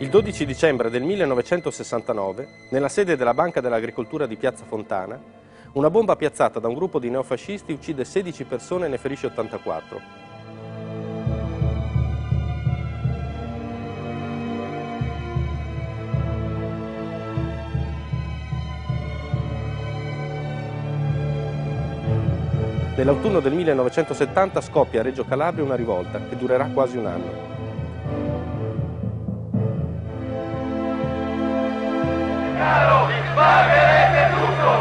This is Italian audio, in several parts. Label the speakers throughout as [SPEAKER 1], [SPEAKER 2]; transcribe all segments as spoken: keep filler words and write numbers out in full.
[SPEAKER 1] Il dodici dicembre del millenovecentosessantanove, nella sede della Banca dell'Agricoltura di Piazza Fontana, una bomba piazzata da un gruppo di neofascisti uccide sedici persone e ne ferisce ottantaquattro. Nell'autunno del millenovecentosettanta scoppia a Reggio Calabria una rivolta che durerà quasi un anno.
[SPEAKER 2] Caro, pagherete tutto!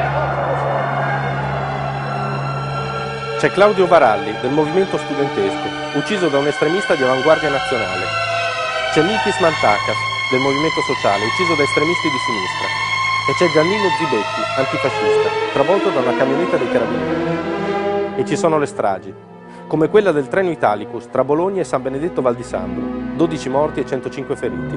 [SPEAKER 1] C'è Claudio Baralli, del movimento studentesco, ucciso da un estremista di Avanguardia Nazionale. C'è Mikis Mantakas, del movimento sociale, ucciso da estremisti di sinistra. E c'è Giannino Zibetti, antifascista, travolto da una camionetta dei carabinieri. E ci sono le stragi, come quella del treno Italicus tra Bologna e San Benedetto Val di Sambro, dodici morti e centocinque feriti.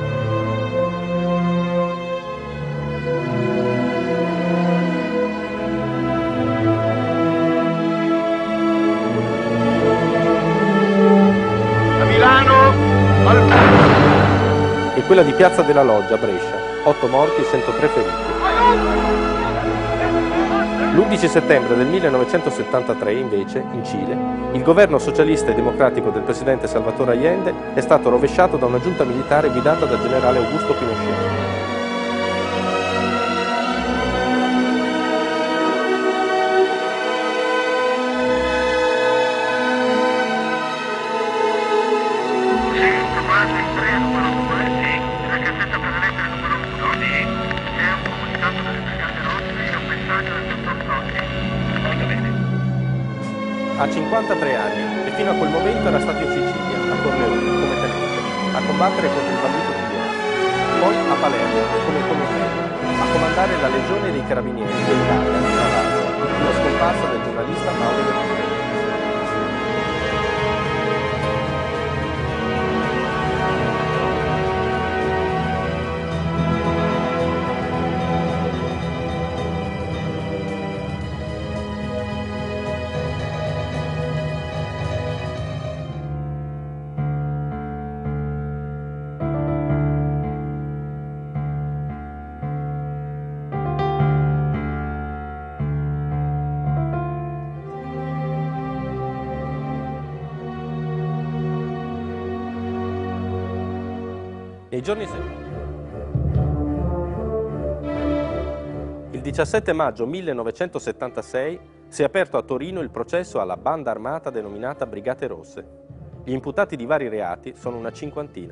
[SPEAKER 2] Da Milano al...
[SPEAKER 1] E quella di Piazza della Loggia, Brescia, otto morti e centotré feriti. L'undici settembre del millenovecentosettantatré, invece, in Cile, il governo socialista e democratico del presidente Salvatore Allende è stato rovesciato da una giunta militare guidata dal generale Augusto Pinochet. Ha cinquantatré anni e fino a quel momento era stato in Sicilia, a Corleone, come tenente, a combattere contro il bandito pugliese. Poi a Palermo, come colonnello, a comandare la legione dei carabinieri dell'Italia, tra l'altro, la scomparsa del giornalista Mauro Bettini. Nei giorni seguenti, il diciassette maggio millenovecentosettantasei, si è aperto a Torino il processo alla banda armata denominata Brigate Rosse. Gli imputati di vari reati sono una cinquantina.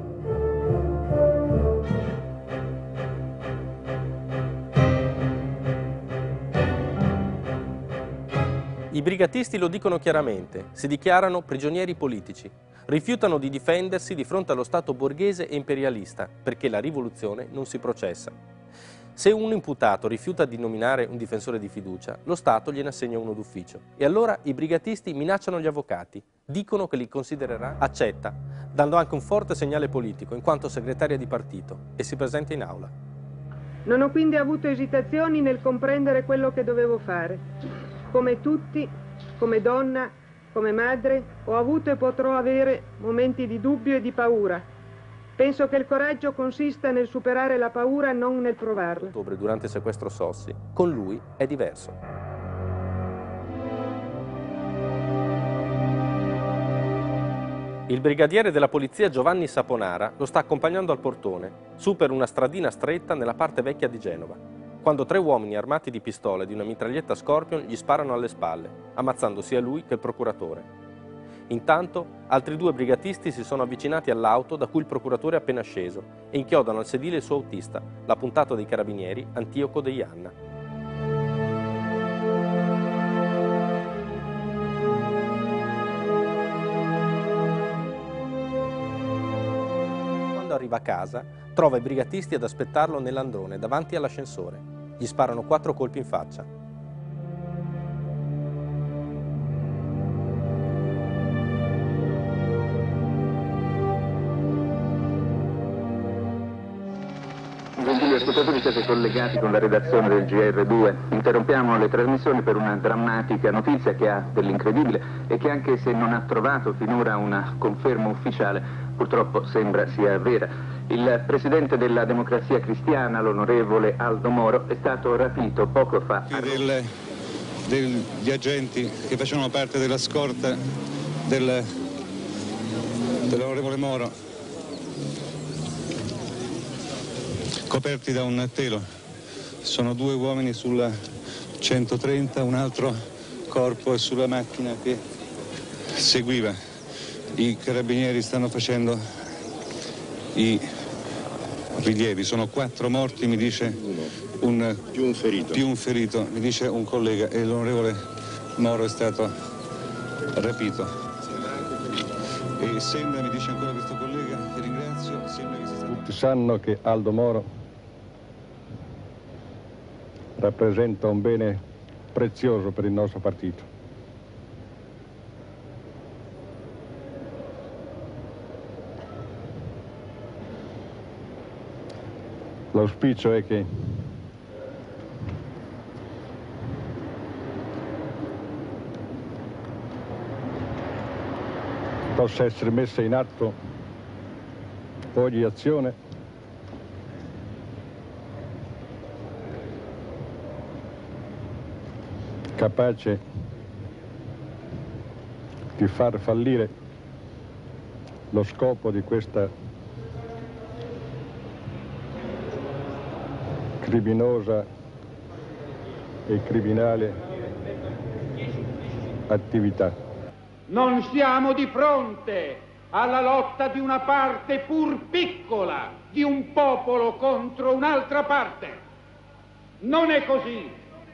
[SPEAKER 1] I brigatisti lo dicono chiaramente, si dichiarano prigionieri politici. Rifiutano di difendersi di fronte allo Stato borghese e imperialista, perché la rivoluzione non si processa. Se un imputato rifiuta di nominare un difensore di fiducia, lo Stato gliene assegna uno d'ufficio. E allora i brigatisti minacciano gli avvocati, dicono che li considererà, accetta, dando anche un forte segnale politico, in quanto segretaria di partito, e si presenta in aula.
[SPEAKER 3] Non ho quindi avuto esitazioni nel comprendere quello che dovevo fare. Come tutti, come donna, come madre, ho avuto e potrò avere momenti di dubbio e di paura. Penso che il coraggio consista nel superare la paura, non nel provarla.
[SPEAKER 1] Ottobre, durante il sequestro Sossi, con lui è diverso. Il brigadiere della polizia Giovanni Saponara lo sta accompagnando al portone, su per una stradina stretta nella parte vecchia di Genova, quando tre uomini armati di pistole e di una mitraglietta Scorpion gli sparano alle spalle, ammazzando sia lui che il procuratore. Intanto, altri due brigatisti si sono avvicinati all'auto da cui il procuratore è appena sceso e inchiodano al sedile il suo autista, l'appuntato dei carabinieri Antioco De Ianna. Quando arriva a casa, trova i brigatisti ad aspettarlo nell'androne davanti all'ascensore. Gli sparano quattro colpi in faccia.
[SPEAKER 4] Ventile telespettatori, siete collegati con la redazione del G R due. Interrompiamo le trasmissioni per una drammatica notizia che ha dell'incredibile e che, anche se non ha trovato finora una conferma ufficiale, purtroppo sembra sia vera. Il presidente della Democrazia Cristiana, l'onorevole Aldo Moro, è stato rapito poco fa.
[SPEAKER 5] Del, degli agenti che facevano parte della scorta del, dell'onorevole Moro, coperti da un telo. Sono due uomini sulla centotrenta, un altro corpo è sulla macchina che seguiva. I carabinieri stanno facendo i rilievi. Sono quattro morti, mi dice un
[SPEAKER 6] più un ferito,
[SPEAKER 5] più un ferito mi dice un collega, e l'onorevole Moro è stato rapito. E sembra, mi dice ancora questo collega, che ringrazio, sembra che si sta...
[SPEAKER 7] Tutti sanno che Aldo Moro rappresenta un bene prezioso per il nostro partito. L'auspicio è che possa essere messa in atto ogni azione capace di far fallire lo scopo di questa criminosa e criminale attività.
[SPEAKER 2] Non siamo di fronte alla lotta di una parte pur piccola di un popolo contro un'altra parte. Non è così.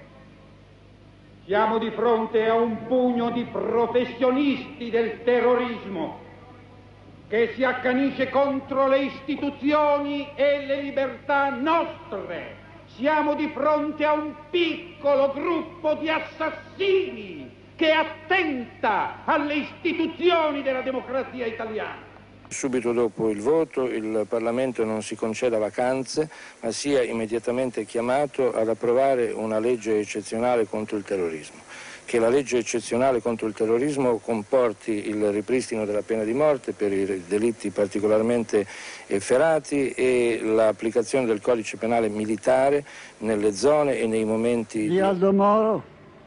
[SPEAKER 2] Siamo di fronte a un pugno di professionisti del terrorismo che si accanisce contro le istituzioni e le libertà nostre. Siamo di fronte a un piccolo gruppo di assassini che attenta alle istituzioni della democrazia italiana.
[SPEAKER 8] Subito dopo il voto il Parlamento non si conceda vacanze, ma sia immediatamente chiamato ad approvare una legge eccezionale contro il terrorismo. Che la legge eccezionale contro il terrorismo comporti il ripristino della pena di morte per i delitti particolarmente efferati e l'applicazione del codice penale militare nelle zone e nei momenti...
[SPEAKER 9] Di Aldo Moro,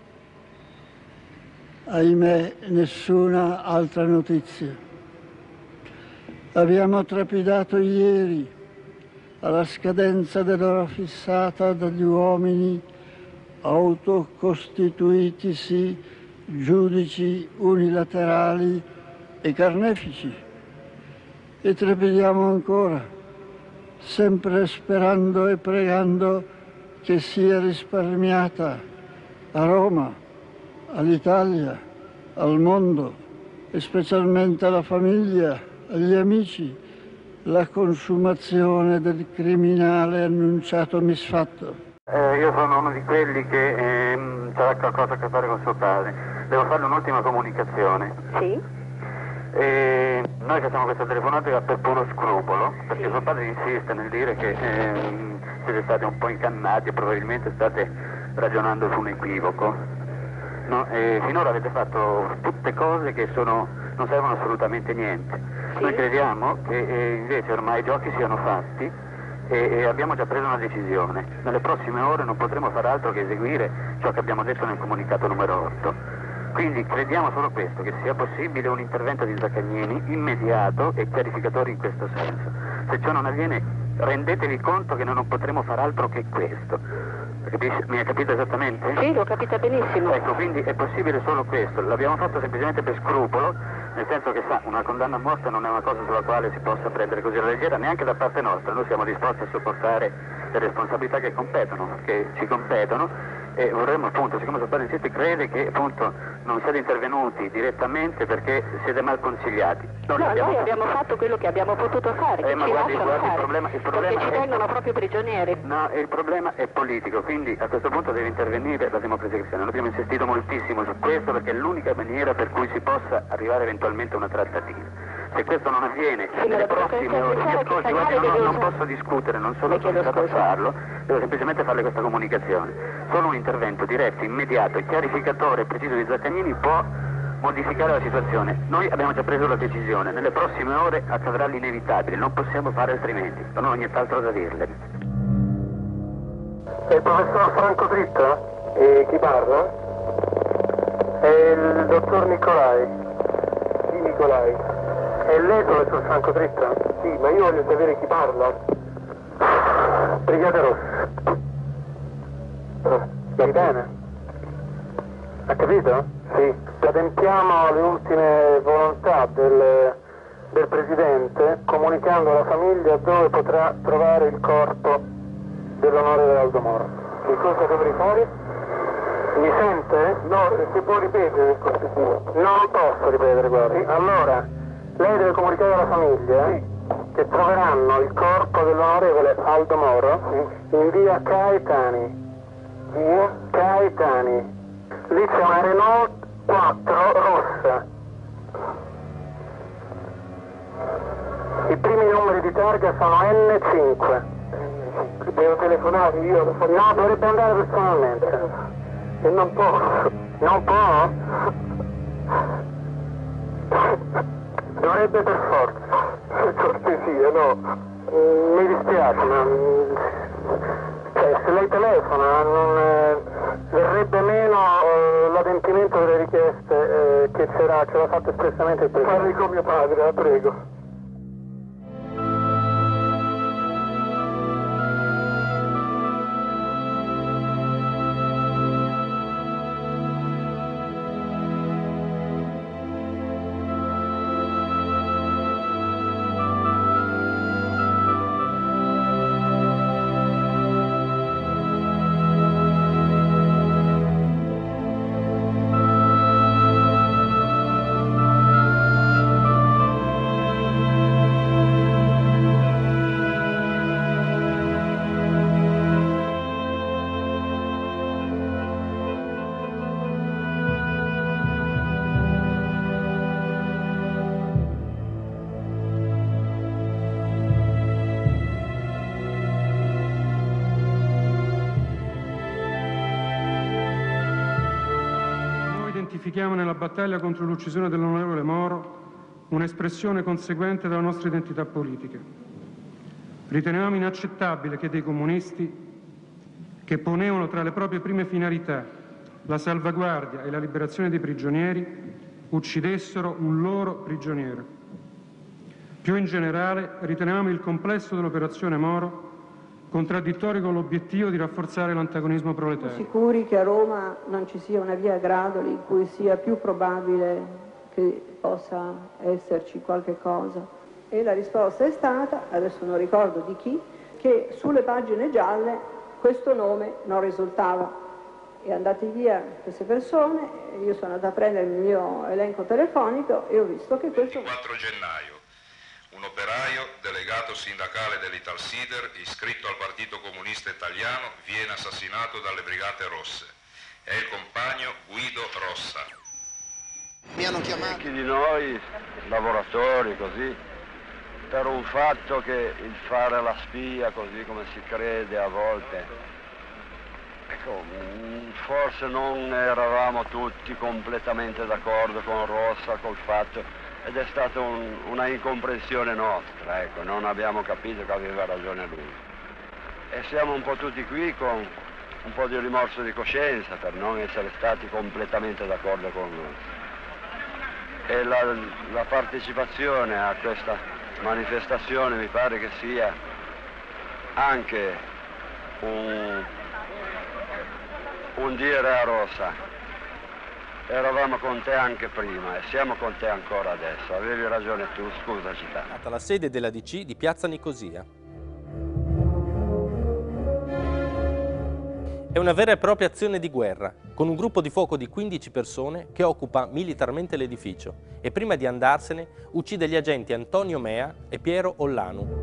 [SPEAKER 9] ahimè, nessuna altra notizia. Abbiamo trepidato ieri alla scadenza dell'ora fissata dagli uomini autocostituitisi giudici unilaterali e carnefici, e trepidiamo ancora, sempre sperando e pregando che sia risparmiata a Roma, all'Italia, al mondo e specialmente alla famiglia, agli amici, la consumazione del criminale annunciato misfatto.
[SPEAKER 4] Eh, io sono uno di quelli che ehm, ha qualcosa a che fare con suo padre. Devo farle un'ultima comunicazione.
[SPEAKER 10] Sì.
[SPEAKER 4] E noi facciamo questa telefonata per puro scrupolo, perché
[SPEAKER 10] sì.
[SPEAKER 4] suo padre insiste nel dire che ehm, siete stati un po' incannati e probabilmente state ragionando su un equivoco. No? E finora avete fatto tutte cose che sono, non servono assolutamente niente.
[SPEAKER 10] Sì.
[SPEAKER 4] Noi crediamo che eh, invece ormai i giochi siano fatti e abbiamo già preso una decisione. Nelle prossime ore non potremo far altro che eseguire ciò che abbiamo detto nel comunicato numero otto. Quindi crediamo solo questo, che sia possibile un intervento di Zaccagnini immediato e chiarificatore in questo senso. Se ciò non avviene, rendetevi conto che noi non potremo far altro che questo. Capisci? Mi hai capito esattamente?
[SPEAKER 10] Sì, l'ho capita benissimo.
[SPEAKER 4] Ecco, quindi è possibile solo questo. L'abbiamo fatto semplicemente per scrupolo, nel senso che sa, una condanna a morte non è una cosa sulla quale si possa prendere così alla leggera, neanche da parte nostra. Noi siamo disposti a sopportare le responsabilità che competono, che ci competono, e vorremmo appunto, siccome suo padre insiste, crede che appunto non siete intervenuti direttamente perché siete mal consigliati.
[SPEAKER 10] Noi, no, abbiamo, noi abbiamo fatto quello che abbiamo potuto fare, che
[SPEAKER 4] eh, ma
[SPEAKER 10] ci
[SPEAKER 4] guardi,
[SPEAKER 10] lasciano
[SPEAKER 4] guardi,
[SPEAKER 10] fare,
[SPEAKER 4] il problema, il problema
[SPEAKER 10] perché ci
[SPEAKER 4] è...
[SPEAKER 10] tengono proprio prigionieri.
[SPEAKER 4] No, il problema è politico, quindi a questo punto deve intervenire la Democrazia Cristiana. Noi abbiamo insistito moltissimo su questo perché è l'unica maniera per cui si possa arrivare eventualmente a una trattativa. Se questo non avviene
[SPEAKER 10] Sì,
[SPEAKER 4] nelle
[SPEAKER 10] ma
[SPEAKER 4] prossime ore, mi ascolti, guardi, io non, non posso discutere, non sono autorizzato a farlo, devo semplicemente farle questa comunicazione. Solo un intervento diretto, immediato, chiarificatore e preciso di Zaccagnini può modificare la situazione. Noi abbiamo già preso la decisione, nelle prossime ore accadrà l'inevitabile, non possiamo fare altrimenti, non ho nient'altro da dirle.
[SPEAKER 6] È il professor Franco Dritta? E chi parla? È il dottor Nicolai. Chi Nicolai? È lei, professor Franco Dritta? Sì, ma io voglio sapere chi parla. Brigata Rossa. Va bene? Ha capito? Sì. Adempiamo alle ultime volontà del, del Presidente, comunicando alla famiglia dove potrà trovare il corpo dell'onorevole Aldo Moro. Che cosa dovrei fare? Mi sente? No, se può ripetere per cortesia. Non posso ripetere, guardi. Allora, lei deve comunicare alla famiglia sì. che troveranno il corpo dell'onorevole Aldo Moro sì. in via Caetani. Via Caetani. Lì c'è una Renault quattro rossa. I primi numeri di targa sono N cinque. Devo telefonare io? No, dovrebbe andare personalmente. E non può. Non può? Dovrebbe per forza. Per cortesia, no. Mi dispiace, ma... Cioè, se lei telefona, non... Eh, verrebbe meno eh, l'adempimento delle richieste eh, che c'era, ce l'ha fatto espressamente il Presidente. Parli con mio padre, la prego.
[SPEAKER 11] Identifichiamo nella battaglia contro l'uccisione dell'onorevole Moro un'espressione conseguente della nostra identità politica. Riteniamo inaccettabile che dei comunisti, che ponevano tra le proprie prime finalità la salvaguardia e la liberazione dei prigionieri, uccidessero un loro prigioniero. Più in generale, riteniamo il complesso dell'operazione Moro contraddittorio con l'obiettivo di rafforzare l'antagonismo proletario.
[SPEAKER 12] Sicuri che a Roma non ci sia una via Gradoli in cui sia più probabile che possa esserci qualche cosa? E la risposta è stata, adesso non ricordo di chi, che sulle pagine gialle questo nome non risultava. E andate via queste persone, io sono andata a prendere il mio elenco telefonico e ho visto che questo...
[SPEAKER 13] ventiquattro gennaio. Un operaio, delegato sindacale dell'Italsider, iscritto al Partito Comunista Italiano, viene assassinato dalle Brigate Rosse. È il compagno Guido Rossa.
[SPEAKER 14] Mi hanno chiamato.
[SPEAKER 9] Chi di noi, lavoratori, così, per un fatto che il fare la spia, così come si crede a volte, ecco, forse non eravamo tutti completamente d'accordo con Rossa, col fatto... Ed è stata un, una incomprensione nostra, ecco, non abbiamo capito che aveva ragione lui. E siamo un po' tutti qui con un po' di rimorso di coscienza per non essere stati completamente d'accordo con lui. E la, la partecipazione a questa manifestazione mi pare che sia anche un, un dire a Rossa: eravamo con te anche prima e siamo con te ancora adesso, avevi ragione tu, scusaci tanto.
[SPEAKER 1] La sede della D C di Piazza Nicosia. È una vera e propria azione di guerra, con un gruppo di fuoco di quindici persone che occupa militarmente l'edificio e prima di andarsene uccide gli agenti Antonio Mea e Piero Ollanu.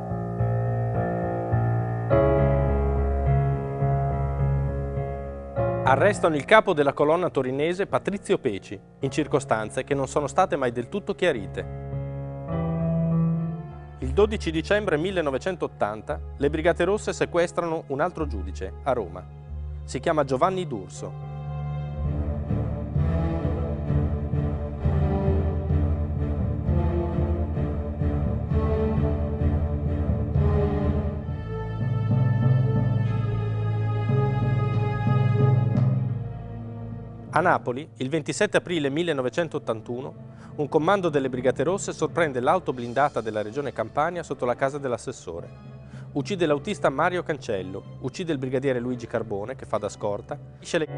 [SPEAKER 1] Arrestano il capo della colonna torinese Patrizio Peci, in circostanze che non sono state mai del tutto chiarite. Il dodici dicembre millenovecentottanta le Brigate Rosse sequestrano un altro giudice a Roma. Si chiama Giovanni D'Urso. A Napoli, il ventisette aprile millenovecentottantuno, un comando delle Brigate Rosse sorprende l'auto blindata della regione Campania sotto la casa dell'assessore. Uccide l'autista Mario Cancello, uccide il brigadiere Luigi Carbone, che fa da scorta, uccide le...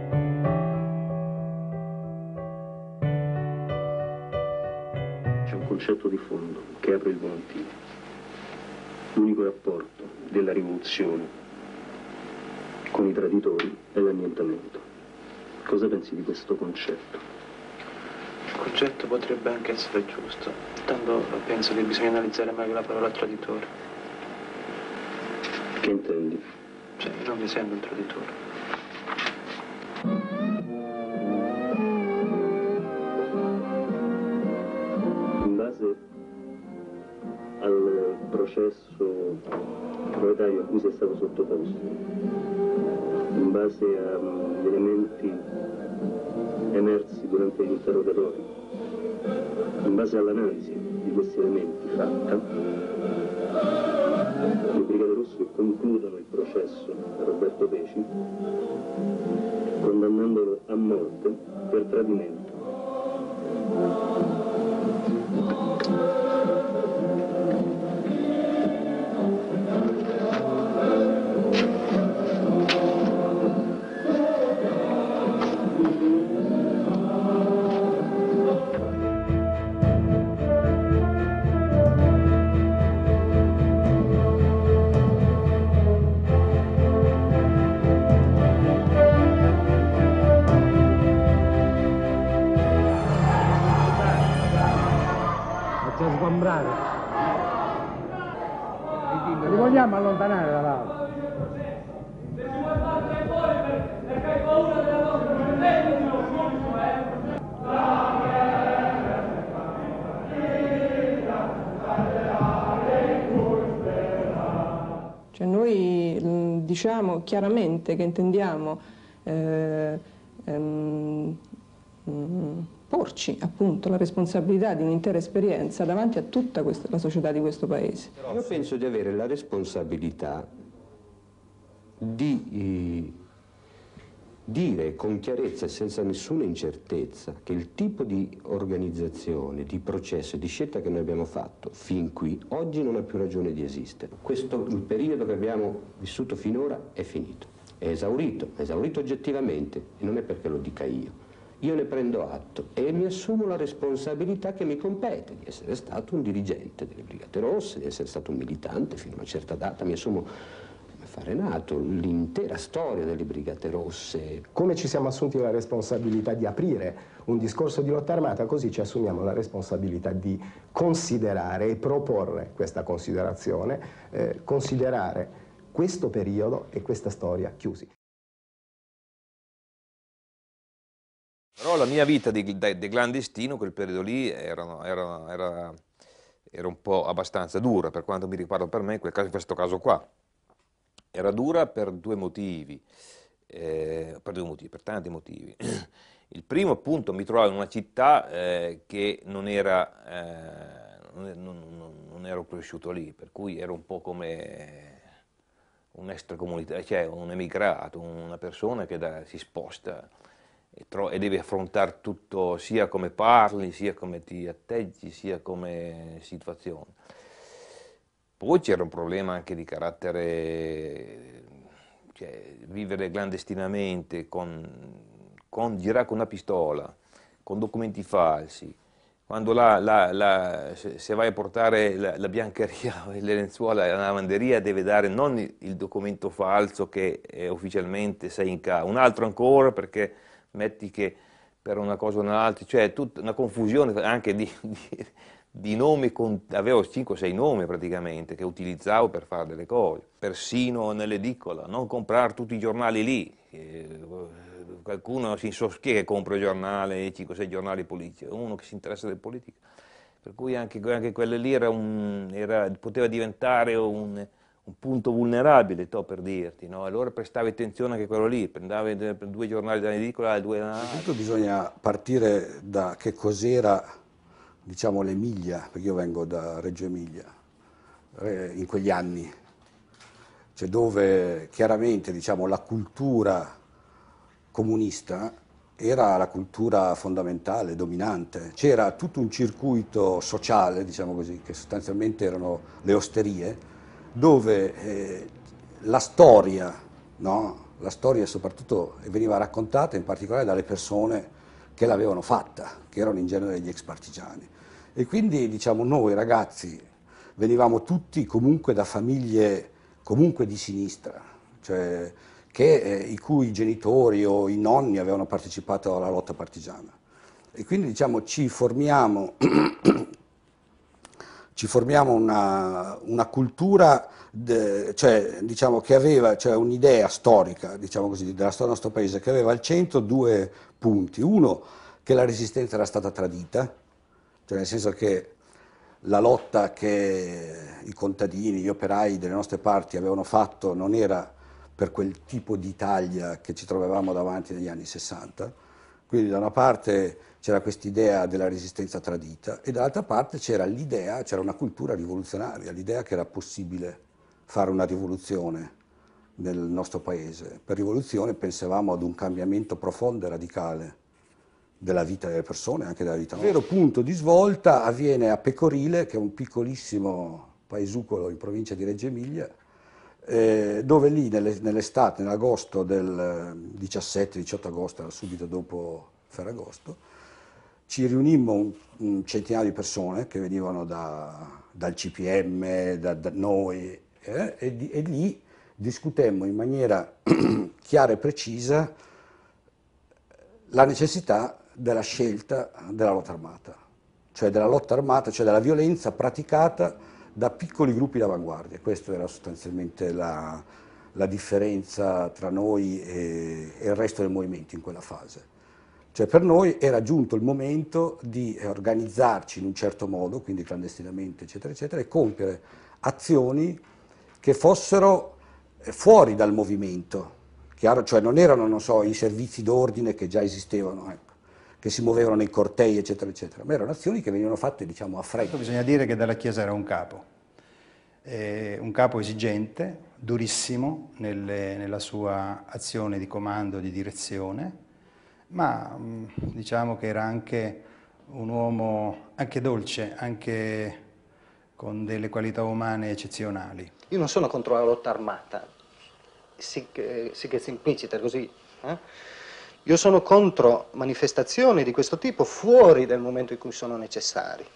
[SPEAKER 15] C'è un concetto di fondo che apre il volantino. L'unico rapporto della rivoluzione con i traditori è l'annientamento. Cosa pensi di questo concetto?
[SPEAKER 16] Il concetto potrebbe anche essere giusto, tanto penso che bisogna analizzare meglio la parola traditore.
[SPEAKER 15] Che intendi?
[SPEAKER 16] Cioè, io non mi sento un traditore.
[SPEAKER 15] In base al processo proletario a cui sei stato sottoposto, in base agli elementi emersi durante gli interrogatori, in base all'analisi di questi elementi fatta, le Brigate Rosse concludono il processo a Roberto Peci condannandolo a morte per tradimento.
[SPEAKER 17] Li vogliamo allontanare dall'auto.
[SPEAKER 12] Cioè noi diciamo chiaramente che intendiamo eh, ehm, porci appunto la responsabilità di un'intera esperienza davanti a tutta questa, la società di questo paese.
[SPEAKER 18] Io penso di avere la responsabilità di eh, dire con chiarezza e senza nessuna incertezza che il tipo di organizzazione, di processo, di scelta che noi abbiamo fatto fin qui, oggi non ha più ragione di esistere. Questo, il periodo che abbiamo vissuto finora è finito, è esaurito, è esaurito oggettivamente e non è perché lo dica io. Io ne prendo atto e mi assumo la responsabilità che mi compete di essere stato un dirigente delle Brigate Rosse, di essere stato un militante fino a una certa data, mi assumo come fare nato l'intera storia delle Brigate Rosse.
[SPEAKER 19] Come ci siamo assunti la responsabilità di aprire un discorso di lotta armata, così ci assumiamo la responsabilità di considerare e proporre questa considerazione, eh, considerare questo periodo e questa storia chiusi.
[SPEAKER 20] Però la mia vita di, di, di clandestino, quel periodo lì, era, era, era, era un po' abbastanza dura, per quanto mi riguarda per me, in, quel caso, in questo caso qua. Era dura per due motivi, eh, per due motivi, per tanti motivi. Il primo, appunto, mi trovavo in una città eh, che non era, eh, non, non, non ero cresciuto lì, per cui ero un po' come un extracomunitario, cioè un emigrato, una persona che da, si sposta e deve affrontare tutto, sia come parli, sia come ti atteggi, sia come situazione. Poi c'era un problema anche di carattere, cioè vivere clandestinamente, con, con, girare con una pistola, con documenti falsi. Quando la, la, la, se vai a portare la, la biancheria, le lenzuola alla lavanderia, deve dare non il documento falso che è ufficialmente sei in casa, un altro ancora perché metti che per una cosa o un'altra, cioè tutta una confusione anche di, di, di nomi, con, avevo cinque sei nomi praticamente che utilizzavo per fare delle cose, persino nell'edicola, non comprare tutti i giornali lì, eh, qualcuno si insoschia che compra il giornale, cinque sei giornali politici, uno che si interessa del politica, per cui anche, anche quelle lì era un, era, poteva diventare un, un punto vulnerabile, to, per dirti, no? Allora prestavi attenzione anche a quello lì, prendavi due giornali da edicola e due da...
[SPEAKER 21] Innanzitutto bisogna partire da che cos'era, diciamo, l'Emilia, perché io vengo da Reggio Emilia, eh, in quegli anni, cioè dove chiaramente, diciamo, la cultura comunista era la cultura fondamentale, dominante. C'era tutto un circuito sociale, diciamo così, che sostanzialmente erano le osterie, dove eh, la storia, no? La storia soprattutto veniva raccontata in particolare dalle persone che l'avevano fatta, che erano in genere gli ex partigiani. E quindi, diciamo, noi ragazzi venivamo tutti comunque da famiglie comunque di sinistra, cioè che, eh, i cui genitori o i nonni avevano partecipato alla lotta partigiana. E quindi, diciamo, ci formiamo, ci formiamo una, una cultura, de, cioè, diciamo, che aveva, cioè, un'idea storica, diciamo così, della storia del nostro paese, che aveva al centro due punti. Uno, che la resistenza era stata tradita, cioè nel senso che la lotta che i contadini, gli operai delle nostre parti avevano fatto non era per quel tipo di Italia che ci trovavamo davanti negli anni sessanta, quindi da una parte c'era quest'idea della resistenza tradita e dall'altra parte c'era l'idea, c'era una cultura rivoluzionaria, l'idea che era possibile fare una rivoluzione nel nostro paese. Per rivoluzione pensavamo ad un cambiamento profondo e radicale della vita delle persone, anche della vita nostra. Il vero punto di svolta avviene a Pecorile, che è un piccolissimo paesucolo in provincia di Reggio Emilia, eh, dove lì nell'estate, nell'agosto del diciassette diciotto agosto, subito dopo Ferragosto, ci riunimmo un, un centinaio di persone che venivano da, dal C P M, da, da noi, eh, e, di, e lì discutemmo in maniera chiara e precisa la necessità della scelta della lotta armata, cioè della lotta armata, cioè della violenza praticata da piccoli gruppi d'avanguardia. Questa era sostanzialmente la, la differenza tra noi e, e il resto del movimento in quella fase. Cioè per noi era giunto il momento di organizzarci in un certo modo, quindi clandestinamente, eccetera, eccetera, e compiere azioni che fossero fuori dal movimento. Chiaro? Cioè non erano, non so, i servizi d'ordine che già esistevano, ecco, che si muovevano nei cortei, eccetera, eccetera, ma erano azioni che venivano fatte, diciamo, a freddo.
[SPEAKER 22] Bisogna dire che Dalla Chiesa era un capo, eh, un capo esigente, durissimo nelle, nella sua azione di comando, di direzione, ma mh, diciamo che era anche un uomo anche dolce, anche con delle qualità umane eccezionali.
[SPEAKER 23] Io non sono contro la lotta armata, sì che, sì che è esplicita così, eh? Io sono contro manifestazioni di questo tipo fuori dal momento in cui sono necessari.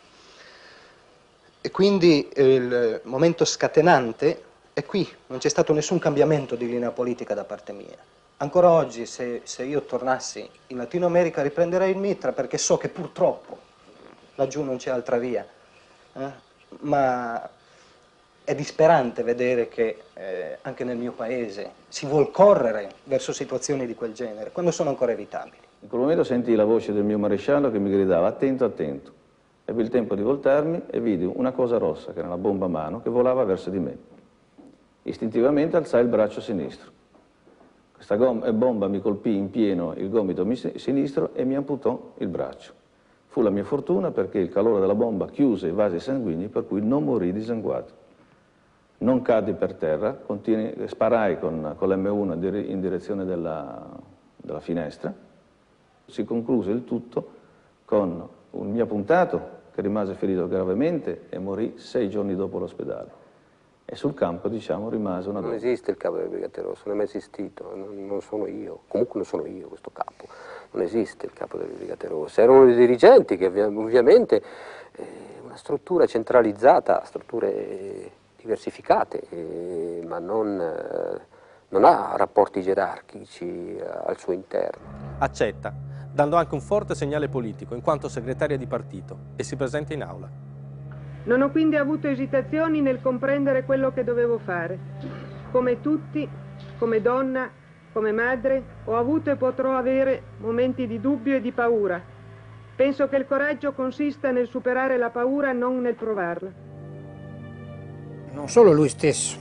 [SPEAKER 23] E quindi eh, il momento scatenante è qui, non c'è stato nessun cambiamento di linea politica da parte mia. Ancora oggi, se, se io tornassi in Latino America, riprenderei il mitra perché so che purtroppo laggiù non c'è altra via. Eh? Ma è disperante vedere che eh, anche nel mio paese si vuol correre verso situazioni di quel genere, quando sono ancora evitabili.
[SPEAKER 24] In quel momento sentii la voce del mio maresciallo che mi gridava attento, attento. Ebbi il tempo di voltarmi e vidi una cosa rossa, che era una bomba a mano, che volava verso di me. Istintivamente alzai il braccio sinistro. Questa bomba mi colpì in pieno il gomito sinistro e mi amputò il braccio. Fu la mia fortuna perché il calore della bomba chiuse i vasi sanguigni, per cui non morì disanguato. Non caddi per terra, continui, sparai con, con l'emme uno in direzione della, della finestra. Si concluse il tutto con un mio appuntato che rimase ferito gravemente e morì sei giorni dopo l'ospedale. E sul campo, diciamo, rimase una donna.
[SPEAKER 25] Non esiste il capo delle Brigate Rosse, non è mai esistito, non, non sono io, comunque non sono io questo capo, non esiste il capo delle Brigate Rosse, erano dei dirigenti che ovviamente, eh, una struttura centralizzata, strutture diversificate, eh, ma non, eh, non ha rapporti gerarchici eh, al suo interno.
[SPEAKER 1] Accetta, dando anche un forte segnale politico in quanto segretaria di partito, e si presenta in aula.
[SPEAKER 3] Non ho quindi avuto esitazioni nel comprendere quello che dovevo fare. Come tutti, come donna, come madre, ho avuto e potrò avere momenti di dubbio e di paura, Penso che il coraggio consista nel superare la paura, non nel provarla.
[SPEAKER 17] Non solo lui stesso,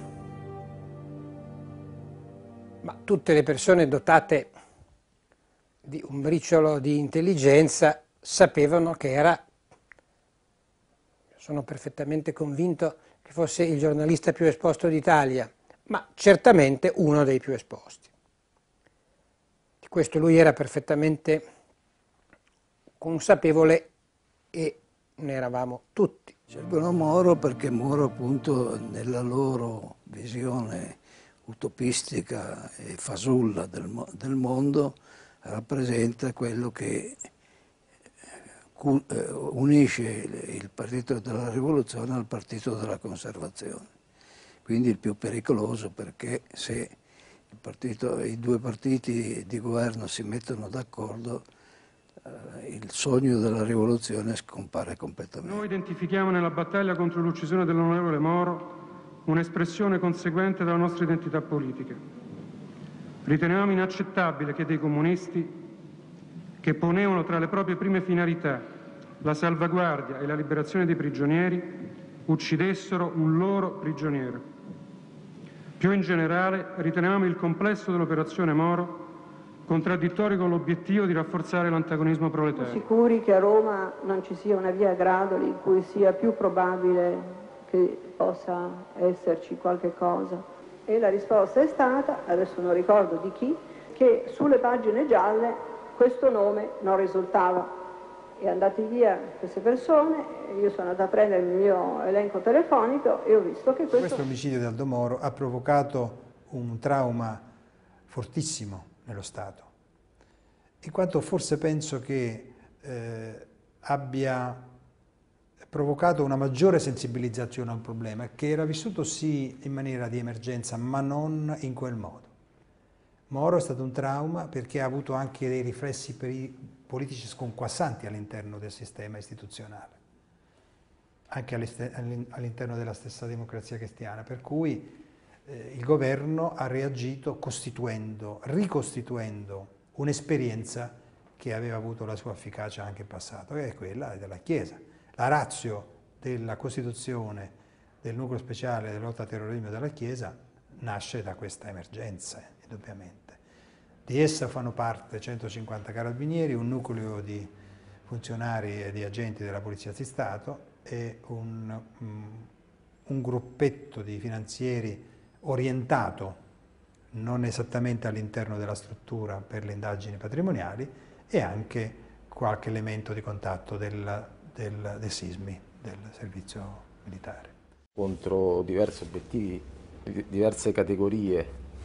[SPEAKER 17] ma tutte le persone dotate di un briciolo di intelligenza sapevano che era, sono perfettamente convinto che fosse il giornalista più esposto d'Italia, ma certamente uno dei più esposti. Di questo lui era perfettamente consapevole e ne eravamo tutti.
[SPEAKER 2] Scelgono Moro perché Moro, appunto, nella loro visione utopistica e fasulla del, del mondo, rappresenta quello che unisce il partito della rivoluzione al partito della conservazione. Quindi il più pericoloso, perché se il partito, i due partiti di governo si mettono d'accordo, eh, il sogno della rivoluzione scompare completamente.
[SPEAKER 11] Noi identifichiamo nella battaglia contro l'uccisione dell'onorevole Moro un'espressione conseguente della nostra identità politica. Riteniamo inaccettabile che dei comunisti, che ponevano tra le proprie prime finalità la salvaguardia e la liberazione dei prigionieri, uccidessero un loro prigioniero. Più in generale, riteniamo il complesso dell'operazione Moro contraddittorio con l'obiettivo di rafforzare l'antagonismo proletario.
[SPEAKER 12] Siamo sicuri che a Roma non ci sia una via Gradoli in cui sia più probabile che possa esserci qualche cosa? E la risposta è stata, adesso non ricordo di chi, che sulle pagine gialle questo nome non risultava. E andati via queste persone, io sono andata a prendere il mio elenco telefonico e ho visto che questo...
[SPEAKER 22] Questo omicidio di Aldo Moro ha provocato un trauma fortissimo nello Stato, in quanto forse penso che eh, abbia provocato una maggiore sensibilizzazione al problema, che era vissuto sì in maniera di emergenza, ma non in quel modo. Moro è stato un trauma perché ha avuto anche dei riflessi politici sconquassanti all'interno del sistema istituzionale, anche all'interno della stessa democrazia cristiana, per cui eh, il governo ha reagito costituendo, ricostituendo un'esperienza che aveva avuto la sua efficacia anche in passato, che è quella della Chiesa. La ratio della Costituzione del nucleo speciale della lotta al terrorismo della Chiesa nasce da questa emergenza, indubbiamente. Di essa fanno parte centocinquanta carabinieri, un nucleo di funzionari e di agenti della Polizia di Stato e un, un gruppetto di finanzieri orientato non esattamente all'interno della struttura per le indagini patrimoniali e anche qualche elemento di contatto del, del, dei sismi del servizio militare.
[SPEAKER 24] Contro diversi obiettivi, diverse categorie,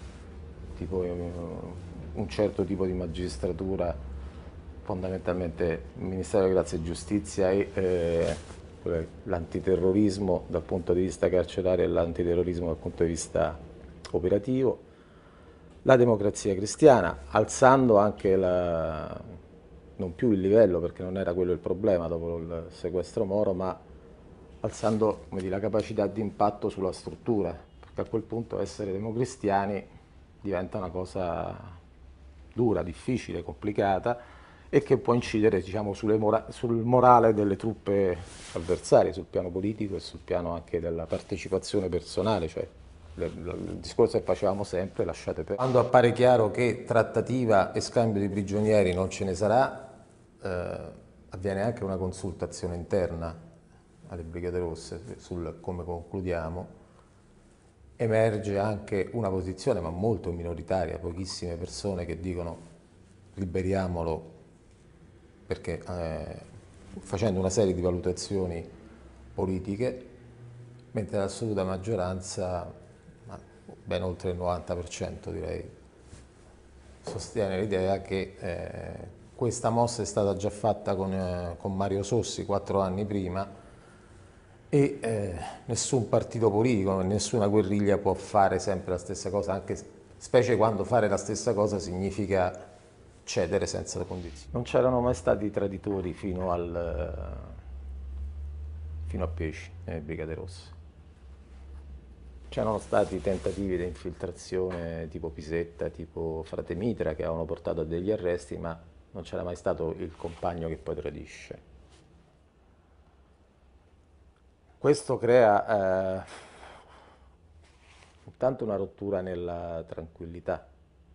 [SPEAKER 24] tipo un certo tipo di magistratura, fondamentalmente il Ministero della Grazia e Giustizia e eh, l'antiterrorismo dal punto di vista carcerario e l'antiterrorismo dal punto di vista operativo, la Democrazia Cristiana, alzando anche la, non più il livello, perché non era quello il problema dopo il sequestro Moro, ma alzando, come dire, la capacità di impatto sulla struttura, perché a quel punto essere democristiani diventa una cosa dura, difficile, complicata e che può incidere, diciamo, sulle mora sul morale delle truppe avversarie, sul piano politico e sul piano anche della partecipazione personale, cioè il discorso che facevamo sempre, lasciate perdere. Quando appare chiaro che trattativa e scambio di prigionieri non ce ne sarà, eh, avviene anche una consultazione interna alle Brigate Rosse sul come concludiamo. Emerge anche una posizione, ma molto minoritaria, pochissime persone che dicono liberiamolo, perché eh, facendo una serie di valutazioni politiche, mentre l'assoluta maggioranza, ben oltre il novanta per cento direi, sostiene l'idea che eh, questa mossa è stata già fatta con, eh, con Mario Sossi quattro anni prima, e eh, nessun partito politico, nessuna guerriglia può fare sempre la stessa cosa, anche specie quando fare la stessa cosa significa cedere senza condizioni. Non c'erano mai stati traditori fino, al, fino a Pesci nelle Brigate Rosse. C'erano stati tentativi di infiltrazione tipo Pisetta, tipo Frate Mitra, che avevano portato a degli arresti, ma
[SPEAKER 4] non c'era mai stato il compagno che poi tradisce. Questo crea eh, intanto una rottura nella tranquillità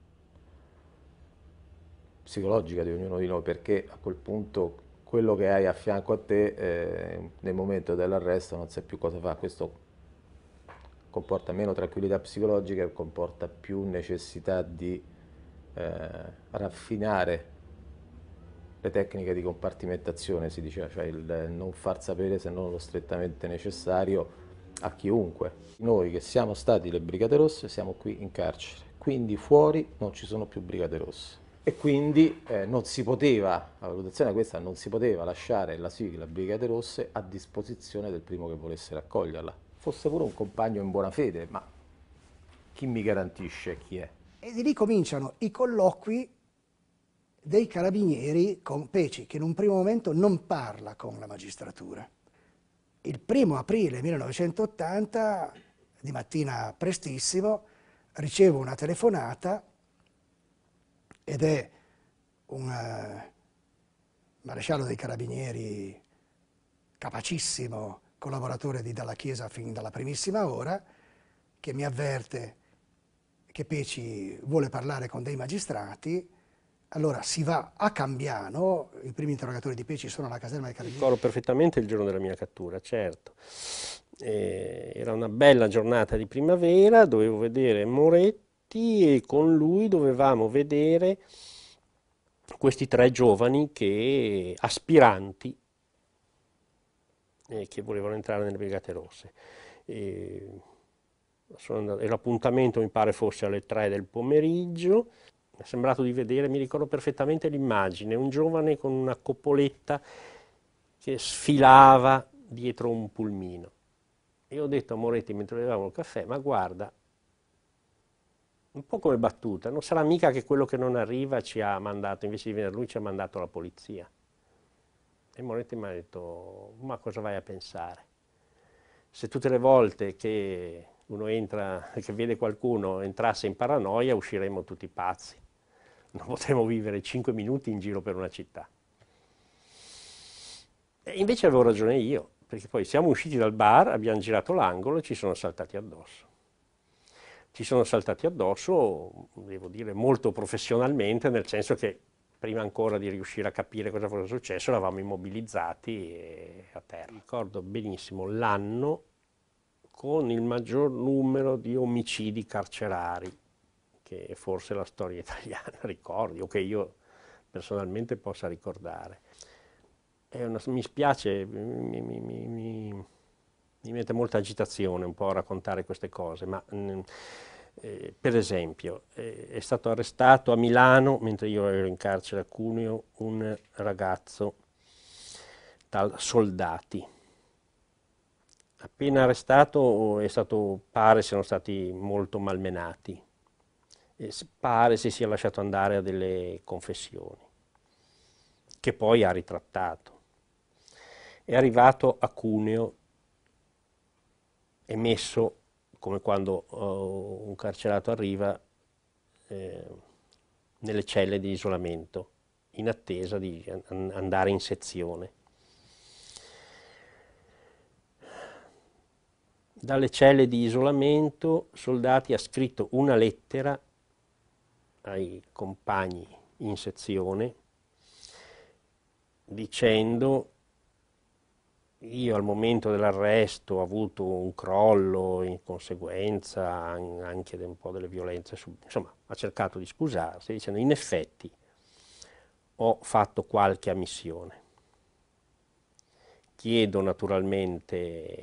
[SPEAKER 4] psicologica di ognuno di noi, perché a quel punto quello che hai a fianco a te eh, nel momento dell'arresto non sai più cosa fa. Questo comporta meno tranquillità psicologica e comporta più necessità di eh, raffinare le tecniche di compartimentazione, si diceva, cioè il non far sapere se non lo strettamente necessario a chiunque. Noi che siamo stati le Brigate Rosse siamo qui in carcere, quindi fuori non ci sono più Brigate Rosse. E quindi eh, non si poteva, la valutazione è questa, non si poteva lasciare la sigla Brigate Rosse a disposizione del primo che volesse raccoglierla. Fosse pure un compagno in buona fede, ma chi mi garantisce chi è?
[SPEAKER 5] E di lì cominciano i colloqui dei carabinieri con Peci, che in un primo momento non parla con la magistratura. Il primo aprile millenovecentottanta, di mattina prestissimo, ricevo una telefonata ed è un uh, maresciallo dei carabinieri capacissimo, collaboratore di Dalla Chiesa fin dalla primissima ora, che mi avverte che Peci vuole parlare con dei magistrati. Allora si va a Cambiano, i primi interrogatori di Peci sono alla caserma dei carabinieri.
[SPEAKER 1] Ricordo perfettamente il giorno della mia cattura, certo. Eh, era una bella giornata di primavera, dovevo vedere Moretti e con lui dovevamo vedere questi tre giovani che, aspiranti eh, che volevano entrare nelle Brigate Rosse. E, e l'appuntamento mi pare fosse alle tre del pomeriggio. Mi è sembrato di vedere, mi ricordo perfettamente l'immagine, un giovane con una coppoletta che sfilava dietro un pulmino. E ho detto a Moretti mentre bevevamo il caffè, ma guarda, un po' come battuta, non sarà mica che quello che non arriva ci ha mandato, invece di venire lui, ci ha mandato la polizia. E Moretti mi ha detto, ma cosa vai a pensare? Se tutte le volte che uno entra, che vede qualcuno entrasse in paranoia, usciremmo tutti pazzi. Non potremmo vivere cinque minuti in giro per una città. E invece avevo ragione io, perché poi siamo usciti dal bar, abbiamo girato l'angolo e ci sono saltati addosso. Ci sono saltati addosso, devo dire, molto professionalmente, nel senso che prima ancora di riuscire a capire cosa fosse successo, eravamo immobilizzati e a terra. Ricordo benissimo l'anno con il maggior numero di omicidi carcerari che forse la storia italiana ricordi, o che io personalmente possa ricordare. È una, mi spiace, mi, mi, mi, mi, mi mette molta agitazione un po' a raccontare queste cose, ma mh, eh, per esempio eh, è stato arrestato a Milano, mentre io ero in carcere a Cuneo, un ragazzo tal Soldati. Appena arrestato è stato, pare siano stati molto malmenati, e pare si sia lasciato andare a delle confessioni, che poi ha ritrattato. È arrivato a Cuneo e messo, come quando uh, un carcerato arriva, eh, nelle celle di isolamento, in attesa di an- andare in sezione. Dalle celle di isolamento Soldati ha scritto una lettera ai compagni in sezione dicendo: io al momento dell'arresto ho avuto un crollo in conseguenza anche di un po' delle violenze, insomma ha cercato di scusarsi dicendo: in effetti ho fatto qualche ammissione, chiedo naturalmente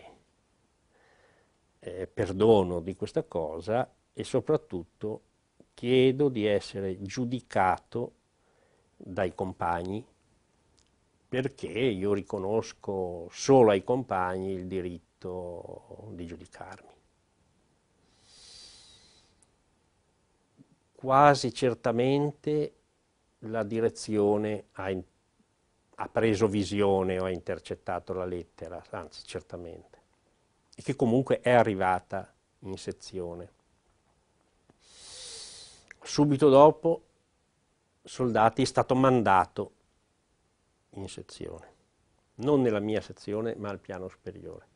[SPEAKER 1] eh, perdono di questa cosa e soprattutto chiedo di essere giudicato dai compagni, perché io riconosco solo ai compagni il diritto di giudicarmi. Quasi certamente la direzione ha, in, ha preso visione o ha intercettato la lettera, anzi certamente, e che comunque è arrivata in sezione. Subito dopo soldati è stato mandato in sezione, non nella mia sezione ma al piano superiore.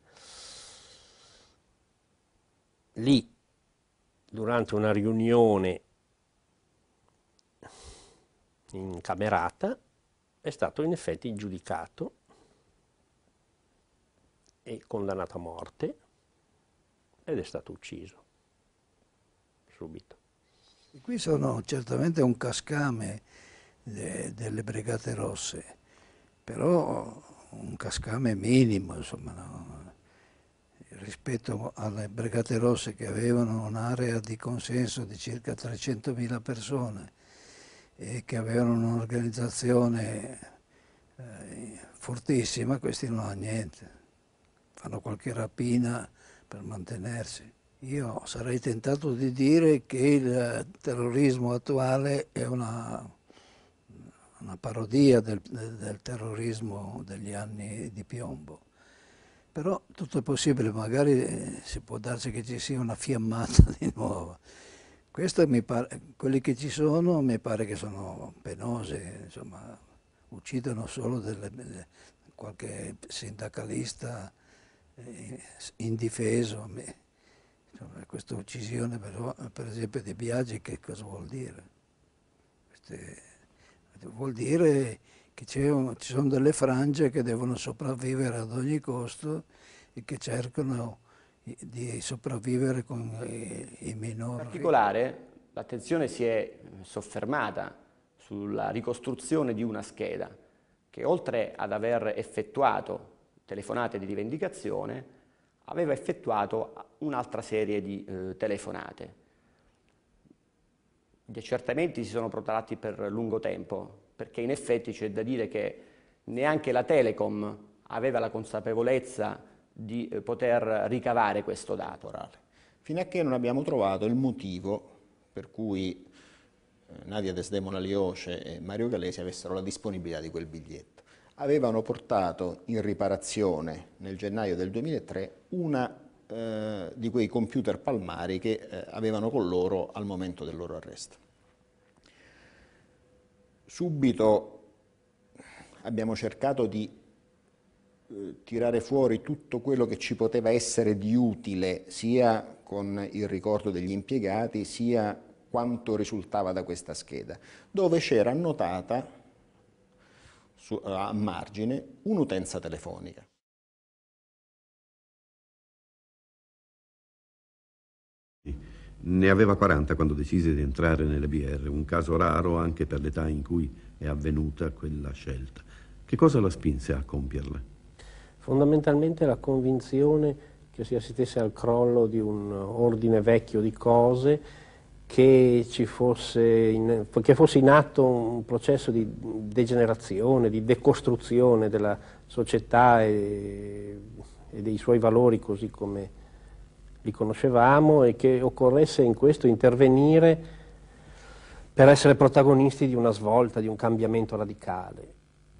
[SPEAKER 1] Lì, durante una riunione in camerata, è stato in effetti giudicato e condannato a morte ed è stato ucciso subito.
[SPEAKER 2] E qui sono certamente un cascame de, delle Brigate Rosse, però un cascame minimo, insomma, no? Rispetto alle Brigate Rosse che avevano un'area di consenso di circa trecentomila persone e che avevano un'organizzazione eh, fortissima, questi non hanno niente, fanno qualche rapina per mantenersi. Io sarei tentato di dire che il terrorismo attuale è una, una parodia del, del terrorismo degli anni di piombo. Però tutto è possibile, magari si può darsi che ci sia una fiammata di nuovo. Questo mi pare, quelli che ci sono mi pare che sono penose, insomma, uccidono solo delle, delle, qualche sindacalista eh, indifeso. Insomma, questa uccisione però, per esempio di Biagi, che cosa vuol dire? Queste, vuol dire che un, ci sono delle frange che devono sopravvivere ad ogni costo e che cercano di sopravvivere con i, i minori.
[SPEAKER 6] In particolare l'attenzione si è soffermata sulla ricostruzione di una scheda che, oltre ad aver effettuato telefonate di rivendicazione, aveva effettuato un'altra serie di eh, telefonate. Gli accertamenti si sono protratti per lungo tempo, perché in effetti c'è da dire che neanche la Telecom aveva la consapevolezza di eh, poter ricavare questo dato.
[SPEAKER 7] Fino a che non abbiamo trovato il motivo per cui eh, Nadia Desdemona Lioce e Mario Gallesi avessero la disponibilità di quel biglietto. Avevano portato in riparazione nel gennaio del duemilatré una eh, di quei computer palmari che eh, avevano con loro al momento del loro arresto. Subito abbiamo cercato di eh, tirare fuori tutto quello che ci poteva essere di utile, sia con il ricordo degli impiegati, sia quanto risultava da questa scheda, dove c'era annotata su, a margine un'utenza telefonica.
[SPEAKER 8] Ne aveva quaranta quando decise di entrare nelle B R, un caso raro anche per l'età in cui è avvenuta quella scelta. Che cosa la spinse a compierla?
[SPEAKER 1] Fondamentalmente la convinzione che si assistesse al crollo di un ordine vecchio di cose, che ci fosse in, che fosse in atto un processo di degenerazione, di decostruzione della società e, e dei suoi valori così come li conoscevamo, e che occorresse in questo intervenire per essere protagonisti di una svolta, di un cambiamento radicale.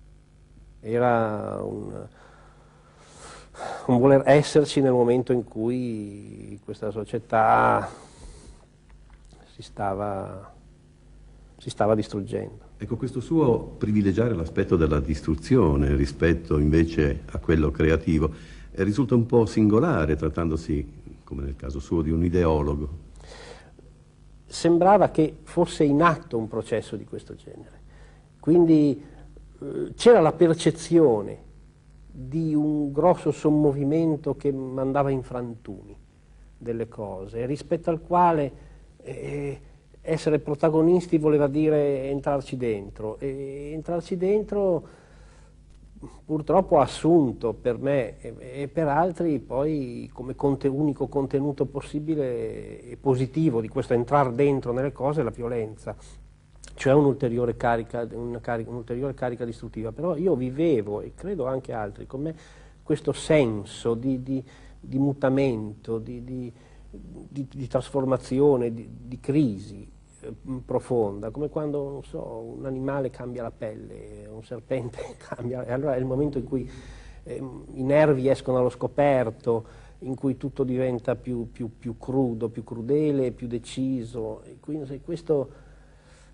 [SPEAKER 1] Era un, un voler esserci nel momento in cui questa società si stava, si stava distruggendo.
[SPEAKER 8] Ecco, questo suo privilegiare l'aspetto della distruzione rispetto invece a quello creativo eh, risulta un po' singolare, trattandosi, come nel caso suo, di un ideologo.
[SPEAKER 1] Sembrava che fosse in atto un processo di questo genere, quindi eh, c'era la percezione di un grosso sommovimento che mandava in frantumi delle cose, rispetto al quale eh, essere protagonisti voleva dire entrarci dentro, e entrarci dentro purtroppo ha assunto per me e, e per altri poi come conte, unico contenuto possibile e positivo di questo entrar dentro nelle cose la violenza, cioè un'ulteriore carica, una carica, un'ulteriore carica distruttiva. Però io vivevo, e credo anche altri con me, questo senso di, di, di mutamento, di, di, di, di trasformazione, di, di crisi eh, profonda, come quando, non so, un animale cambia la pelle, un serpente cambia, e allora è il momento in cui eh, i nervi escono allo scoperto, in cui tutto diventa più, più, più crudo, più crudele, più deciso, e quindi questo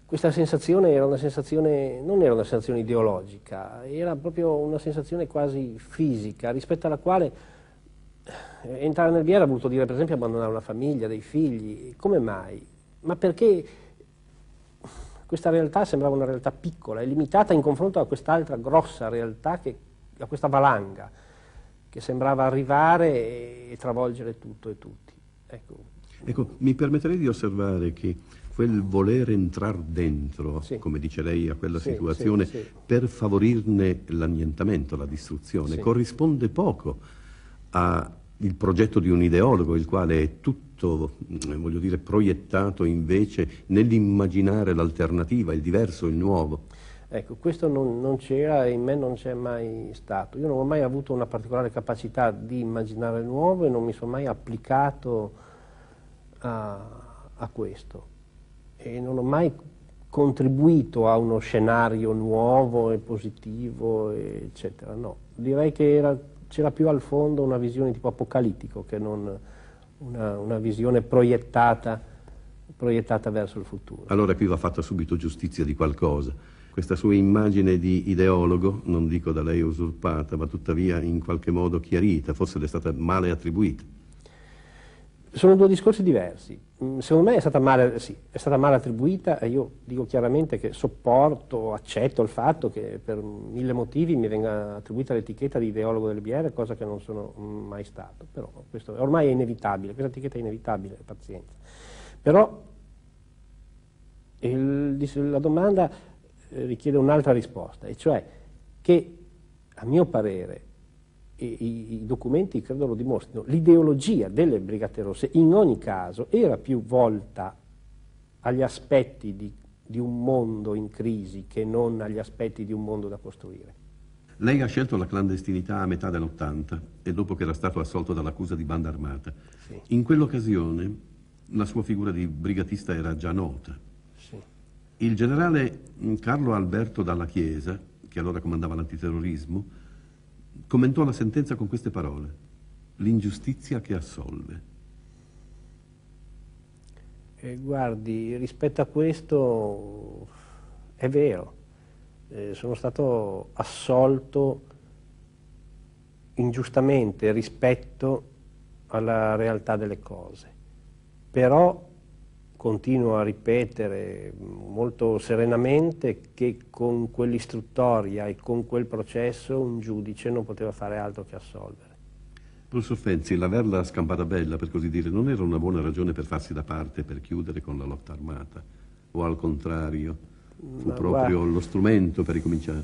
[SPEAKER 9] questa sensazione era una sensazione, non era una sensazione ideologica, era proprio una sensazione quasi fisica, rispetto alla quale entrare nel B R ha voluto dire, per esempio, abbandonare una famiglia, dei figli. Come mai? Ma perché questa realtà sembrava una realtà piccola e limitata in confronto a quest'altra grossa realtà, che, a questa valanga, che sembrava arrivare e travolgere tutto e tutti. Ecco,
[SPEAKER 8] ecco, mi permetterei di osservare che quel voler entrar dentro, sì, come dice lei, a quella sì, situazione, sì, sì, per favorirne l'annientamento, la distruzione, sì, corrisponde poco al progetto di un ideologo, il quale è tutto, voglio dire, proiettato invece nell'immaginare l'alternativa, il diverso, il nuovo.
[SPEAKER 9] Ecco, questo non, non c'era e in me non c'è mai stato. Io non ho mai avuto una particolare capacità di immaginare il nuovo e non mi sono mai applicato a, a questo. E non ho mai contribuito a uno scenario nuovo e positivo, eccetera. No, direi che c'era più al fondo una visione tipo apocalittico che non una, una visione proiettata, proiettata verso il futuro.
[SPEAKER 8] Allora qui va fatta subito giustizia di qualcosa. Questa sua immagine di ideologo, non dico da lei usurpata, ma tuttavia in qualche modo chiarita, forse le è stata male attribuita.
[SPEAKER 9] Sono due discorsi diversi. Secondo me è stata male, sì, è stata male attribuita e io dico chiaramente che sopporto, accetto il fatto che per mille motivi mi venga attribuita l'etichetta di ideologo del B R, cosa che non sono mai stato. Però questo ormai è inevitabile, questa etichetta è inevitabile, pazienza. Però il, la domanda richiede un'altra risposta, e cioè che a mio parere E i, i documenti credo lo dimostrino, l'ideologia delle Brigate Rosse in ogni caso era più volta agli aspetti di, di un mondo in crisi che non agli aspetti di un mondo da costruire.
[SPEAKER 8] Lei ha scelto la clandestinità a metà dell'ottanta e dopo che era stato assolto dall'accusa di banda armata.
[SPEAKER 9] Sì.
[SPEAKER 8] In quell'occasione la sua figura di brigatista era già nota.
[SPEAKER 9] Sì.
[SPEAKER 8] Il generale Carlo Alberto Dalla Chiesa, che allora comandava l'antiterrorismo, commentò la sentenza con queste parole: l'ingiustizia che assolve.
[SPEAKER 9] Eh, guardi, rispetto a questo è vero, eh, sono stato assolto ingiustamente rispetto alla realtà delle cose, però continuo a ripetere molto serenamente che con quell'istruttoria e con quel processo un giudice non poteva fare altro che assolvere.
[SPEAKER 8] Professor Fenzi, l'averla scampata bella, per così dire, non era una buona ragione per farsi da parte, per chiudere con la lotta armata? O al contrario, fu
[SPEAKER 9] Ma
[SPEAKER 8] proprio
[SPEAKER 9] guarda,
[SPEAKER 8] lo strumento per ricominciare?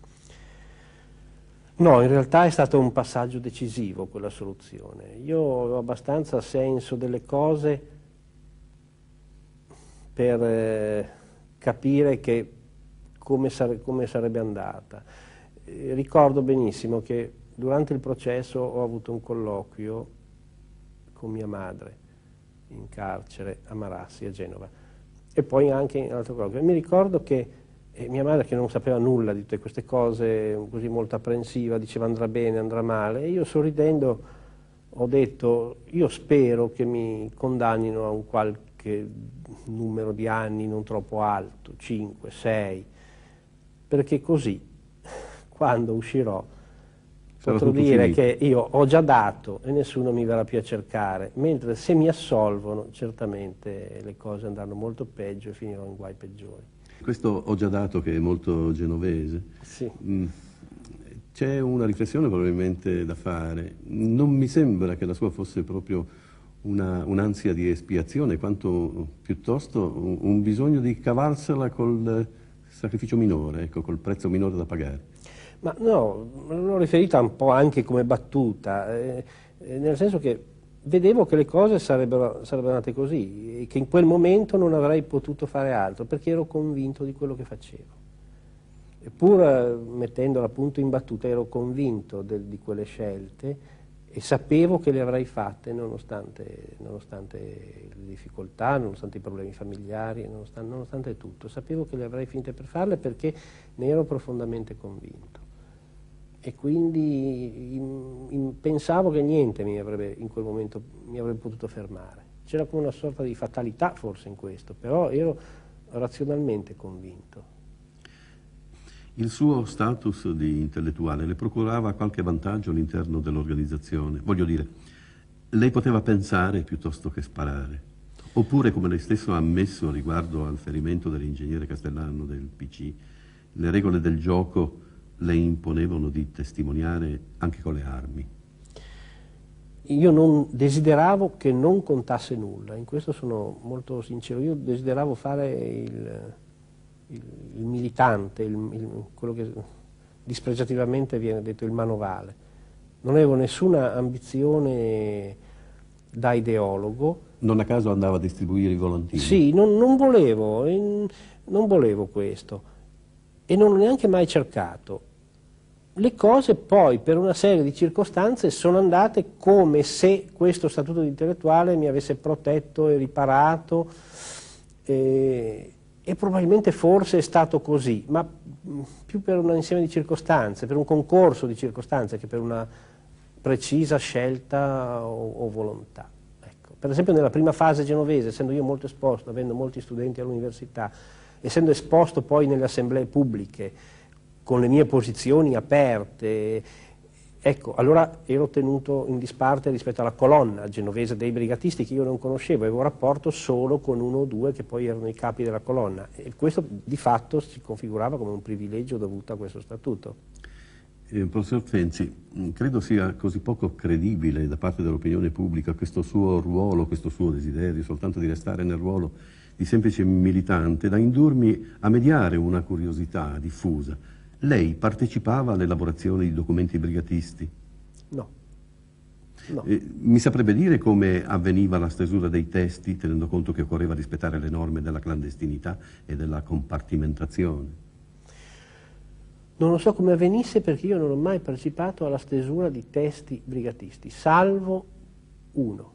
[SPEAKER 9] No, in realtà è stato un passaggio decisivo quella soluzione. Io ho abbastanza senso delle cose per eh, capire che come, sare come sarebbe andata. Eh, ricordo benissimo che durante il processo ho avuto un colloquio con mia madre in carcere a Marassi, a Genova, e poi anche in un altro colloquio. E mi ricordo che eh, mia madre, che non sapeva nulla di tutte queste cose, così molto apprensiva, diceva andrà bene, andrà male, e io sorridendo ho detto: io spero che mi condannino a un qualche numero di anni non troppo alto, cinque, sei, perché così quando uscirò
[SPEAKER 8] sarà
[SPEAKER 9] potrò dire
[SPEAKER 8] finito,
[SPEAKER 9] che io ho già dato e nessuno mi verrà più a cercare, mentre se mi assolvono certamente le cose andranno molto peggio e finirò in guai peggiori.
[SPEAKER 8] Questo ho già dato, che è molto genovese.
[SPEAKER 9] Sì.
[SPEAKER 8] Mm. C'è una riflessione probabilmente da fare. Non mi sembra che la sua fosse proprio una, un'ansia di espiazione, quanto piuttosto un, un bisogno di cavarsela col sacrificio minore, ecco, col prezzo minore da pagare.
[SPEAKER 9] Ma no, l'ho riferita un po' anche come battuta, eh, eh, nel senso che vedevo che le cose sarebbero, sarebbero andate così e che in quel momento non avrei potuto fare altro, perché ero convinto di quello che facevo. E pur eh, mettendola appunto in battuta, ero convinto del, di quelle scelte e sapevo che le avrei fatte nonostante, nonostante le difficoltà, nonostante i problemi familiari, nonostante, nonostante tutto. Sapevo che le avrei finite per farle perché ne ero profondamente convinto. E quindi in, in, pensavo che niente mi avrebbe, in quel momento mi avrebbe potuto fermare. C'era come una sorta di fatalità forse in questo, però ero razionalmente convinto.
[SPEAKER 8] Il suo status di intellettuale le procurava qualche vantaggio all'interno dell'organizzazione? Voglio dire, lei poteva pensare piuttosto che sparare? Oppure, come lei stesso ha ammesso riguardo al ferimento dell'ingegnere Castellano del P C, le regole del gioco le imponevano di testimoniare anche con le armi?
[SPEAKER 9] Io non desideravo che non contasse nulla, in questo sono molto sincero. Io desideravo fare il, il, il militante, il, il, quello che dispregiativamente viene detto il manovale. Non avevo nessuna ambizione da ideologo.
[SPEAKER 8] Non a caso andava a distribuire i volantini?
[SPEAKER 9] Sì, non, non volevo, non volevo questo e non l'ho neanche mai cercato. Le cose poi, per una serie di circostanze, sono andate come se questo statuto di intellettuale mi avesse protetto e riparato, e, e probabilmente forse è stato così, ma più per un insieme di circostanze, per un concorso di circostanze che per una precisa scelta o, o volontà. Ecco. Per esempio nella prima fase genovese, essendo io molto esposto, avendo molti studenti all'università, essendo esposto poi nelle assemblee pubbliche, con le mie posizioni aperte, ecco, allora ero tenuto in disparte rispetto alla colonna genovese dei brigatisti che io non conoscevo, avevo rapporto solo con uno o due che poi erano i capi della colonna e questo di fatto si configurava come un privilegio dovuto a questo statuto.
[SPEAKER 8] Eh, professor Fenzi, credo sia così poco credibile da parte dell'opinione pubblica questo suo ruolo, questo suo desiderio soltanto di restare nel ruolo di semplice militante da indurmi a mediare una curiosità diffusa. Lei partecipava all'elaborazione di documenti brigatisti?
[SPEAKER 9] No. no.
[SPEAKER 8] Eh, mi saprebbe dire come avveniva la stesura dei testi, tenendo conto che occorreva rispettare le norme della clandestinità e della compartimentazione?
[SPEAKER 9] Non lo so come avvenisse perché io non ho mai partecipato alla stesura di testi brigatisti, salvo uno,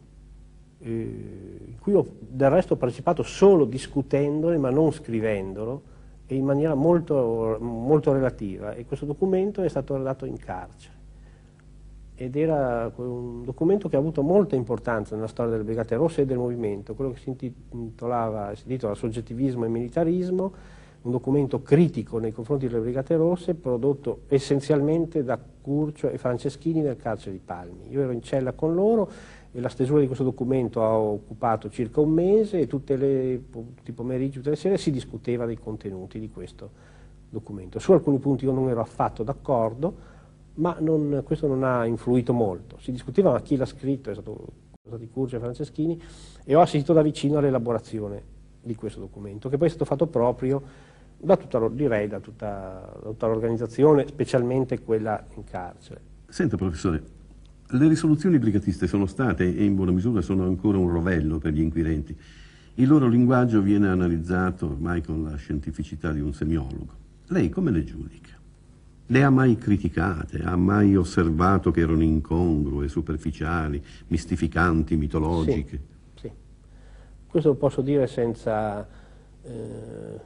[SPEAKER 9] eh, in cui ho del resto ho partecipato solo discutendole ma non scrivendolo, e in maniera molto, molto relativa, e questo documento è stato redatto in carcere ed era un documento che ha avuto molta importanza nella storia delle Brigate Rosse e del movimento, quello che si intitolava, si intitola Soggettivismo e Militarismo, un documento critico nei confronti delle Brigate Rosse prodotto essenzialmente da Curcio e Franceschini nel carcere di Palmi. Io ero in cella con loro e la stesura di questo documento ha occupato circa un mese e tutte le, tutti i pomeriggi, tutte le sere si discuteva dei contenuti di questo documento. Su alcuni punti io non ero affatto d'accordo, ma non, questo non ha influito molto. Si discuteva ma chi l'ha scritto, è stato, stati Curcio e Franceschini, e ho assistito da vicino all'elaborazione di questo documento, che poi è stato fatto proprio da tutta, direi, da tutta, da tutta l'organizzazione, specialmente quella in carcere.
[SPEAKER 8] Senta professore, le risoluzioni brigatiste sono state e in buona misura sono ancora un rovello per gli inquirenti. Il loro linguaggio viene analizzato ormai con la scientificità di un semiologo. Lei come le giudica? Le ha mai criticate? Ha mai osservato che erano incongrue, superficiali, mistificanti, mitologiche?
[SPEAKER 9] Sì, sì. Questo lo posso dire senza... Eh,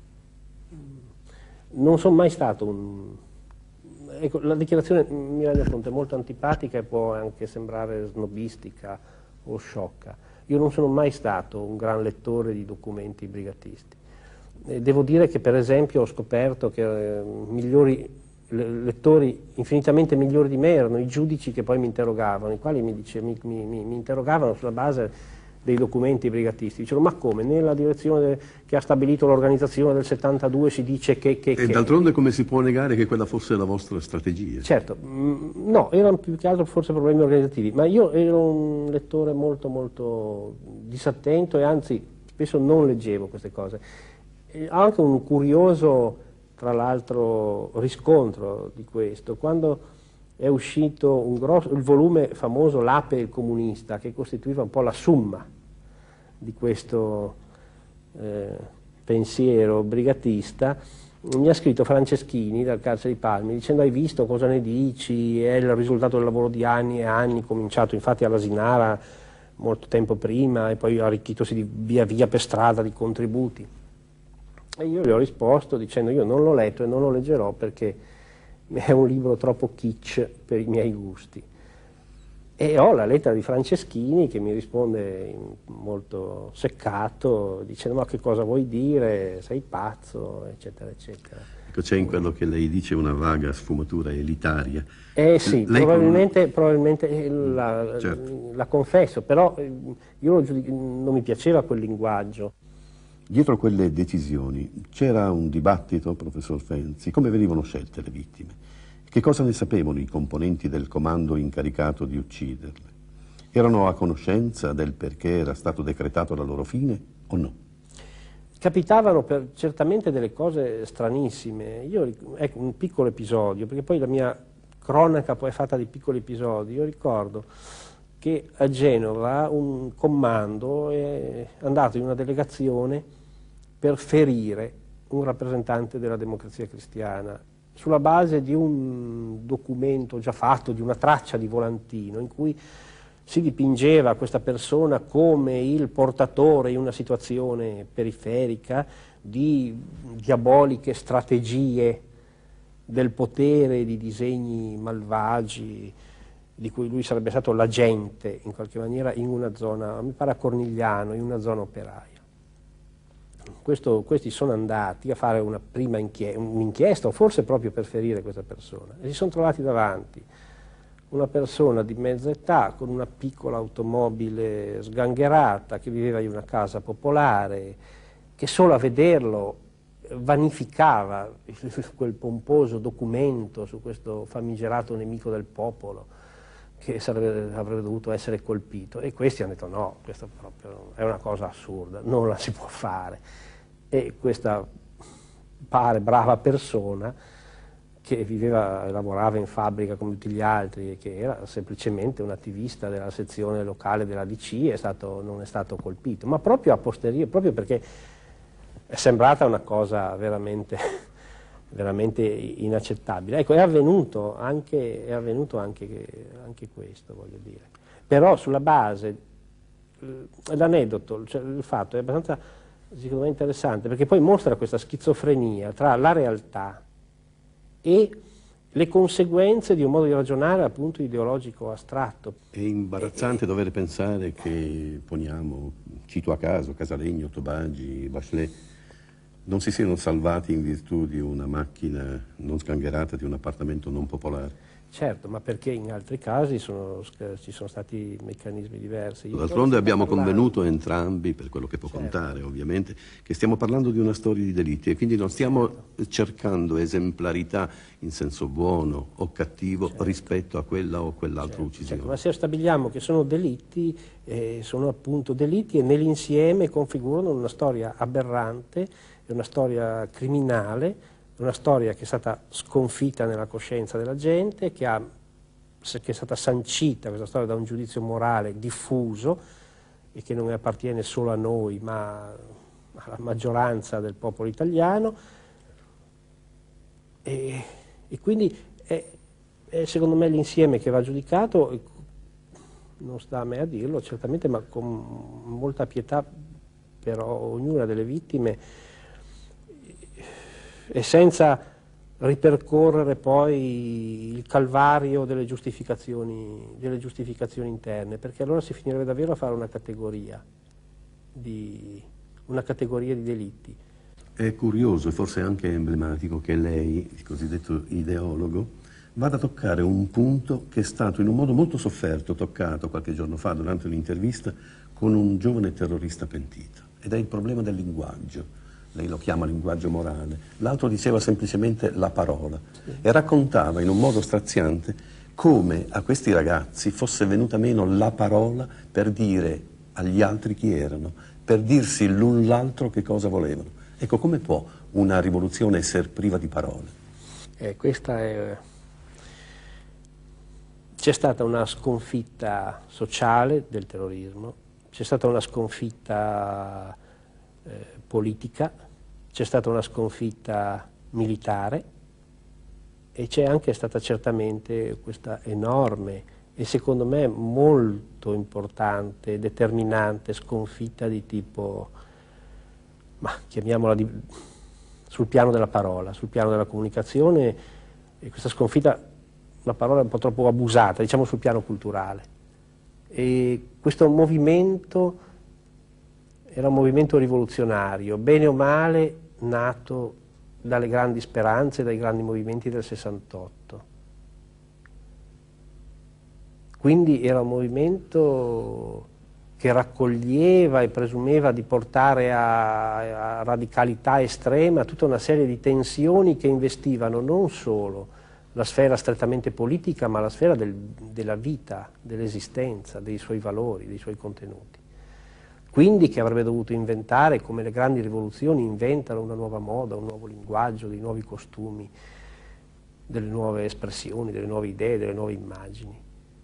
[SPEAKER 9] non sono mai stato un... Ecco, la dichiarazione mi rende conto è molto antipatica e può anche sembrare snobistica o sciocca. Io non sono mai stato un gran lettore di documenti brigatisti. E devo dire che per esempio ho scoperto che eh, migliori lettori infinitamente migliori di me erano i giudici che poi mi interrogavano, i quali mi, dice, mi, mi, mi interrogavano sulla base dei documenti brigatisti. Dicevano ma come? Nella direzione che ha stabilito l'organizzazione del settantadue si dice che... che
[SPEAKER 8] e d'altronde come si può negare che quella fosse la vostra strategia?
[SPEAKER 9] Certo, mh, no, erano più che altro forse problemi organizzativi, ma io ero un lettore molto molto disattento e anzi spesso non leggevo queste cose. E ho anche un curioso, tra l'altro, riscontro di questo. Quando è uscito un grosso, il volume famoso L'Ape e il comunista, che costituiva un po' la summa di questo eh, pensiero brigatista, mi ha scritto Franceschini dal carcere di Palmi dicendo hai visto cosa ne dici, è il risultato del lavoro di anni e anni, cominciato infatti all'Asinara molto tempo prima e poi arricchitosi di via via per strada di contributi. E io gli ho risposto dicendo io non l'ho letto e non lo leggerò perché è un libro troppo kitsch per i miei gusti. E ho la lettera di Franceschini che mi risponde molto seccato, dicendo: ma che cosa vuoi dire, sei pazzo, eccetera, eccetera.
[SPEAKER 8] Ecco, c'è in quello che lei dice una vaga sfumatura elitaria.
[SPEAKER 9] Eh sì,
[SPEAKER 8] lei
[SPEAKER 9] probabilmente,
[SPEAKER 8] con...
[SPEAKER 9] probabilmente la,
[SPEAKER 8] certo.
[SPEAKER 9] la confesso, però io lo giudico, non mi piaceva quel linguaggio.
[SPEAKER 8] Dietro a quelle decisioni c'era un dibattito, professor Fenzi, come venivano scelte le vittime? Che cosa ne sapevano i componenti del comando incaricato di ucciderle? Erano a conoscenza del perché era stato decretato la loro fine o no?
[SPEAKER 9] Capitavano per, certamente delle cose stranissime. Io, ecco, un piccolo episodio, perché poi la mia cronaca poi è fatta di piccoli episodi. Io ricordo che a Genova un comando è andato in una delegazione per ferire un rappresentante della Democrazia Cristiana, sulla base di un documento già fatto, di una traccia di volantino, in cui si dipingeva questa persona come il portatore in una situazione periferica di diaboliche strategie del potere, di disegni malvagi, di cui lui sarebbe stato l'agente, in qualche maniera, in una zona, mi pare a Cornigliano, in una zona operaia. Questo, questi sono andati a fare una prima inchiesta, un'inchiesta, o forse proprio per ferire questa persona, e si sono trovati davanti una persona di mezza età con una piccola automobile sgangherata che viveva in una casa popolare, che solo a vederlo vanificava quel pomposo documento su questo famigerato nemico del popolo che sarebbe, avrebbe dovuto essere colpito, e questi hanno detto: no, questo proprio è una cosa assurda, non la si può fare. E questa pare brava persona, che viveva e lavorava in fabbrica come tutti gli altri e che era semplicemente un attivista della sezione locale della D C, è stato, non è stato colpito, ma proprio a posteriori, proprio perché è sembrata una cosa veramente, veramente inaccettabile. Ecco, è avvenuto anche, è avvenuto anche, anche questo, voglio dire. Però sulla base, l'aneddoto, cioè il fatto è abbastanza, secondo me, interessante, perché poi mostra questa schizofrenia tra la realtà e le conseguenze di un modo di ragionare appunto ideologico astratto.
[SPEAKER 8] È imbarazzante e, dover pensare che, poniamo, cito a caso, Casalegno, Tobagi, Bachelet, non si siano salvati in virtù di una macchina non sgangherata, di un appartamento non popolare.
[SPEAKER 9] Certo, ma perché in altri casi sono, ci sono stati meccanismi diversi.
[SPEAKER 8] D'altronde abbiamo convenuto entrambi, per quello che può certo. contare ovviamente, che stiamo parlando di una storia di delitti e quindi non stiamo certo. cercando esemplarità in senso buono o cattivo certo. rispetto a quella o quell'altra certo. uccisione.
[SPEAKER 9] Certo. Ma se stabiliamo che sono delitti, eh, sono appunto delitti e nell'insieme configurano una storia aberrante, una storia criminale, una storia che è stata sconfitta nella coscienza della gente, che, ha, che è stata sancita, questa storia, da un giudizio morale diffuso e che non appartiene solo a noi ma alla maggioranza del popolo italiano, e, e quindi è, è secondo me l'insieme che va giudicato, non sta a me a dirlo certamente, ma con molta pietà per ognuna delle vittime, e senza ripercorrere poi il calvario delle giustificazioni, delle giustificazioni interne, perché allora si finirebbe davvero a fare una categoria di, una categoria di delitti.
[SPEAKER 8] È curioso e forse anche emblematico che lei, il cosiddetto ideologo, vada a toccare un punto che è stato in un modo molto sofferto toccato qualche giorno fa durante un'intervista con un giovane terrorista pentito, ed è il problema del linguaggio. Lei lo chiama linguaggio morale, l'altro diceva semplicemente la parola, e raccontava in un modo straziante come a questi ragazzi fosse venuta meno la parola per dire agli altri chi erano, per dirsi l'un l'altro che cosa volevano. Ecco, come può una rivoluzione essere priva di parole?
[SPEAKER 9] Eh, questa è... C'è stata una sconfitta sociale del terrorismo, c'è stata una sconfitta eh, politica, c'è stata una sconfitta militare e c'è anche stata certamente questa enorme e secondo me molto importante, determinante sconfitta di tipo, ma chiamiamola di, sul piano della parola, sul piano della comunicazione, e questa sconfitta, una parola un po' troppo abusata, diciamo sul piano culturale. E questo movimento era un movimento rivoluzionario, bene o male nato dalle grandi speranze, dai grandi movimenti del sessantotto. Quindi era un movimento che raccoglieva e presumeva di portare a, a radicalità estrema tutta una serie di tensioni che investivano non solo la sfera strettamente politica, ma la sfera del, della vita, dell'esistenza, dei suoi valori, dei suoi contenuti. Quindi che avrebbe dovuto inventare, come le grandi rivoluzioni inventano una nuova moda, un nuovo linguaggio, dei nuovi costumi, delle nuove espressioni, delle nuove idee, delle nuove immagini.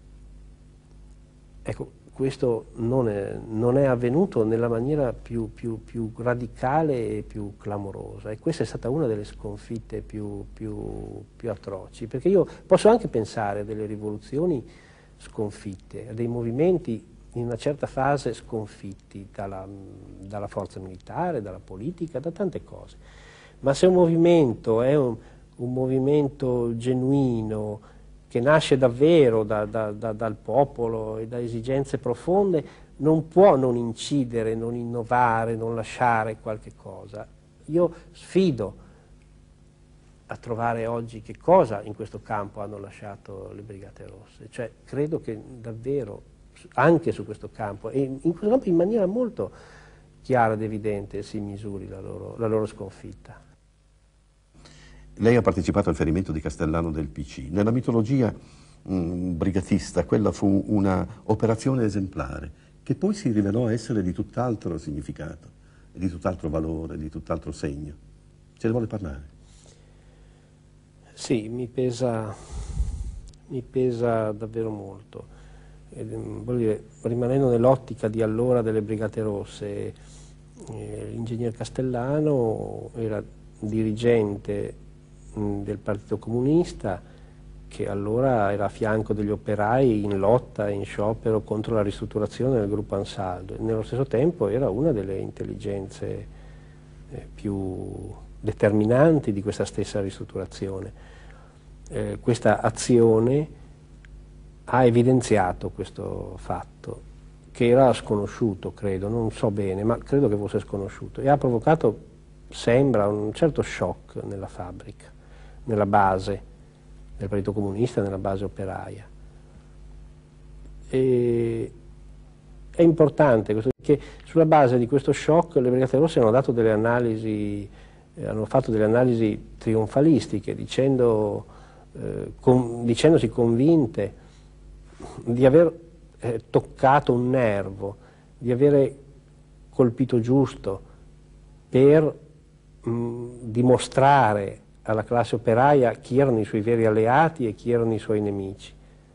[SPEAKER 9] Ecco, questo non è, non è avvenuto nella maniera più, più, più radicale e più clamorosa, e questa è stata una delle sconfitte più, più, più atroci, perché io posso anche pensare a delle rivoluzioni sconfitte, a dei movimenti in una certa fase sconfitti dalla, dalla forza militare, dalla politica, da tante cose, ma se un movimento è un, un movimento genuino, che nasce davvero da, da, da, dal popolo e da esigenze profonde, non può non incidere, non innovare, non lasciare qualche cosa. Io sfido a trovare oggi che cosa in questo campo hanno lasciato le Brigate Rosse, cioè credo che davvero anche su questo campo, e in questo campo in maniera molto chiara ed evidente, si misuri la loro, la loro sconfitta.
[SPEAKER 8] Lei ha partecipato al ferimento di Castellano del P C. Nella mitologia mh, brigatista quella fu una operazione esemplare che poi si rivelò essere di tutt'altro significato, di tutt'altro valore, di tutt'altro segno. Ce ne vuole parlare?
[SPEAKER 9] Sì, mi pesa, mi pesa davvero molto. E, voglio dire, rimanendo nell'ottica di allora delle Brigate Rosse, eh, l'ingegner Castellano era dirigente del Partito Comunista, che allora era a fianco degli operai in lotta, in sciopero contro la ristrutturazione del gruppo Ansaldo, e nello stesso tempo era una delle intelligenze eh, più determinanti di questa stessa ristrutturazione. Eh, questa azione ha evidenziato questo fatto, che era sconosciuto, credo, non so bene, ma credo che fosse sconosciuto, e ha provocato, sembra, un certo shock nella fabbrica, nella base del Partito Comunista, nella base operaia. E è importante questo, perché sulla base di questo shock le Brigate Rosse hanno dato delle analisi, eh, hanno fatto delle analisi trionfalistiche, dicendo, eh, con, dicendosi convinte di aver eh, toccato un nervo, di avere colpito giusto per mh, dimostrare alla classe operaia chi erano i suoi veri alleati e chi erano i suoi nemici.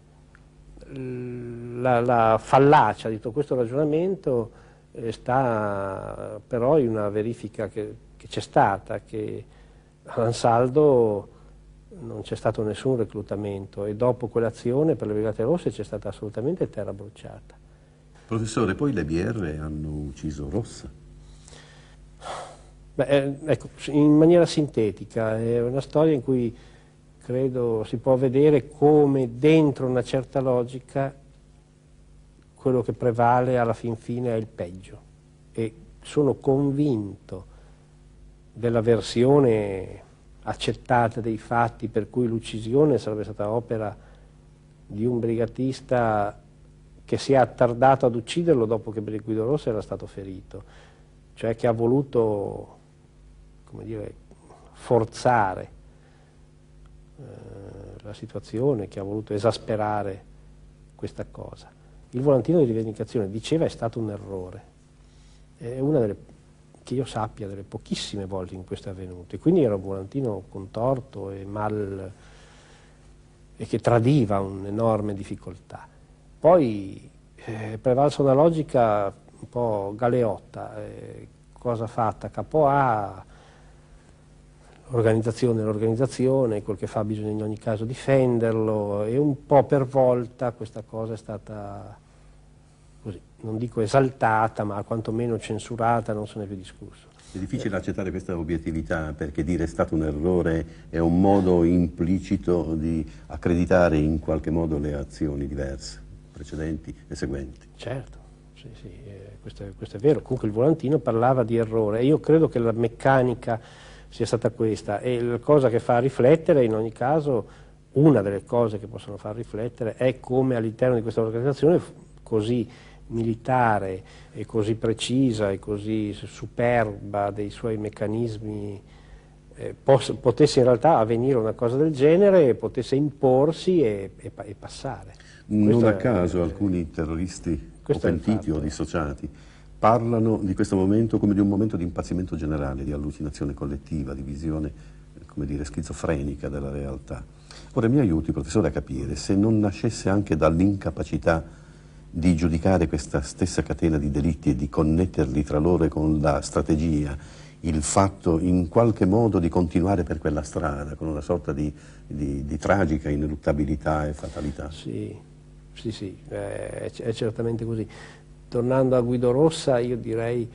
[SPEAKER 9] La, la fallacia di tutto questo ragionamento eh, sta però in una verifica che, che c'è stata, che all'Ansaldo non c'è stato nessun reclutamento, e dopo quell'azione per le Brigate Rosse c'è stata assolutamente terra bruciata.
[SPEAKER 8] Professore, poi le B R hanno ucciso Rossa.
[SPEAKER 9] Beh, ecco, in maniera sintetica, è una storia in cui credo si può vedere come dentro una certa logica quello che prevale alla fin fine è il peggio, e sono convinto della versione accettata dei fatti per cui l'uccisione sarebbe stata opera di un brigatista che si è attardato ad ucciderlo dopo che Guido Rossa era stato ferito, cioè che ha voluto, come dire, forzare eh, la situazione, che ha voluto esasperare questa cosa. Il volantino di rivendicazione, diceva, è stato un errore, è una delle, che io sappia, delle pochissime volte in cui questo è avvenuto, e quindi era un volantino contorto e mal, e che tradiva un'enorme difficoltà. Poi eh, prevalsa una logica un po' galeotta, eh, cosa fatta, capo A, l'organizzazione, l'organizzazione, quel che fa bisogna in ogni caso difenderlo, e un po' per volta questa cosa è stata, così, non dico esaltata, ma quantomeno censurata, non se ne è più discusso.
[SPEAKER 8] È difficile accettare questa obiettività, perché dire è stato un errore è un modo implicito di accreditare in qualche modo le azioni diverse. precedenti e seguenti.
[SPEAKER 9] Certo, sì, sì, eh, questo, è, questo è vero. Comunque il volantino parlava di errore e io credo che la meccanica sia stata questa, e la cosa che fa riflettere in ogni caso, una delle cose che possono far riflettere è come all'interno di questa organizzazione così militare e così precisa e così superba dei suoi meccanismi eh, potesse in realtà avvenire una cosa del genere e potesse imporsi e, e, e passare.
[SPEAKER 8] Non
[SPEAKER 9] Questo
[SPEAKER 8] a
[SPEAKER 9] è,
[SPEAKER 8] caso
[SPEAKER 9] eh,
[SPEAKER 8] alcuni terroristi o
[SPEAKER 9] questo è il
[SPEAKER 8] pentiti o
[SPEAKER 9] fatto.
[SPEAKER 8] dissociati parlano di questo momento come di un momento di impazzimento generale, di allucinazione collettiva, di visione, come dire, schizofrenica della realtà. Ora mi aiuti, professore, a capire se non nascesse anche dall'incapacità di giudicare questa stessa catena di delitti e di connetterli tra loro e con la strategia, il fatto in qualche modo di continuare per quella strada con una sorta di, di, di tragica ineluttabilità e fatalità.
[SPEAKER 9] Sì, sì, sì, è, è certamente così. Tornando a Guido Rossa, io direi,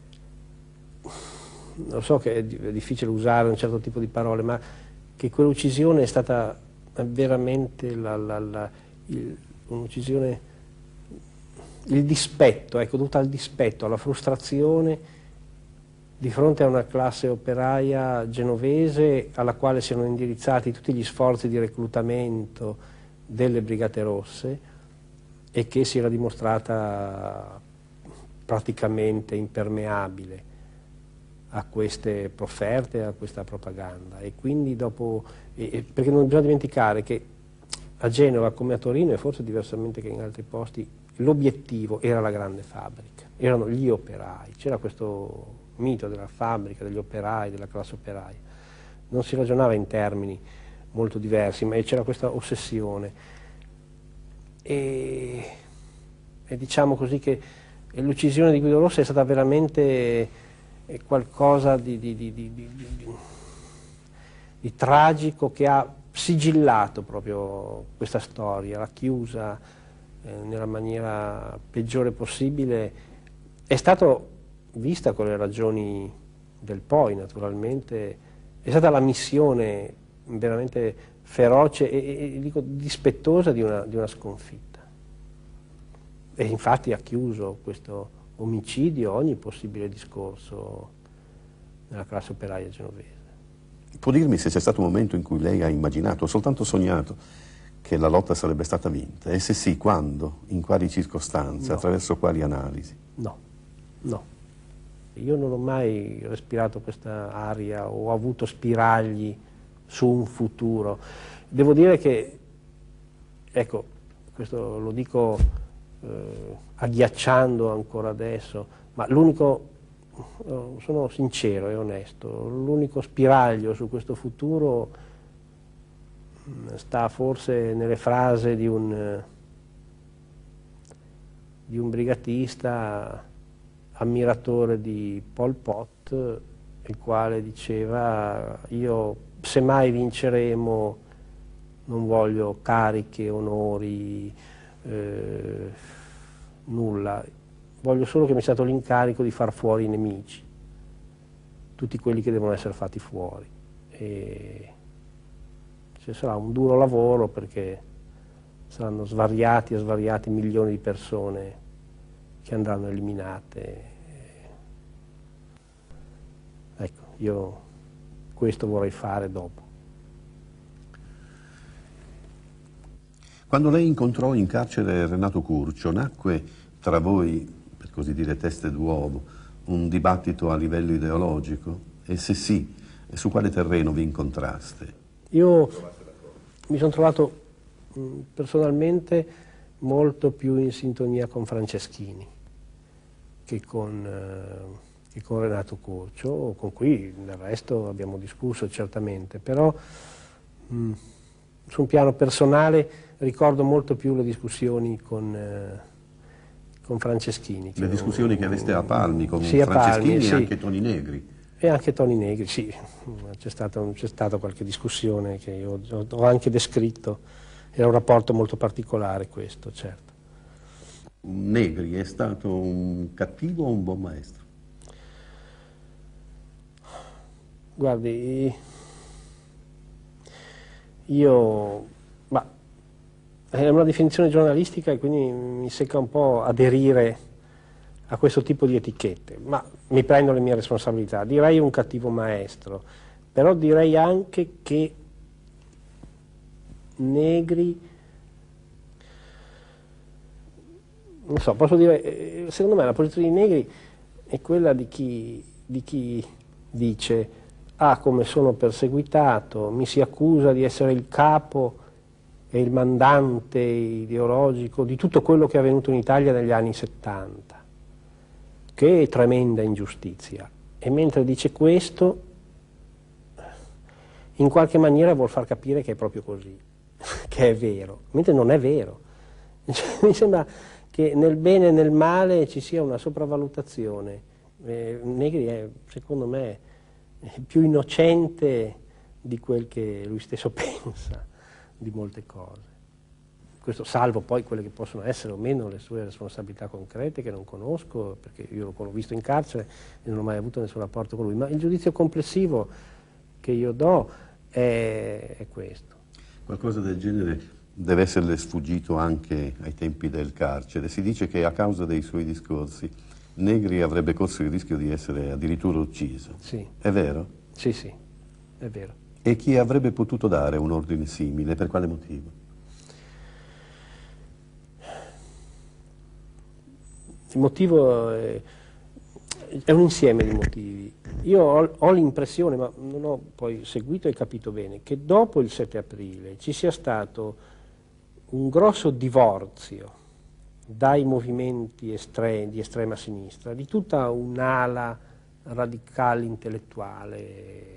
[SPEAKER 9] non so che è difficile usare un certo tipo di parole, ma che quell'uccisione è stata veramente la, la, la, un'uccisione, il dispetto, ecco, dovuta al dispetto, alla frustrazione di fronte a una classe operaia genovese alla quale si erano indirizzati tutti gli sforzi di reclutamento delle Brigate Rosse e che si era dimostrata praticamente impermeabile a queste profferte, a questa propaganda. E quindi dopo, e, perché non bisogna dimenticare che a Genova come a Torino, e forse diversamente che in altri posti, l'obiettivo era la grande fabbrica, erano gli operai, c'era questo mito della fabbrica, degli operai, della classe operaia. Non si ragionava in termini molto diversi, ma c'era questa ossessione. E, e diciamo così che l'uccisione di Guido Rossa è stata veramente qualcosa di, di, di, di, di, di, di tragico, che ha sigillato proprio questa storia, l'ha chiusa eh, nella maniera peggiore possibile. È stato vista con le ragioni del poi, naturalmente, è stata la missione veramente feroce e, e dico, dispettosa di una, di una sconfitta. E infatti ha chiuso questo omicidio ogni possibile discorso nella classe operaia genovese.
[SPEAKER 8] Può dirmi se c'è stato un momento in cui lei ha immaginato, o soltanto sognato, che la lotta sarebbe stata vinta? E se sì, quando? In quali circostanze?
[SPEAKER 9] No.
[SPEAKER 8] Attraverso quali analisi?
[SPEAKER 9] No, no. Io non ho mai respirato questa aria o avuto spiragli su un futuro. Devo dire che, ecco, questo lo dico eh, agghiacciando ancora adesso, ma l'unico, eh, sono sincero e onesto, l'unico spiraglio su questo futuro mh, sta forse nelle frasi di un, eh, di un brigatista ammiratore di Pol Pot, il quale diceva: io se mai vinceremo non voglio cariche, onori, eh, nulla, voglio solo che mi sia dato l'incarico di far fuori i nemici, tutti quelli che devono essere fatti fuori. E ci sarà un duro lavoro, perché saranno svariati e svariati milioni di persone che andranno eliminate. Ecco, io questo vorrei fare dopo.
[SPEAKER 8] Quando lei incontrò in carcere Renato Curcio, nacque tra voi, per così dire teste d'uovo, un dibattito a livello ideologico? E se sì, su quale terreno vi incontraste?
[SPEAKER 9] Io mi sono trovato mh, personalmente molto più in sintonia con Franceschini che con, eh, che con Renato Curcio, con cui del resto abbiamo discusso certamente, però mh, su un piano personale ricordo molto più le discussioni con, eh, con Franceschini.
[SPEAKER 8] Le discussioni che aveste a Palmi con
[SPEAKER 9] sì,
[SPEAKER 8] Franceschini
[SPEAKER 9] Palmi,
[SPEAKER 8] e
[SPEAKER 9] sì.
[SPEAKER 8] anche Toni Negri.
[SPEAKER 9] E anche Toni Negri, sì, c'è stata, c'è stata qualche discussione che io ho anche descritto, era un rapporto molto particolare questo, certo.
[SPEAKER 8] Negri è stato un cattivo o un buon maestro?
[SPEAKER 9] Guardi, io, ma è una definizione giornalistica e quindi mi secca un po' aderire a questo tipo di etichette, ma mi prendo le mie responsabilità. Direi un cattivo maestro, però direi anche che Negri, non so, posso dire, secondo me la posizione di Negri è quella di chi, di chi dice: ah, come sono perseguitato, mi si accusa di essere il capo e il mandante ideologico di tutto quello che è avvenuto in Italia negli anni settanta, che tremenda ingiustizia. E mentre dice questo, in qualche maniera vuol far capire che è proprio così, che è vero, mentre non è vero. Cioè, mi sembra che nel bene e nel male ci sia una sopravvalutazione. Eh, Negri è, secondo me, più innocente di quel che lui stesso pensa di molte cose. Questo salvo poi quelle che possono essere o meno le sue responsabilità concrete, che non conosco, perché io l'ho visto in carcere e non ho mai avuto nessun rapporto con lui, ma il giudizio complessivo che io do è, è questo.
[SPEAKER 8] Qualcosa del genere deve esserle sfuggito anche ai tempi del carcere. Si dice che a causa dei suoi discorsi Negri avrebbe corso il rischio di essere addirittura ucciso.
[SPEAKER 9] Sì.
[SPEAKER 8] È vero?
[SPEAKER 9] Sì, sì, è vero.
[SPEAKER 8] E chi avrebbe potuto dare un ordine simile? Per quale motivo?
[SPEAKER 9] Il motivo è, è un insieme di motivi. Io ho, ho l'impressione, ma non ho poi seguito e capito bene, che dopo il sette aprile ci sia stato un grosso divorzio dai movimenti estre, di estrema sinistra, di tutta un'ala radicale intellettuale.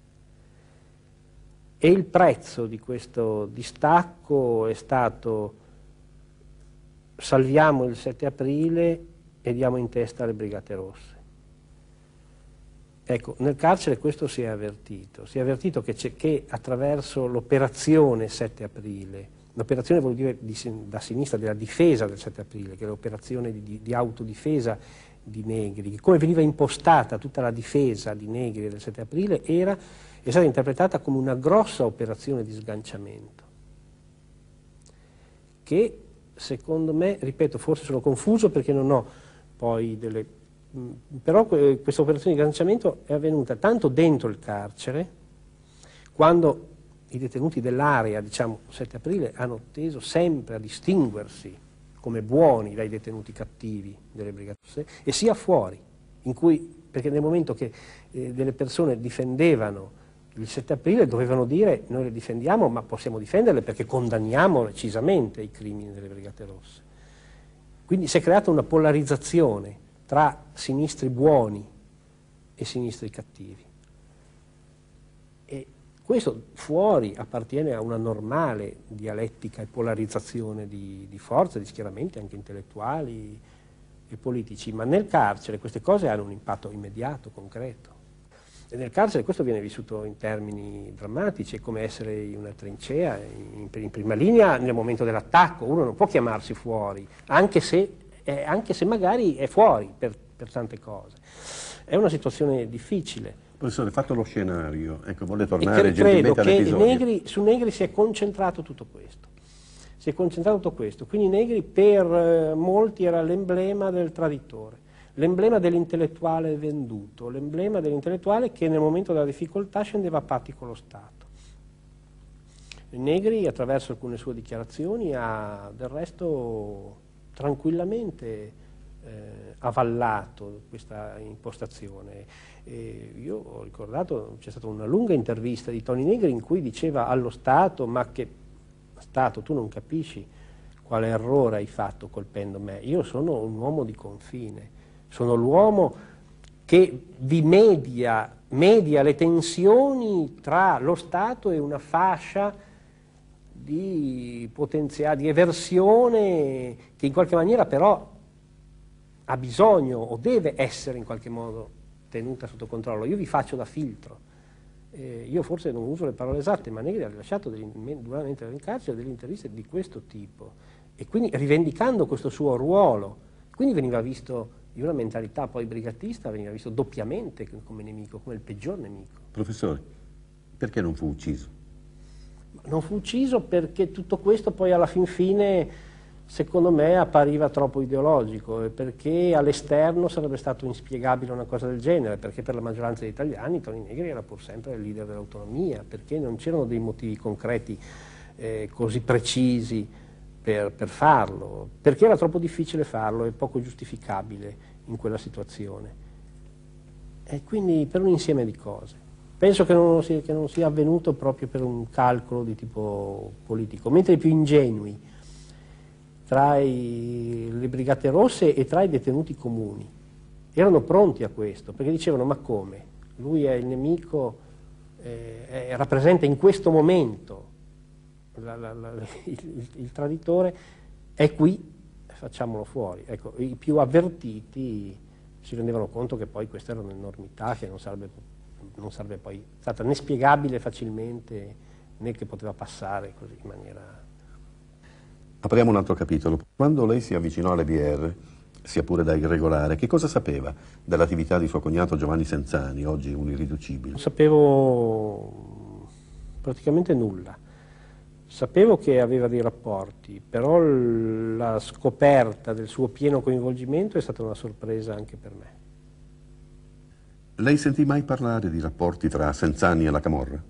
[SPEAKER 9] E il prezzo di questo distacco è stato: salviamo il sette aprile e diamo in testa alle Brigate Rosse. Ecco, nel carcere questo si è avvertito, si è avvertito che, che attraverso l'operazione sette aprile, l'operazione vuol dire di, da sinistra della difesa del sette aprile, che è l'operazione di, di, di autodifesa di Negri, come veniva impostata tutta la difesa di Negri del sette aprile, era, è stata interpretata come una grossa operazione di sganciamento, che secondo me, ripeto, forse sono confuso perché non ho poi delle... però questa operazione di sganciamento è avvenuta tanto dentro il carcere, quando i detenuti dell'area, diciamo, sette aprile, hanno teso sempre a distinguersi come buoni dai detenuti cattivi delle Brigate Rosse, e sia fuori, in cui, perché nel momento che eh, delle persone difendevano il sette aprile dovevano dire: noi le difendiamo, ma possiamo difenderle perché condanniamo recisamente i crimini delle Brigate Rosse. Quindi si è creata una polarizzazione tra sinistri buoni e sinistri cattivi. E questo fuori appartiene a una normale dialettica e polarizzazione di, di forze, di schieramenti anche intellettuali e politici, ma nel carcere queste cose hanno un impatto immediato, concreto. E nel carcere questo viene vissuto in termini drammatici, è come essere in una trincea, in, in prima linea nel momento dell'attacco. Uno non può chiamarsi fuori, anche se, eh, anche se magari è fuori per, per tante cose. È una situazione difficile.
[SPEAKER 8] Professore, fatto lo scenario, ecco, vuole tornare
[SPEAKER 9] e credo
[SPEAKER 8] gentilmente all'episodio.
[SPEAKER 9] Che Negri, su Negri si è concentrato tutto questo. Si è concentrato tutto questo. Quindi Negri per eh, molti era l'emblema del traditore, l'emblema dell'intellettuale venduto, l'emblema dell'intellettuale che nel momento della difficoltà scendeva a patti con lo Stato. Negri, attraverso alcune sue dichiarazioni, ha del resto tranquillamente eh, avallato questa impostazione. E io ho ricordato, c'è stata una lunga intervista di Toni Negri in cui diceva allo Stato: ma che Stato, tu non capisci quale errore hai fatto colpendo me, io sono un uomo di confine. Sono l'uomo che vi media, media le tensioni tra lo Stato e una fascia di potenziale, di eversione che in qualche maniera però ha bisogno o deve essere in qualche modo tenuta sotto controllo. Io vi faccio da filtro. Eh, io forse non uso le parole esatte, ma Negri ha rilasciato degli, duramente in carcere delle interviste di questo tipo, e quindi rivendicando questo suo ruolo. Quindi veniva visto, di una mentalità poi brigatista, veniva visto doppiamente come nemico, come il peggior nemico.
[SPEAKER 8] Professore, perché non fu ucciso?
[SPEAKER 9] Non fu ucciso perché tutto questo poi alla fin fine, secondo me, appariva troppo ideologico, e perché all'esterno sarebbe stato inspiegabile una cosa del genere, perché per la maggioranza degli italiani Toni Negri era pur sempre il leader dell'autonomia, perché non c'erano dei motivi concreti eh, così precisi per, per farlo, perché era troppo difficile farlo e poco giustificabile in quella situazione. E quindi per un insieme di cose. Penso che non, sia, che non sia avvenuto proprio per un calcolo di tipo politico, mentre i più ingenui tra i, le Brigate Rosse e tra i detenuti comuni erano pronti a questo, perché dicevano: ma come? Lui è il nemico, eh, è, rappresenta in questo momento la, la, la, il, il, il traditore, è qui, facciamolo fuori. Ecco, i più avvertiti si rendevano conto che poi questa era un'enormità che non sarebbe, non sarebbe poi stata né spiegabile facilmente, né che poteva passare così in maniera...
[SPEAKER 8] Apriamo un altro capitolo. Quando lei si avvicinò alle B R, sia pure da irregolare, che cosa sapeva dell'attività di suo cognato Giovanni Senzani, oggi un irriducibile?
[SPEAKER 9] Non sapevo praticamente nulla. Sapevo che aveva dei rapporti, però la scoperta del suo pieno coinvolgimento è stata una sorpresa anche per me.
[SPEAKER 8] Lei sentì mai parlare di rapporti tra Senzani e la Camorra?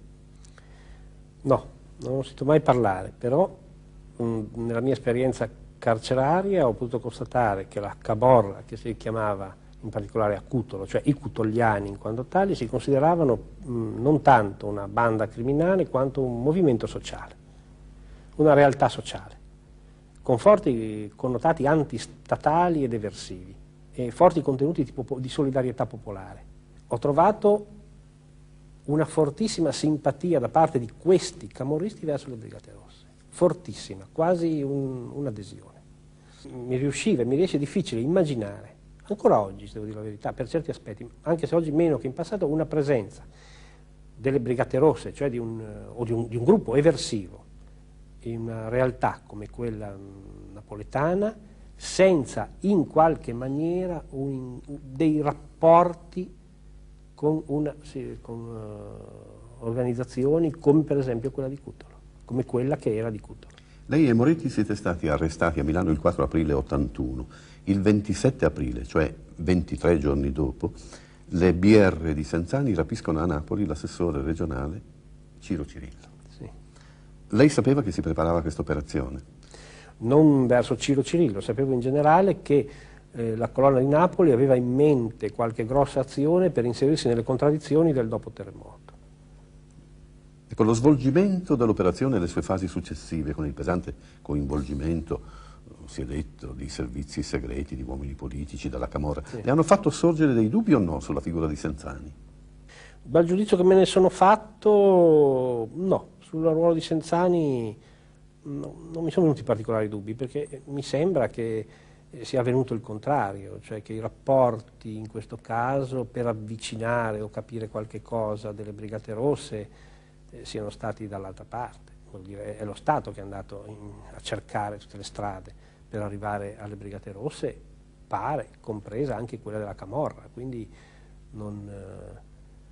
[SPEAKER 9] No, non ho sentito mai parlare, però mh, nella mia esperienza carceraria ho potuto constatare che la Camorra, che si chiamava in particolare a Cutolo, cioè i cutoliani in quanto tali, si consideravano mh, non tanto una banda criminale quanto un movimento sociale, una realtà sociale, con forti connotati antistatali ed eversivi e forti contenuti tipo di solidarietà popolare. Ho trovato una fortissima simpatia da parte di questi camorristi verso le Brigate Rosse, fortissima, quasi un, un'adesione. Mi riusciva, mi riesce difficile immaginare, ancora oggi, se devo dire la verità, per certi aspetti, anche se oggi meno che in passato, una presenza delle Brigate Rosse, cioè di un, o di un, di un gruppo eversivo, in una realtà come quella napoletana, senza in qualche maniera un, dei rapporti con, una, sì, con uh, organizzazioni come per esempio quella di Cutolo, come quella che era di Cutolo.
[SPEAKER 8] Lei e Moretti siete stati arrestati a Milano il quattro aprile ottantuno. Il ventisette aprile, cioè ventitré giorni dopo, le B R di Senzani rapiscono a Napoli l'assessore regionale Ciro Cirillo. Lei sapeva che si preparava questa operazione?
[SPEAKER 9] Non verso Ciro Cirillo, sapevo in generale che eh, la colonna di Napoli aveva in mente qualche grossa azione per inserirsi nelle contraddizioni del dopo terremoto.
[SPEAKER 8] Ecco, lo svolgimento dell'operazione e le sue fasi successive, con il pesante coinvolgimento, si è detto, di servizi segreti, di uomini politici, della Camorra, sì, le hanno fatto sorgere dei dubbi o no sulla figura di Senzani?
[SPEAKER 9] Dal giudizio che me ne sono fatto, no. Sul ruolo di Senzani no, non mi sono venuti particolari dubbi, perché mi sembra che sia avvenuto il contrario, cioè che i rapporti in questo caso per avvicinare o capire qualche cosa delle Brigate Rosse eh, siano stati dall'altra parte. Vuol dire, è lo Stato che è andato in, a cercare tutte le strade per arrivare alle Brigate Rosse, pare, compresa anche quella della Camorra, quindi non... Eh,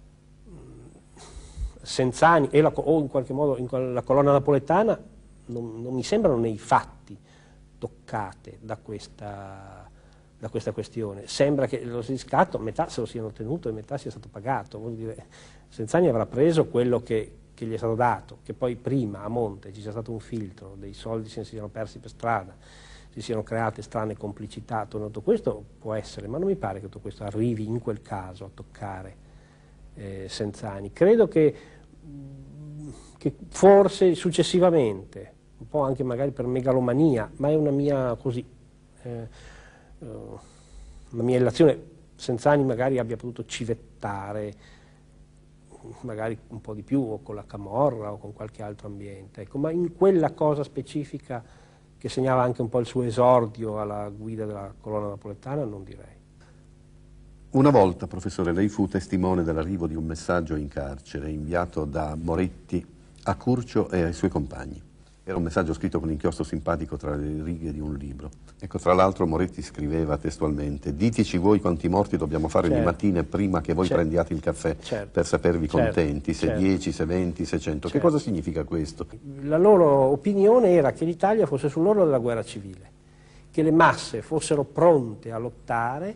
[SPEAKER 9] Senzani e la, o in qualche modo in la colonna napoletana non, non mi sembrano nei fatti toccate da questa, da questa questione. Sembra che lo riscatto metà se lo siano ottenuto e metà sia stato pagato. Vuol dire, Senzani avrà preso quello che, che gli è stato dato, che poi prima a monte ci sia stato un filtro, dei soldi si siano persi per strada, si siano create strane complicità attorno a tutto questo, può essere, ma non mi pare che tutto questo arrivi in quel caso a toccare Eh, Senzani. Credo che, che forse successivamente, un po' anche magari per megalomania, ma è una mia così, eh, uh, una mia relazione, Senzani magari abbia potuto civettare magari un po' di più o con la Camorra o con qualche altro ambiente, ecco, ma in quella cosa specifica che segnava anche un po' il suo esordio alla guida della colonna napoletana non direi.
[SPEAKER 8] Una volta, professore, lei fu testimone dell'arrivo di un messaggio in carcere inviato da Moretti a Curcio e ai suoi compagni. Era un messaggio scritto con inchiostro simpatico tra le righe di un libro. Ecco, tra l'altro Moretti scriveva testualmente: diteci voi quanti morti dobbiamo fare
[SPEAKER 9] certo.
[SPEAKER 8] di mattine prima che voi
[SPEAKER 9] certo.
[SPEAKER 8] prendiate il caffè
[SPEAKER 9] certo.
[SPEAKER 8] per sapervi
[SPEAKER 9] certo.
[SPEAKER 8] contenti, se
[SPEAKER 9] certo.
[SPEAKER 8] dieci, se venti, se cento.
[SPEAKER 9] Certo.
[SPEAKER 8] Che cosa significa questo?
[SPEAKER 9] La loro opinione era che l'Italia fosse sull'orlo della guerra civile, che le masse fossero pronte a lottare,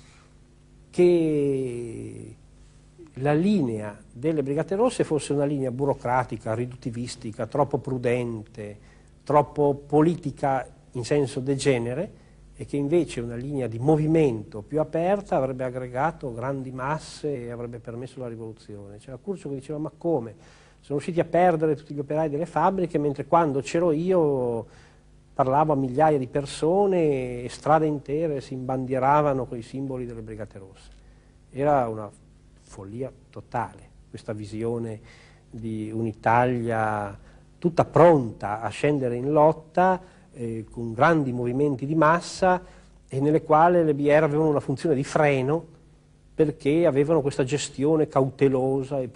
[SPEAKER 9] che la linea delle Brigate Rosse fosse una linea burocratica, riduttivistica, troppo prudente, troppo politica in senso degenere, e che invece una linea di movimento più aperta avrebbe aggregato grandi masse e avrebbe permesso la rivoluzione. C'era Curcio che diceva: ma come? Sono riusciti a perdere tutti gli operai delle fabbriche, mentre quando c'ero io parlavo a migliaia di persone e strade intere si imbandieravano con i simboli delle Brigate Rosse. Era una follia totale, questa visione di un'Italia tutta pronta a scendere in lotta, eh, con grandi movimenti di massa, e nelle quali le B R avevano una funzione di freno perché avevano questa gestione cautelosa e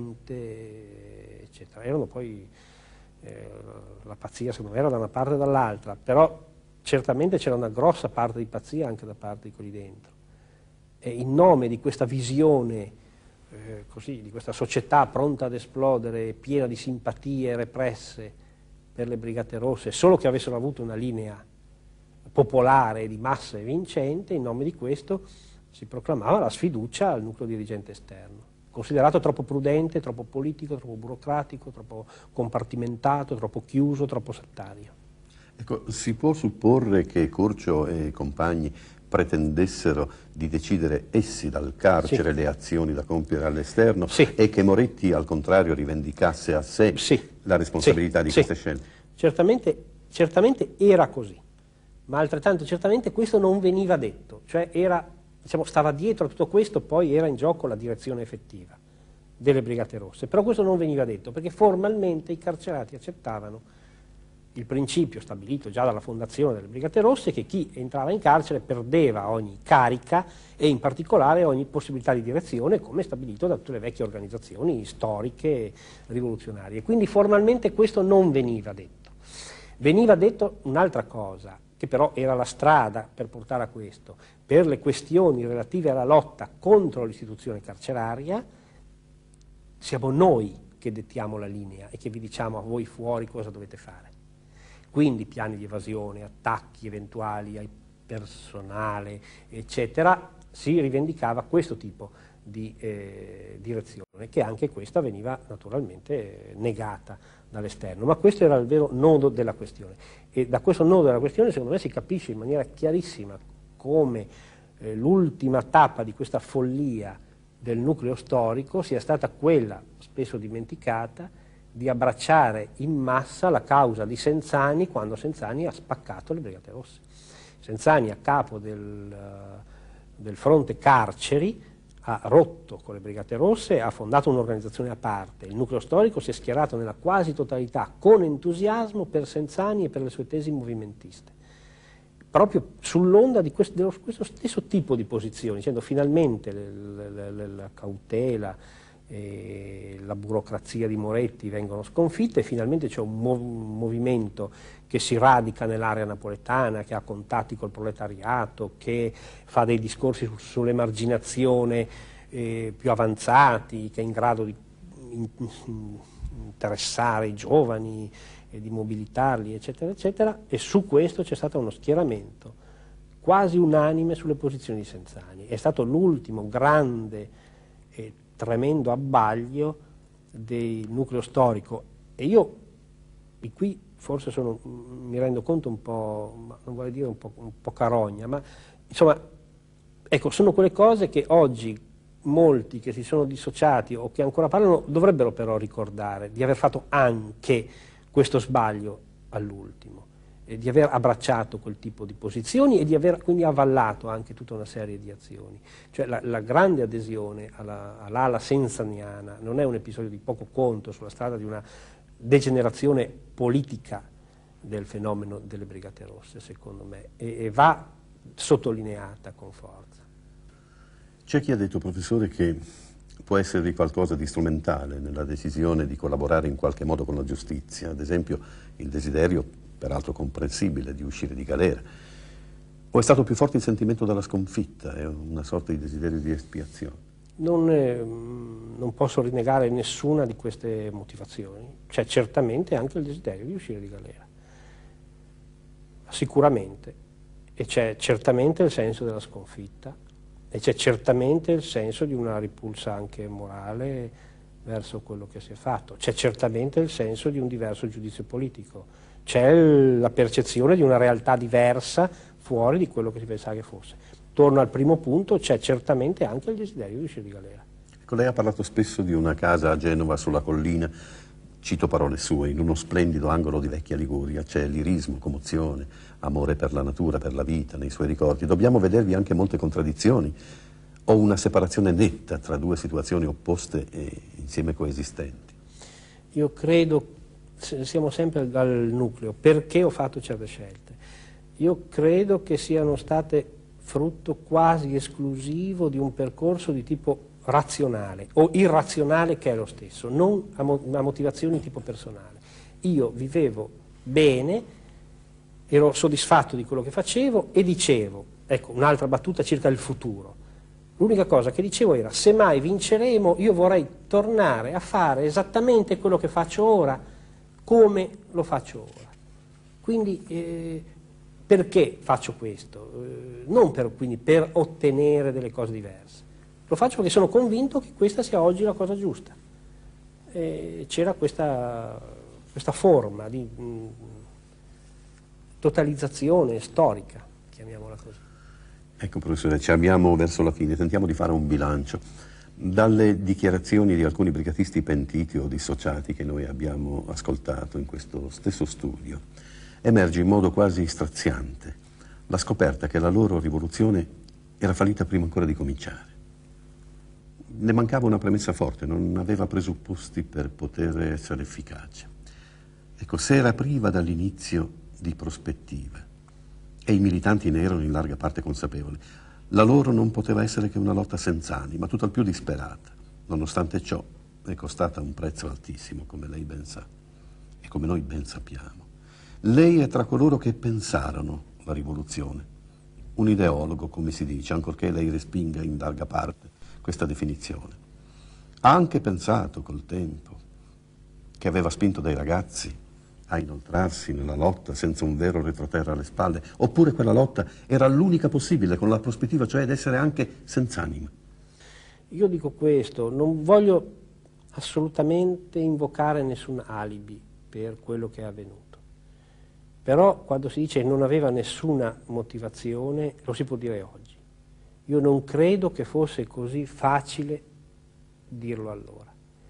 [SPEAKER 9] prudente, eccetera. Erano poi, eh, la pazzia secondo me era da una parte e dall'altra, però certamente c'era una grossa parte di pazzia anche da parte di quelli dentro. E in nome di questa visione Eh, così, di questa società pronta ad esplodere, piena di simpatie represse per le Brigate Rosse, solo che avessero avuto una linea popolare di massa e vincente, in nome di questo si proclamava la sfiducia al nucleo dirigente esterno, considerato troppo prudente, troppo politico, troppo burocratico, troppo compartimentato, troppo chiuso, troppo settario.
[SPEAKER 8] Ecco, si può supporre che Curcio e compagni pretendessero di decidere essi dal carcere sì. le azioni da compiere all'esterno sì. e che Moretti al contrario rivendicasse a sé sì. la responsabilità sì. di queste scelte?
[SPEAKER 9] Certamente, certamente era così, ma altrettanto certamente questo non veniva detto, cioè era, diciamo, stava dietro a tutto questo, poi era in gioco la direzione effettiva delle Brigate Rosse, però questo non veniva detto perché formalmente i carcerati accettavano il principio stabilito già dalla fondazione delle Brigate Rosse, che chi entrava in carcere perdeva ogni carica e in particolare ogni possibilità di direzione, come stabilito da tutte le vecchie organizzazioni storiche rivoluzionarie. Quindi formalmente questo non veniva detto. Veniva detto un'altra cosa, che però era la strada per portare a questo. Per le questioni relative alla lotta contro l'istituzione carceraria, siamo noi che dettiamo la linea e che vi diciamo a voi fuori cosa dovete fare. Quindi piani di evasione, attacchi eventuali al personale, eccetera, si rivendicava questo tipo di eh, direzione, che anche questa veniva naturalmente eh, negata dall'esterno. Ma questo era il vero nodo della questione. E da questo nodo della questione, secondo me, si capisce in maniera chiarissima come eh, l'ultima tappa di questa follia del nucleo storico sia stata quella, spesso dimenticata, di abbracciare in massa la causa di Senzani quando Senzani ha spaccato le Brigate Rosse. Senzani, a capo del, del fronte carceri, ha rotto con le Brigate Rosse, ha fondato un'organizzazione a parte. Il nucleo storico si è schierato nella quasi totalità con entusiasmo per Senzani e per le sue tesi movimentiste, proprio sull'onda di questo, dello, questo stesso tipo di posizioni, dicendo finalmente le, le, le, la cautela e la burocrazia di Moretti vengono sconfitte e finalmente c'è un, mov un movimento che si radica nell'area napoletana, che ha contatti col proletariato, che fa dei discorsi su, sull'emarginazione eh, più avanzati, che è in grado di in, in, interessare i giovani e di mobilitarli, eccetera, eccetera, e su questo c'è stato uno schieramento quasi unanime sulle posizioni di Senzani. È stato l'ultimo grande e tremendo abbaglio del nucleo storico, e io di qui forse sono, mi rendo conto un po', non vorrei dire un po', un po' carogna, ma insomma, ecco, sono quelle cose che oggi molti che si sono dissociati o che ancora parlano dovrebbero però ricordare di aver fatto anche questo sbaglio all'ultimo, e di aver abbracciato quel tipo di posizioni e di aver quindi avallato anche tutta una serie di azioni. Cioè la, la grande adesione alla, all'ala senzaniana non è un episodio di poco conto sulla strada di una degenerazione politica del fenomeno delle Brigate Rosse, secondo me, e, e va sottolineata con forza.
[SPEAKER 8] C'è chi ha detto, professore, che può essere di qualcosa di strumentale nella decisione di collaborare in qualche modo con la giustizia, ad esempio il desiderio, peraltro comprensibile, di uscire di galera. O è stato più forte il sentimento della sconfitta, è una sorta di desiderio di espiazione?
[SPEAKER 9] Non, eh, non posso rinnegare nessuna di queste motivazioni. C'è certamente anche il desiderio di uscire di galera, sicuramente, e c'è certamente il senso della sconfitta, e c'è certamente il senso di una ripulsa anche morale verso quello che si è fatto, c'è certamente il senso di un diverso giudizio politico, c'è la percezione di una realtà diversa fuori di quello che si pensava che fosse. Torno al primo punto, c'è certamente anche il desiderio di uscire di galera.
[SPEAKER 8] Ecco, lei ha parlato spesso di una casa a Genova sulla collina, cito parole sue, in uno splendido angolo di vecchia Liguria, c'è lirismo, commozione, amore per la natura, per la vita, nei suoi ricordi. Dobbiamo vedervi anche molte contraddizioni, o una separazione netta tra due situazioni opposte e insieme coesistenti.
[SPEAKER 9] Io credo, siamo sempre dal nucleo, perché ho fatto certe scelte. Io credo che siano state frutto quasi esclusivo di un percorso di tipo razionale o irrazionale, che è lo stesso, non a, mo a motivazioni di tipo personale. Io vivevo bene, ero soddisfatto di quello che facevo e dicevo, ecco un'altra battuta circa il futuro, l'unica cosa che dicevo era: se mai vinceremo io vorrei tornare a fare esattamente quello che faccio ora come lo faccio ora. Quindi eh, perché faccio questo? Eh, non per, quindi, per ottenere delle cose diverse. Lo faccio perché sono convinto che questa sia oggi la cosa giusta. C'era questa, questa forma di mh, totalizzazione storica, chiamiamola così.
[SPEAKER 8] Ecco, professore, ci abbiamo verso la fine, tentiamo di fare un bilancio. Dalle dichiarazioni di alcuni brigatisti pentiti o dissociati che noi abbiamo ascoltato in questo stesso studio, emerge in modo quasi straziante la scoperta che la loro rivoluzione era fallita prima ancora di cominciare. Ne mancava una premessa forte, non aveva presupposti per poter essere efficace. Ecco, se era priva dall'inizio di prospettive, e i militanti ne erano in larga parte consapevoli, la loro non poteva essere che una lotta senza anima, tutt'al più disperata. Nonostante ciò, è costata un prezzo altissimo, come lei ben sa, e come noi ben sappiamo. Lei è tra coloro che pensarono la rivoluzione, un ideologo, come si dice, ancorché lei respinga in larga parte questa definizione. Ha anche pensato col tempo che aveva spinto dei ragazzi a inoltrarsi nella lotta senza un vero retroterra alle spalle, oppure quella lotta era l'unica possibile, con la prospettiva cioè di essere anche senza anima.
[SPEAKER 9] Io dico questo, non voglio assolutamente invocare nessun alibi per quello che è avvenuto, però quando si dice non aveva nessuna motivazione, lo si può dire oggi. Io non credo che fosse così facile dirlo allora.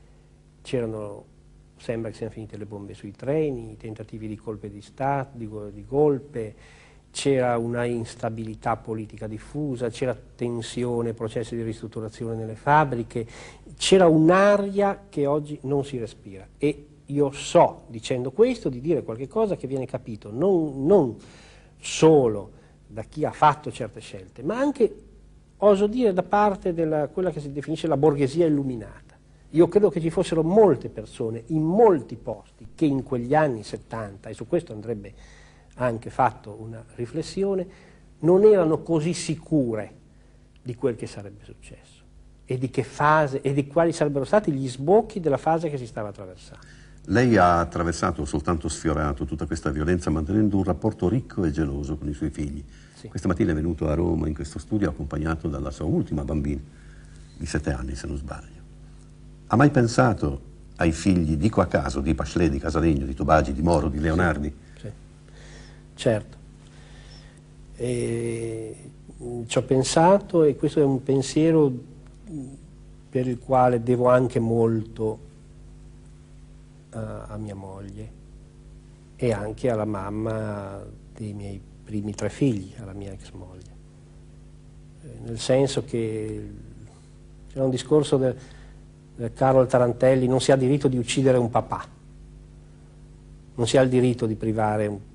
[SPEAKER 9] C'erano, sembra che siano finite le bombe sui treni, i tentativi di colpe di Stato, di, di golpe, c'era una instabilità politica diffusa, c'era tensione, processi di ristrutturazione nelle fabbriche, c'era un'aria che oggi non si respira. E io so, dicendo questo, di dire qualche cosa che viene capito non, non solo da chi ha fatto certe scelte, ma anche, oso dire, da parte della quella che si definisce la borghesia illuminata. Io credo che ci fossero molte persone in molti posti che in quegli anni settanta, e su questo andrebbe anche fatto una riflessione, non erano così sicure di quel che sarebbe successo e di che fase e di quali sarebbero stati gli sbocchi della fase che si stava attraversando.
[SPEAKER 8] Lei ha attraversato, soltanto sfiorato, tutta questa violenza mantenendo un rapporto ricco e geloso con i suoi figli. Sì. Questa mattina è venuto a Roma in questo studio accompagnato dalla sua ultima bambina, di sette anni se non sbaglio. Ha mai pensato ai figli, dico a caso, di Bachelet, di Casalegno, di Tobagi, di Moro, di Leonardi?
[SPEAKER 9] Sì, sì. Certo. E ci ho pensato, e questo è un pensiero per il quale devo anche molto a, a mia moglie e anche alla mamma dei miei primi tre figli, alla mia ex moglie. Eh, nel senso che c'era un discorso del, del Carlo Tarantelli: non si ha diritto di uccidere un papà, non si ha il diritto di privare un,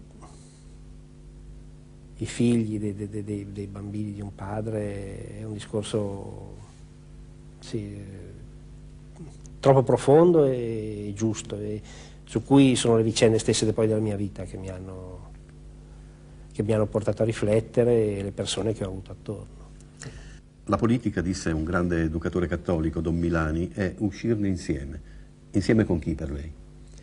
[SPEAKER 9] i figli dei, dei, dei, dei bambini di un padre. È un discorso, sì, troppo profondo e giusto, e su cui sono le vicende stesse poi della mia vita che mi hanno, che mi hanno portato a riflettere, e le persone che ho avuto attorno.
[SPEAKER 8] La politica, disse un grande educatore cattolico, Don Milani, è uscirne insieme. Insieme con chi per lei?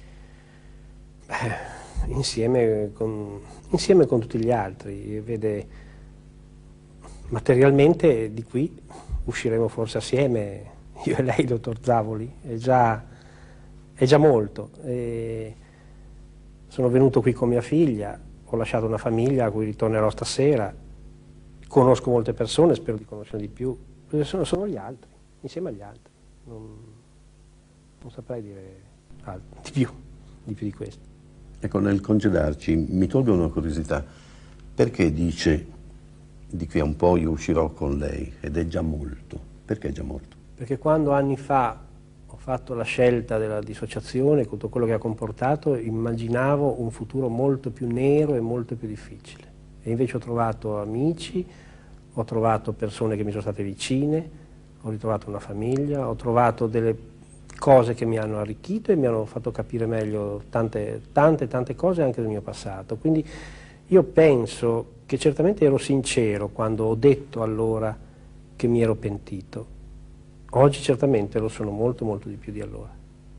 [SPEAKER 9] Beh, insieme con, insieme con tutti gli altri. Vede, materialmente di qui usciremo forse assieme, io e lei, dottor Zavoli, è già, è già molto. E sono venuto qui con mia figlia, ho lasciato una famiglia a cui ritornerò stasera, conosco molte persone, spero di conoscerne di più, sono, sono gli altri, insieme agli altri, non, non saprei dire altro, di più, di più di questo.
[SPEAKER 8] Ecco, nel congedarci mi tolgo una curiosità, perché dice di qui a un po' io uscirò con lei, ed è già molto, perché è già molto?
[SPEAKER 9] Perché quando anni fa ho fatto la scelta della dissociazione, con tutto quello che ha comportato, immaginavo un futuro molto più nero e molto più difficile. E invece ho trovato amici, ho trovato persone che mi sono state vicine, ho ritrovato una famiglia, ho trovato delle cose che mi hanno arricchito e mi hanno fatto capire meglio tante, tante, tante cose anche del mio passato. Quindi io penso che certamente ero sincero quando ho detto allora che mi ero pentito. Oggi certamente lo sono molto, molto di più di allora.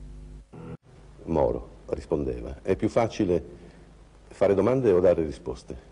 [SPEAKER 8] Moro rispondeva, è più facile fare domande o dare risposte?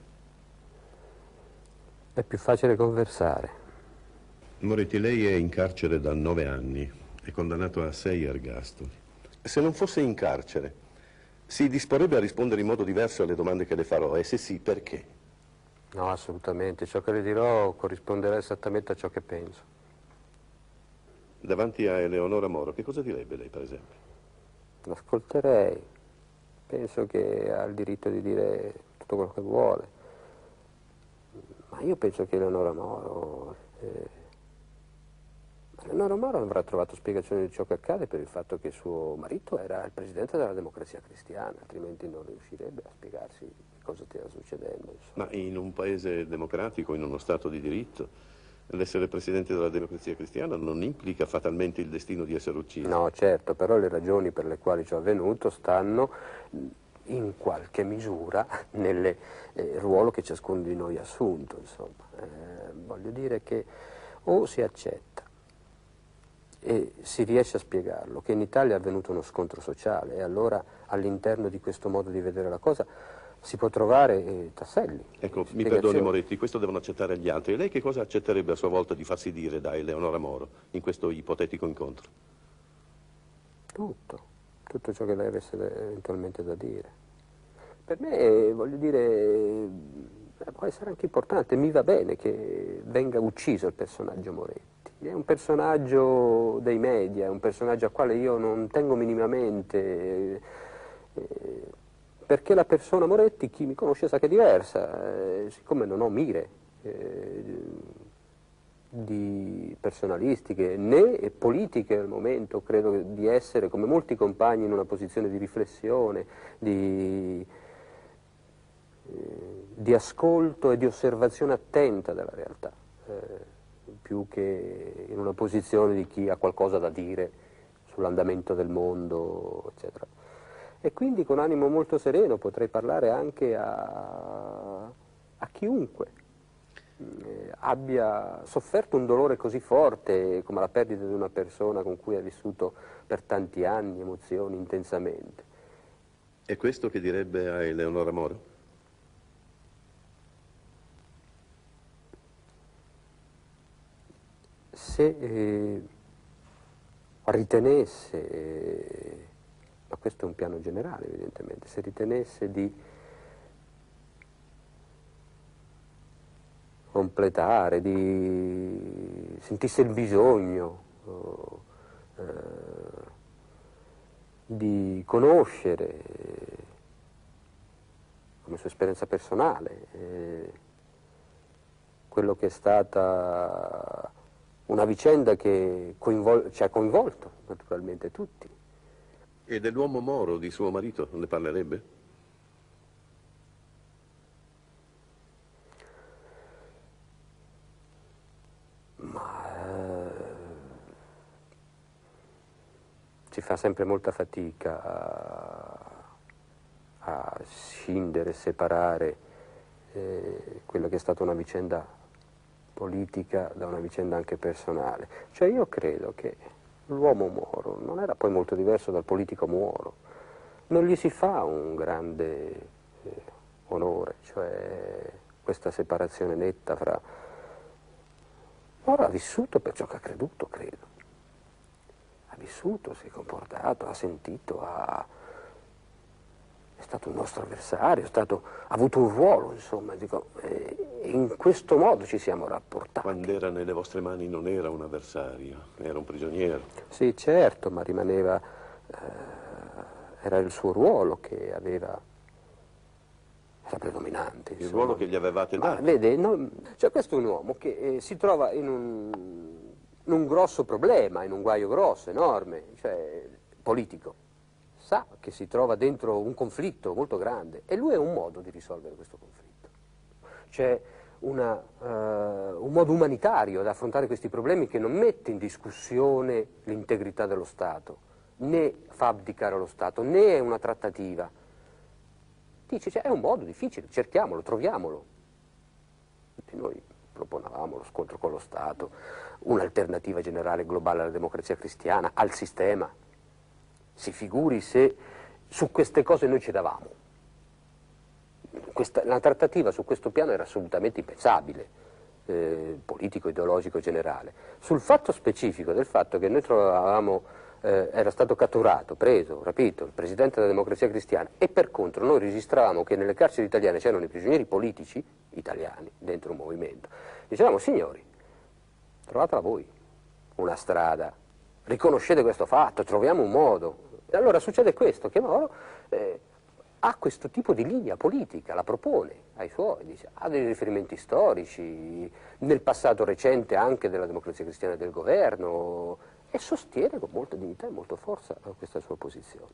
[SPEAKER 25] È più facile conversare.
[SPEAKER 8] Moretti, lei è in carcere da nove anni, è condannato a sei ergastoli. Se non fosse in carcere, si disporrebbe a rispondere in modo diverso alle domande che le farò, e se sì, perché?
[SPEAKER 25] No, assolutamente. Ciò che le dirò corrisponderà esattamente a ciò che penso.
[SPEAKER 8] Davanti a Eleonora Moro, che cosa direbbe lei, per esempio?
[SPEAKER 25] L'ascolterei. Penso che ha il diritto di dire tutto quello che vuole. Ma io penso che Eleonora Moro, eh, Eleonora Moro avrà trovato spiegazione di ciò che accade per il fatto che suo marito era il presidente della Democrazia Cristiana, altrimenti non riuscirebbe a spiegarsi cosa stia succedendo. Insomma.
[SPEAKER 8] Ma in un paese democratico, in uno Stato di diritto, l'essere presidente della Democrazia Cristiana non implica fatalmente il destino di essere ucciso?
[SPEAKER 25] No, certo, però le ragioni per le quali ciò è avvenuto stanno in qualche misura nel eh, ruolo che ciascuno di noi ha assunto, insomma. Eh, voglio dire che o si accetta e si riesce a spiegarlo che in Italia è avvenuto uno scontro sociale, e allora all'interno di questo modo di vedere la cosa si può trovare eh, tasselli.
[SPEAKER 8] Ecco, mi perdoni Moretti, questo devono accettare gli altri. E lei che cosa accetterebbe a sua volta di farsi dire da Eleonora Moro in questo ipotetico incontro?
[SPEAKER 25] Tutto. Tutto ciò che lei avesse eventualmente da dire. Per me, voglio dire, può essere anche importante, mi va bene che venga ucciso il personaggio Moretti. È un personaggio dei media, è un personaggio al quale io non tengo minimamente, eh, perché la persona Moretti, chi mi conosce sa che è diversa, eh, siccome non ho mire eh, di personalistiche né politiche al momento, credo di essere, come molti compagni, in una posizione di riflessione, di, eh, di ascolto e di osservazione attenta della realtà, eh, più che in una posizione di chi ha qualcosa da dire sull'andamento del mondo, eccetera. E quindi con animo molto sereno potrei parlare anche a, a chiunque Eh, abbia sofferto un dolore così forte come la perdita di una persona con cui ha vissuto per tanti anni emozioni intensamente.
[SPEAKER 8] È questo che direbbe a Eleonora Moro?
[SPEAKER 25] Se eh, ritenesse, eh, ma questo è un piano generale evidentemente, se ritenesse di completare, di sentisse il bisogno eh, di conoscere come sua esperienza personale eh, quello che è stata una vicenda che coinvol- ci ha coinvolto naturalmente tutti.
[SPEAKER 8] E dell'uomo Moro, di suo marito, ne parlerebbe?
[SPEAKER 25] si fa sempre molta fatica a, a scindere, separare eh, quella che è stata una vicenda politica da una vicenda anche personale. Cioè io credo che l'uomo Moro non era poi molto diverso dal politico Moro, non gli si fa un grande eh, onore, cioè questa separazione netta fra... Moro ha vissuto per ciò che ha creduto, credo. Ha vissuto, si è comportato, ha sentito, ha... è stato un nostro avversario, è stato... ha avuto un ruolo, insomma, dico, e in questo modo ci siamo rapportati.
[SPEAKER 8] Quando era nelle vostre mani non era un avversario, era un prigioniero.
[SPEAKER 25] Sì, certo, ma rimaneva... Eh, era il suo ruolo che aveva... era predominante.
[SPEAKER 8] Il
[SPEAKER 25] insomma.
[SPEAKER 8] ruolo che gli avevate
[SPEAKER 25] Ma,
[SPEAKER 8] dato.
[SPEAKER 25] vede, no, cioè questo è un uomo che eh, si trova in un, in un grosso problema, in un guaio grosso, enorme, cioè politico. Sa che si trova dentro un conflitto molto grande e lui è un modo di risolvere questo conflitto. C'è una, uh, un modo umanitario ad affrontare questi problemi che non mette in discussione l'integrità dello Stato, né fa abdicare lo Stato, né è una trattativa. Dice, cioè, è un modo difficile, cerchiamolo, troviamolo. Noi proponevamo lo scontro con lo Stato, un'alternativa generale globale alla democrazia cristiana, al sistema. Si figuri se su queste cose noi ci davamo. Questa, la trattativa su questo piano era assolutamente impensabile, eh, politico, ideologico, generale. Sul fatto specifico del fatto che noi trovavamo, eh, era stato catturato, preso, rapito il presidente della democrazia cristiana e per contro noi registravamo che nelle carceri italiane c'erano i prigionieri politici italiani dentro un movimento. Dicevamo, signori, trovatela voi una strada, riconoscete questo fatto, troviamo un modo. E allora succede questo, che Moro eh, ha questo tipo di linea politica, la propone ai suoi, dice, ha dei riferimenti storici, nel passato recente anche della democrazia cristiana e del governo, e sostiene con molta dignità e molta forza questa sua posizione.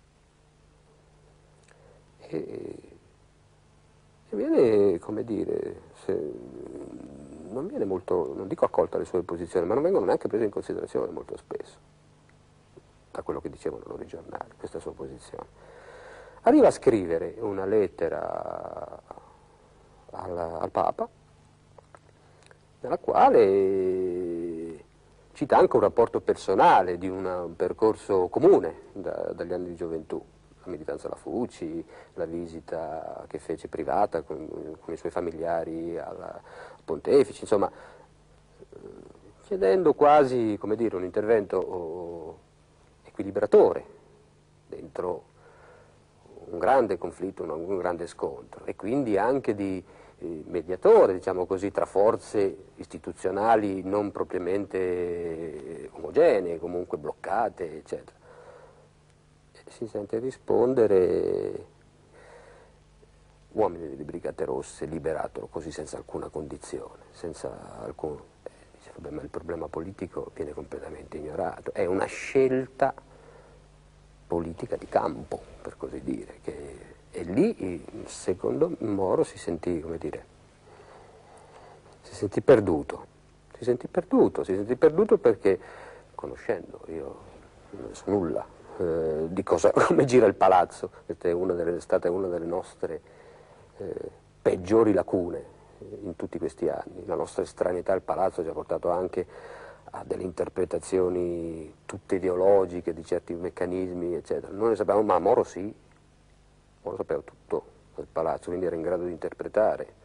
[SPEAKER 25] E, e viene, come dire, se, non viene molto, non dico accolta le sue posizioni, ma non vengono neanche prese in considerazione molto spesso, da quello che dicevano i loro giornali, questa sua posizione. Arriva a scrivere una lettera al, al Papa, nella quale cita anche un rapporto personale di una, un percorso comune da, dagli anni di gioventù, la militanza alla Fuci, la visita che fece privata con, con i suoi familiari al Pontefice, insomma, chiedendo quasi, come dire, un intervento oh, equilibratore dentro un grande conflitto, un, un grande scontro, e quindi anche di eh, mediatore, diciamo così, tra forze istituzionali non propriamente omogenee, comunque bloccate, eccetera. E si sente rispondere: uomini delle Brigate Rosse, liberatelo così senza alcuna condizione, senza alcun... Eh, dice, vabbè, ma il problema politico viene completamente ignorato, è una scelta politica di campo, per così dire, che, e lì, secondo Moro, si sentì, come dire, si sentì perduto, si sentì perduto, si sentì perduto perché, conoscendo, io non so nulla eh, di cosa, come gira il palazzo, questa è, una delle, è stata una delle nostre eh, peggiori lacune in tutti questi anni, la nostra estraneità al palazzo ci ha portato anche a delle interpretazioni tutte ideologiche di certi meccanismi, eccetera. Non ne sapevamo, ma Moro sì, Moro sapeva tutto del palazzo, quindi era in grado di interpretare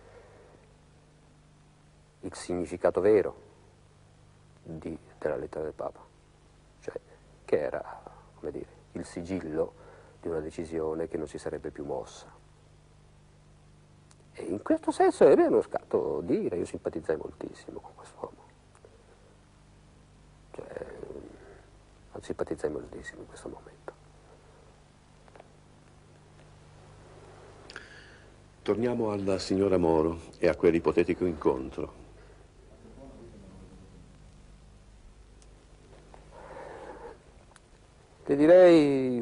[SPEAKER 25] il significato vero di, della lettera del Papa, cioè che era, come dire, il sigillo di una decisione che non si sarebbe più mossa. E in questo senso ebbe uno scatto dire, io simpatizzai moltissimo con quest'uomo. Cioè, simpatizzai moltissimo in questo momento.
[SPEAKER 8] Torniamo alla signora Moro e a quell'ipotetico incontro.
[SPEAKER 25] Ti direi,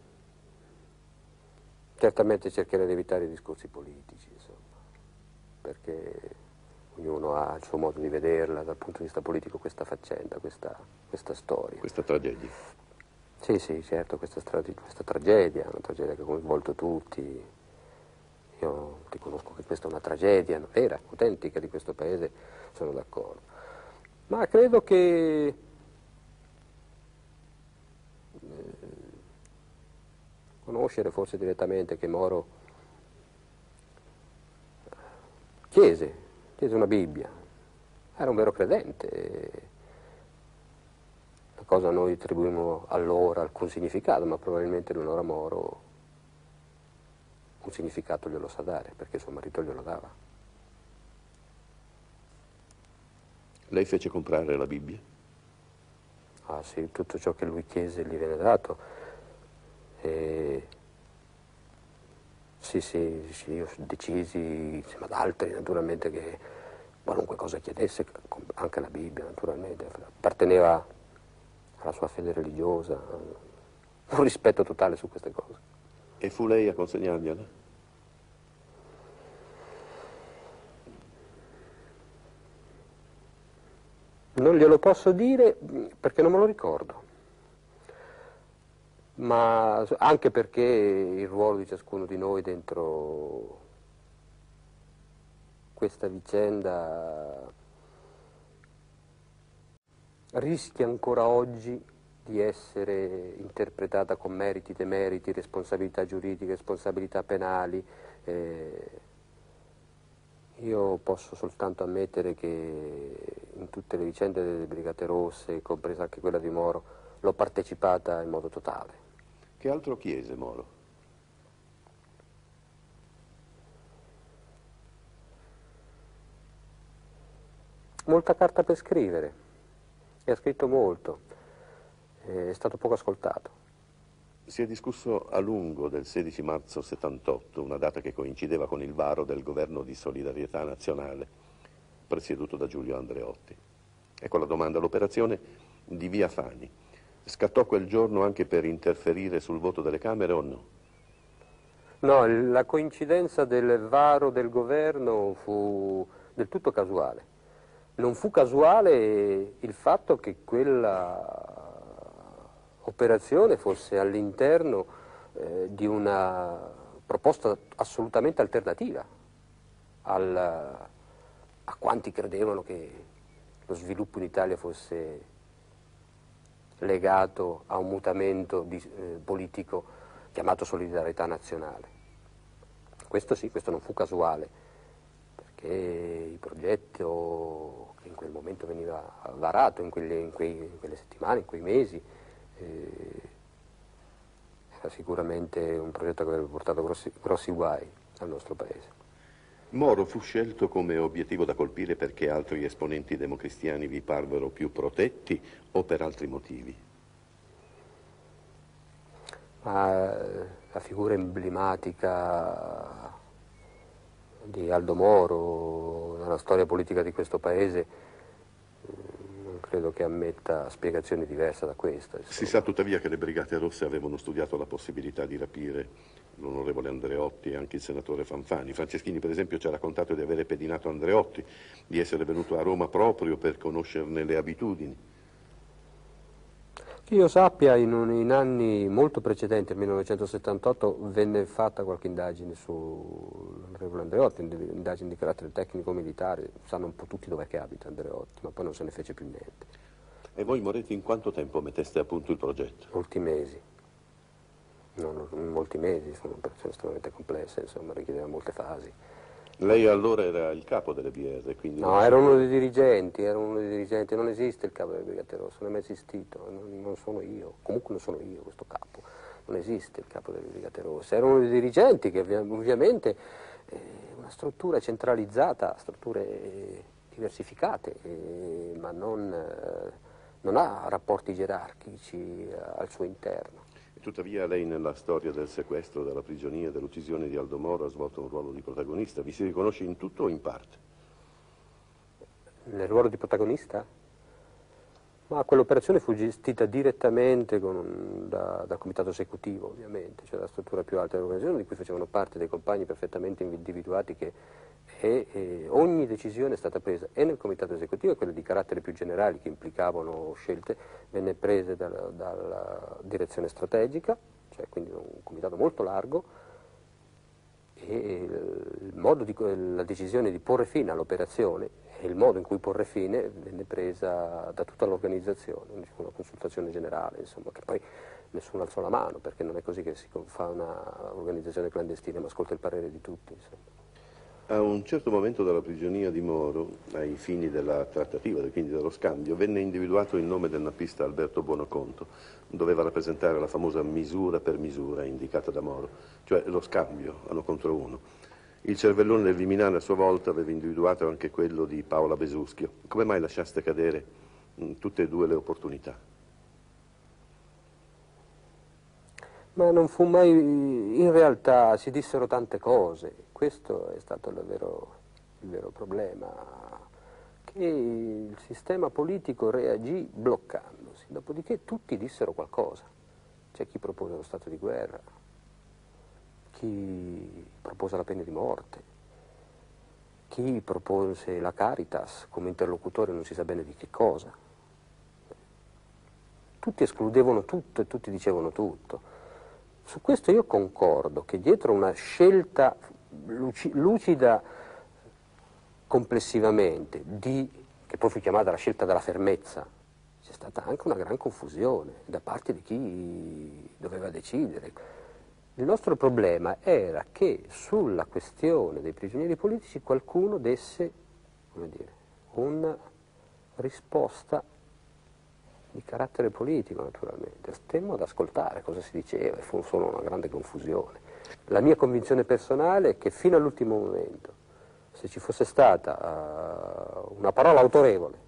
[SPEAKER 25] certamente cercherei di evitare i discorsi politici, insomma, perché ognuno ha il suo modo di vederla dal punto di vista politico, questa faccenda, questa, questa storia.
[SPEAKER 8] Questa tragedia.
[SPEAKER 25] Sì, sì, certo, questa, questa tragedia, una tragedia che ha coinvolto tutti. Io riconosco che questa è una tragedia vera, autentica di questo paese, sono d'accordo. Ma credo che eh, conoscere forse direttamente che Moro chiese, chiese una Bibbia, era un vero credente. La cosa noi attribuimmo allora alcun significato, ma probabilmente Eleonora Moro un significato glielo sa dare, perché suo marito glielo dava.
[SPEAKER 8] Lei fece comprare la Bibbia?
[SPEAKER 25] Ah sì, tutto ciò che lui chiese gli viene dato. E... Sì, sì, sì, io decisi, insieme ad altri naturalmente, che qualunque cosa chiedesse, anche la Bibbia naturalmente, apparteneva alla sua fede religiosa, un rispetto totale su queste cose.
[SPEAKER 8] E fu lei a consegnargliela?
[SPEAKER 25] Non glielo posso dire perché non me lo ricordo, ma anche perché il ruolo di ciascuno di noi dentro questa vicenda rischia ancora oggi di essere interpretata con meriti, demeriti, responsabilità giuridiche, responsabilità penali. Eh, io posso soltanto ammettere che in tutte le vicende delle Brigate Rosse, compresa anche quella di Moro, l'ho partecipata in modo totale.
[SPEAKER 8] Che altro chiese Moro?
[SPEAKER 25] Molta carta per scrivere, e ha scritto molto, è stato poco ascoltato.
[SPEAKER 8] Si è discusso a lungo del sedici marzo settantotto, una data che coincideva con il varo del governo di solidarietà nazionale, presieduto da Giulio Andreotti. Ecco la domanda, l'operazione di Via Fani scattò quel giorno anche per interferire sul voto delle Camere o no?
[SPEAKER 25] No, la coincidenza del varo del governo fu del tutto casuale. Non fu casuale il fatto che quella operazione fosse all'interno eh, di una proposta assolutamente alternativa al, a quanti credevano che lo sviluppo in Italia fosse legato a un mutamento di, eh, politico chiamato solidarietà nazionale. Questo sì, questo non fu casuale, perché il progetto che in quel momento veniva varato, in quelle, in quei, in quelle settimane, in quei mesi, Eh, era sicuramente un progetto che avrebbe portato grossi, grossi guai al nostro paese.
[SPEAKER 8] Moro fu scelto come obiettivo da colpire perché altri esponenti democristiani vi parvero più protetti o per altri motivi?
[SPEAKER 25] Ma la figura emblematica di Aldo Moro nella storia politica di questo paese credo che ammetta spiegazioni diverse da questa.
[SPEAKER 8] Si sa tuttavia che le Brigate Rosse avevano studiato la possibilità di rapire l'onorevole Andreotti e anche il senatore Fanfani. Franceschini per esempio ci ha raccontato di avere pedinato Andreotti, di essere venuto a Roma proprio per conoscerne le abitudini.
[SPEAKER 25] Che io sappia, in, un, in anni molto precedenti, al millenovecentosettantotto, venne fatta qualche indagine sull'onorevole Andreotti, indagini di carattere tecnico-militare, sanno un po' tutti dov'è che abita Andreotti, ma poi non se ne fece più niente.
[SPEAKER 8] E voi Moretti in quanto tempo metteste a punto il progetto?
[SPEAKER 25] Molti mesi, non, molti mesi, sono un'operazione estremamente complessa, insomma, richiedeva molte fasi.
[SPEAKER 8] Lei allora era il capo delle B R, quindi...
[SPEAKER 25] No, era uno dei dirigenti, era uno dei dirigenti, non esiste il capo delle Brigate Rosse, non è mai esistito, non, non sono io, comunque non sono io questo capo, non esiste il capo delle Brigate Rosse, era uno dei dirigenti che ovviamente è una struttura centralizzata, strutture diversificate, eh, ma non, eh, non ha rapporti gerarchici al suo interno.
[SPEAKER 8] Tuttavia lei nella storia del sequestro, della prigionia e dell'uccisione di Aldo Moro ha svolto un ruolo di protagonista. Vi si riconosce in tutto o in parte?
[SPEAKER 25] Nel ruolo di protagonista? Ma quell'operazione fu gestita direttamente con, da, dal comitato esecutivo, ovviamente, cioè la struttura più alta dell'organizzazione, di cui facevano parte dei compagni perfettamente individuati che e, e ogni decisione è stata presa e nel comitato esecutivo, e quelle di carattere più generali che implicavano scelte, venne prese dalla, dalla direzione strategica, cioè quindi un comitato molto largo, e il modo di, la decisione di porre fine all'operazione e il modo in cui porre fine venne presa da tutta l'organizzazione, una consultazione generale, insomma, che poi nessuno alzò la mano, perché non è così che si fa un'organizzazione clandestina, ma ascolta il parere di tutti, insomma.
[SPEAKER 10] A un certo momento della prigionia di Moro, ai fini della trattativa, quindi dello scambio, venne individuato il nome del nappista Alberto Buonoconto. Doveva rappresentare la famosa misura per misura indicata da Moro, cioè lo scambio uno contro uno. Il cervellone del Viminale a sua volta aveva individuato anche quello di Paola Besuschio. Come mai lasciaste cadere mh, tutte e due le opportunità?
[SPEAKER 25] Ma non fu mai, in realtà si dissero tante cose, questo è stato il vero, il vero problema, che il sistema politico reagì bloccandosi, dopodiché tutti dissero qualcosa, c'è chi propose lo stato di guerra, chi propose la pena di morte, chi propose la Caritas come interlocutore non si sa bene di che cosa, tutti escludevano tutto e tutti dicevano tutto. Su questo io concordo che dietro una scelta lucida complessivamente, di, che poi fu chiamata la scelta della fermezza, c'è stata anche una gran confusione da parte di chi doveva decidere. Il nostro problema era che sulla questione dei prigionieri politici qualcuno desse, come dire, una risposta di carattere politico, naturalmente. Stemmo ad ascoltare cosa si diceva e fu solo una grande confusione. La mia convinzione personale è che fino all'ultimo momento, se ci fosse stata uh, una parola autorevole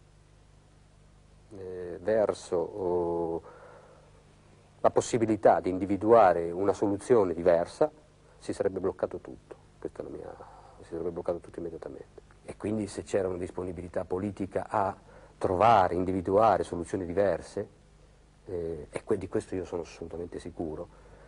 [SPEAKER 25] eh, verso uh, la possibilità di individuare una soluzione diversa, si sarebbe bloccato tutto. Questa è la mia, si sarebbe bloccato tutto immediatamente. E quindi se c'era una disponibilità politica a trovare, individuare soluzioni diverse, eh, e di questo io sono assolutamente sicuro,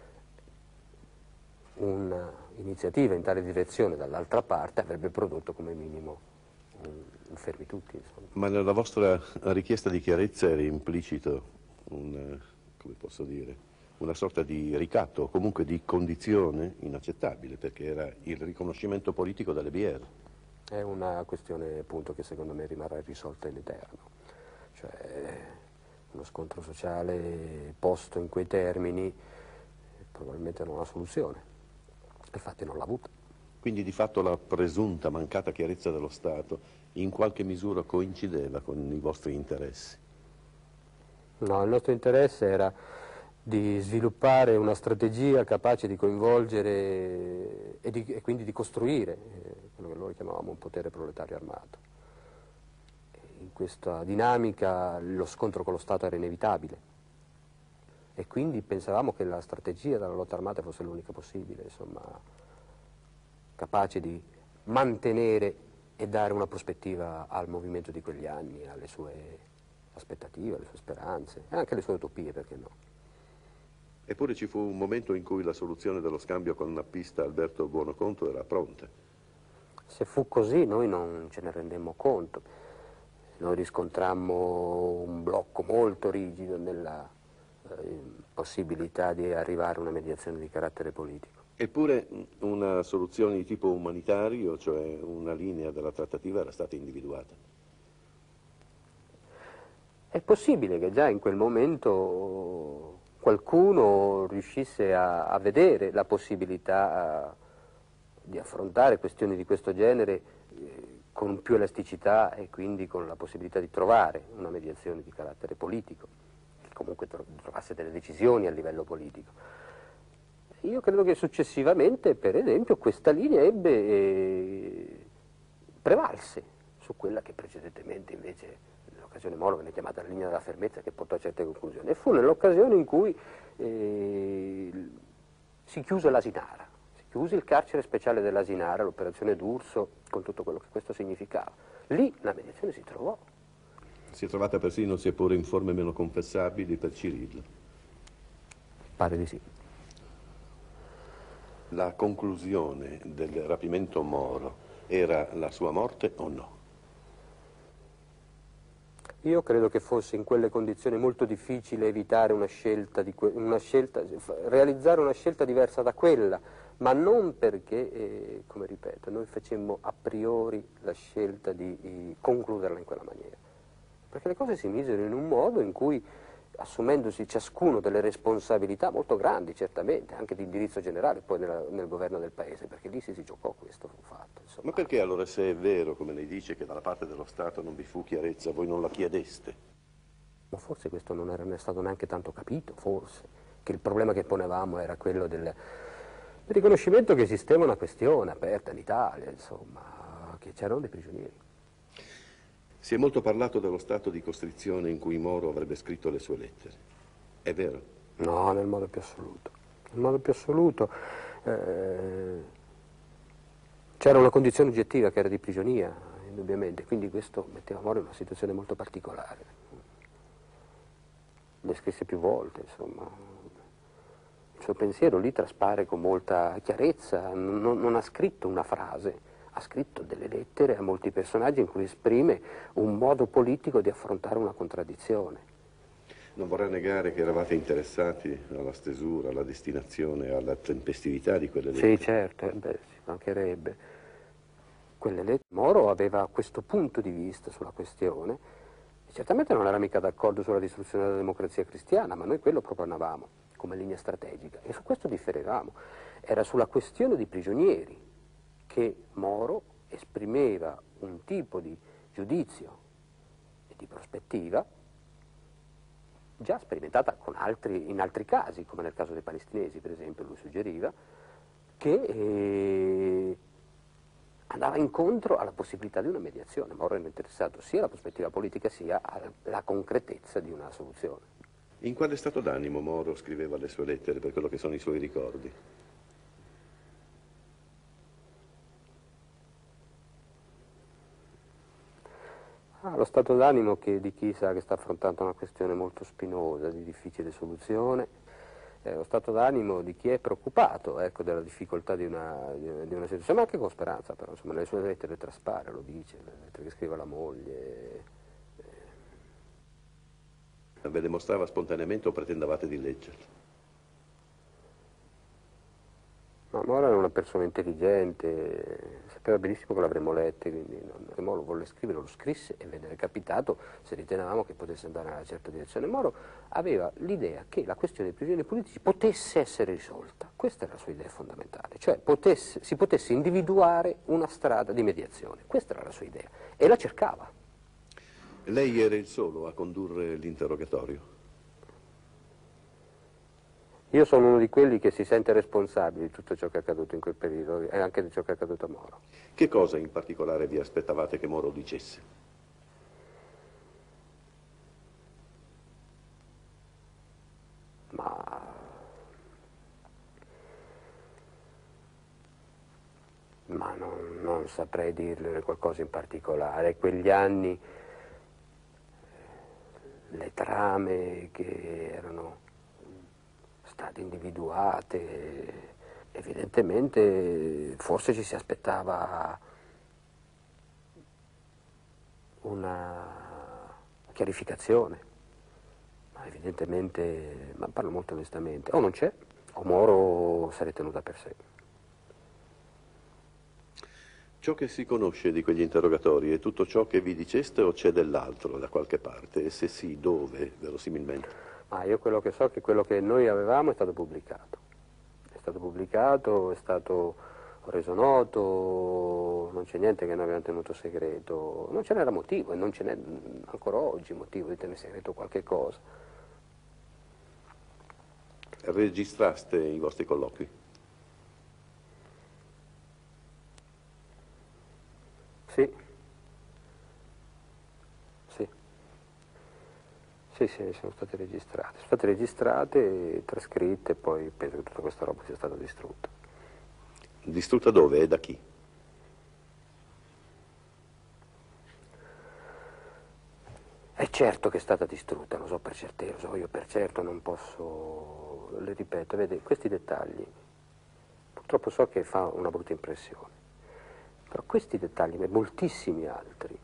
[SPEAKER 25] un'iniziativa in tale direzione dall'altra parte avrebbe prodotto come minimo un, un fermi tutti. Insomma.
[SPEAKER 10] Ma nella vostra richiesta di chiarezza era implicito un, come posso dire, una sorta di ricatto, o comunque di condizione inaccettabile, perché era il riconoscimento politico delle B R.
[SPEAKER 25] È una questione appunto che secondo me rimarrà irrisolta in eterno, cioè uno scontro sociale posto in quei termini probabilmente non ha soluzione, infatti non l'ha avuta.
[SPEAKER 10] Quindi di fatto la presunta mancata chiarezza dello Stato in qualche misura coincideva con i vostri interessi?
[SPEAKER 25] No, il nostro interesse era di sviluppare una strategia capace di coinvolgere e, di, e quindi di costruire eh, quello che noi chiamavamo un potere proletario armato. In questa dinamica lo scontro con lo Stato era inevitabile e quindi pensavamo che la strategia della lotta armata fosse l'unica possibile, insomma, capace di mantenere e dare una prospettiva al movimento di quegli anni, alle sue aspettative, alle sue speranze e anche alle sue utopie, perché no.
[SPEAKER 10] Eppure ci fu un momento in cui la soluzione dello scambio con il nappista Alberto Buonoconto era pronta.
[SPEAKER 25] Se fu così noi non ce ne rendemmo conto. Noi riscontrammo un blocco molto rigido nella eh, possibilità di arrivare a una mediazione di carattere politico.
[SPEAKER 10] Eppure una soluzione di tipo umanitario, cioè una linea della trattativa, era stata individuata.
[SPEAKER 25] È possibile che già in quel momento qualcuno riuscisse a, a vedere la possibilità a, di affrontare questioni di questo genere eh, con più elasticità e quindi con la possibilità di trovare una mediazione di carattere politico, che comunque trovasse delle decisioni a livello politico. Io credo che successivamente, per esempio, questa linea ebbe eh, prevalse su quella che precedentemente invece nell'occasione Moro venne chiamata la linea della fermezza, che portò a certe conclusioni, e fu nell'occasione in cui eh, si chiuse l'Asinara, si chiuse il carcere speciale dell'Asinara, l'operazione D'Urso, con tutto quello che questo significava. Lì la mediazione si trovò.
[SPEAKER 10] Si è trovata persino, seppure in forme meno confessabili, per Cirillo.
[SPEAKER 25] Pare di sì.
[SPEAKER 10] La conclusione del rapimento Moro era la sua morte o no?
[SPEAKER 25] Io credo che fosse in quelle condizioni molto difficile evitare una scelta, di una scelta, realizzare una scelta diversa da quella, ma non perché, eh, come ripeto, noi facemmo a priori la scelta di eh, concluderla in quella maniera, perché le cose si misero in un modo in cui, assumendosi ciascuno delle responsabilità molto grandi, certamente, anche di indirizzo generale, poi nella, nel governo del Paese, perché lì si, si giocò questo fatto. Insomma.
[SPEAKER 10] Ma perché allora, se è vero, come lei dice, che dalla parte dello Stato non vi fu chiarezza, voi non la chiedeste?
[SPEAKER 25] Ma forse questo non era stato neanche tanto capito, forse, che il problema che ponevamo era quello del, del riconoscimento che esisteva una questione aperta in Italia, insomma, che c'erano dei prigionieri.
[SPEAKER 10] Si è molto parlato dello stato di costrizione in cui Moro avrebbe scritto le sue lettere. È vero?
[SPEAKER 25] No, nel modo più assoluto. Nel modo più assoluto eh, c'era una condizione oggettiva che era di prigionia, indubbiamente, quindi questo metteva Moro in una situazione molto particolare. Le scrisse più volte, insomma. Il suo pensiero lì traspare con molta chiarezza, non, non ha scritto una frase. Ha scritto delle lettere a molti personaggi in cui esprime un modo politico di affrontare una contraddizione.
[SPEAKER 10] Non vorrà negare che eravate interessati alla stesura, alla destinazione, alla tempestività di quelle lettere?
[SPEAKER 25] Sì, certo, eh beh, ci mancherebbe. Quelle lettere. Moro aveva questo punto di vista sulla questione e certamente non era mica d'accordo sulla distruzione della democrazia cristiana, ma noi quello proponevamo come linea strategica e su questo differivamo. Era sulla questione dei prigionieri che Moro esprimeva un tipo di giudizio e di prospettiva già sperimentata con altri, in altri casi, come nel caso dei palestinesi, per esempio, lui suggeriva, che eh, andava incontro alla possibilità di una mediazione. Moro era interessato sia alla prospettiva politica sia alla concretezza di una soluzione.
[SPEAKER 10] In quale stato d'animo Moro scriveva le sue lettere, per quello che sono i suoi ricordi?
[SPEAKER 25] Ah, lo stato d'animo che di chi sa che sta affrontando una questione molto spinosa, di difficile soluzione, è lo stato d'animo di chi è preoccupato, ecco, della difficoltà di una, di una situazione, ma anche con speranza, però insomma nelle sue lettere traspare, lo dice, le lettere che scrive alla moglie.
[SPEAKER 10] Ve le mostrava spontaneamente o pretendavate di leggerle?
[SPEAKER 25] Ma Moro era una persona intelligente, sapeva benissimo che l'avremmo lette, quindi non, Moro volle scrivere, lo scrisse e venne capitato se ritenevamo che potesse andare in una certa direzione. Moro aveva l'idea che la questione dei prigionieri politici potesse essere risolta, questa era la sua idea fondamentale, cioè potesse, si potesse individuare una strada di mediazione, questa era la sua idea e la cercava.
[SPEAKER 10] Lei era il solo a condurre l'interrogatorio?
[SPEAKER 25] Io sono uno di quelli che si sente responsabile di tutto ciò che è accaduto in quel periodo e anche di ciò che è accaduto a Moro.
[SPEAKER 10] Che cosa in particolare vi aspettavate che Moro dicesse?
[SPEAKER 25] Ma... Ma non, non saprei dirle qualcosa in particolare. Quegli anni, le trame che erano state individuate, evidentemente forse ci si aspettava una chiarificazione, ma evidentemente, ma parlo molto onestamente, o non c'è, o Moro se l'è tenuta per sé.
[SPEAKER 10] Ciò che si conosce di quegli interrogatori è tutto ciò che vi diceste o c'è dell'altro da qualche parte? E se sì, dove, verosimilmente?
[SPEAKER 25] Ma io quello che so è che quello che noi avevamo è stato pubblicato. È stato pubblicato, è stato reso noto, non c'è niente che noi abbiamo tenuto segreto, non ce n'era motivo e non ce n'è ancora oggi motivo di tenere segreto qualche cosa.
[SPEAKER 10] Registraste i vostri colloqui?
[SPEAKER 25] Sì. Sì. Sì, sì, sono state registrate. Sono state registrate, trascritte, poi penso che tutta questa roba sia stata distrutta.
[SPEAKER 10] Distrutta dove e da chi?
[SPEAKER 25] È certo che è stata distrutta, lo so per certezza, lo so io per certo, non posso, le ripeto, vede, questi dettagli, purtroppo so che fa una brutta impressione, Però questi dettagli e moltissimi altri,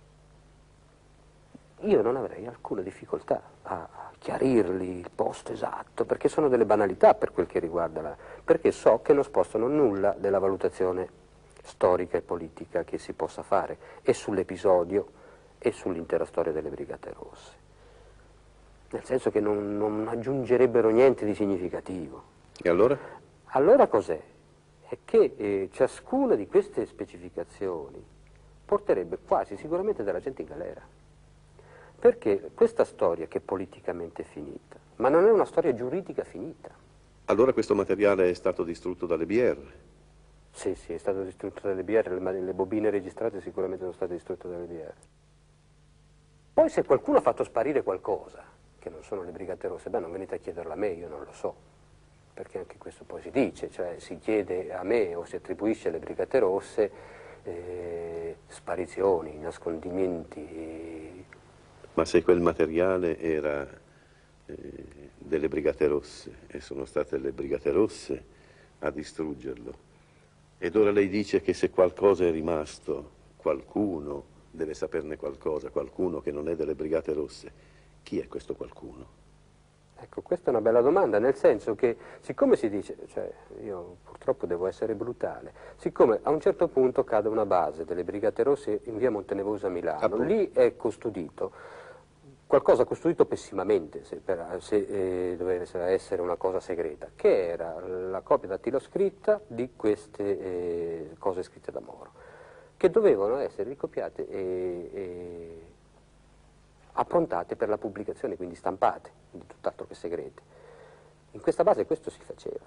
[SPEAKER 25] io non avrei alcuna difficoltà a chiarirli, il posto esatto, perché sono delle banalità per quel che riguarda la... perché so che non spostano nulla della valutazione storica e politica che si possa fare, e sull'episodio e sull'intera storia delle Brigate Rosse. Nel senso che non, non aggiungerebbero niente di significativo.
[SPEAKER 10] E allora?
[SPEAKER 25] Allora cos'è? È che eh, ciascuna di queste specificazioni porterebbe quasi sicuramente della gente in galera. Perché questa storia che è politicamente finita, ma non è una storia giuridica finita.
[SPEAKER 10] Allora questo materiale è stato distrutto dalle B R?
[SPEAKER 25] Sì, sì, è stato distrutto dalle B R, le, le bobine registrate sicuramente sono state distrutte dalle B R. Poi se qualcuno ha fatto sparire qualcosa, che non sono le Brigate Rosse, beh, non venite a chiederlo a me, io non lo so, perché anche questo poi si dice, cioè si chiede a me o si attribuisce alle Brigate Rosse eh, sparizioni, nascondimenti. Eh.
[SPEAKER 10] Ma se quel materiale era eh, delle Brigate Rosse e sono state le Brigate Rosse a distruggerlo, ed ora lei dice che se qualcosa è rimasto, qualcuno deve saperne qualcosa, qualcuno che non è delle Brigate Rosse. Chi è questo qualcuno?
[SPEAKER 25] Ecco, questa è una bella domanda, nel senso che, siccome si dice, cioè io purtroppo devo essere brutale, siccome a un certo punto cade una base delle Brigate Rosse in via Montenevosa a Milano, Appunto. Lì è custodito, qualcosa custodito pessimamente, se, per, se eh, dovesse essere una cosa segreta, che era la copia dattiloscritta di queste eh, cose scritte da Moro, che dovevano essere ricopiate e, e approntate per la pubblicazione, quindi stampate, quindi tutt'altro che segrete. In questa base questo si faceva.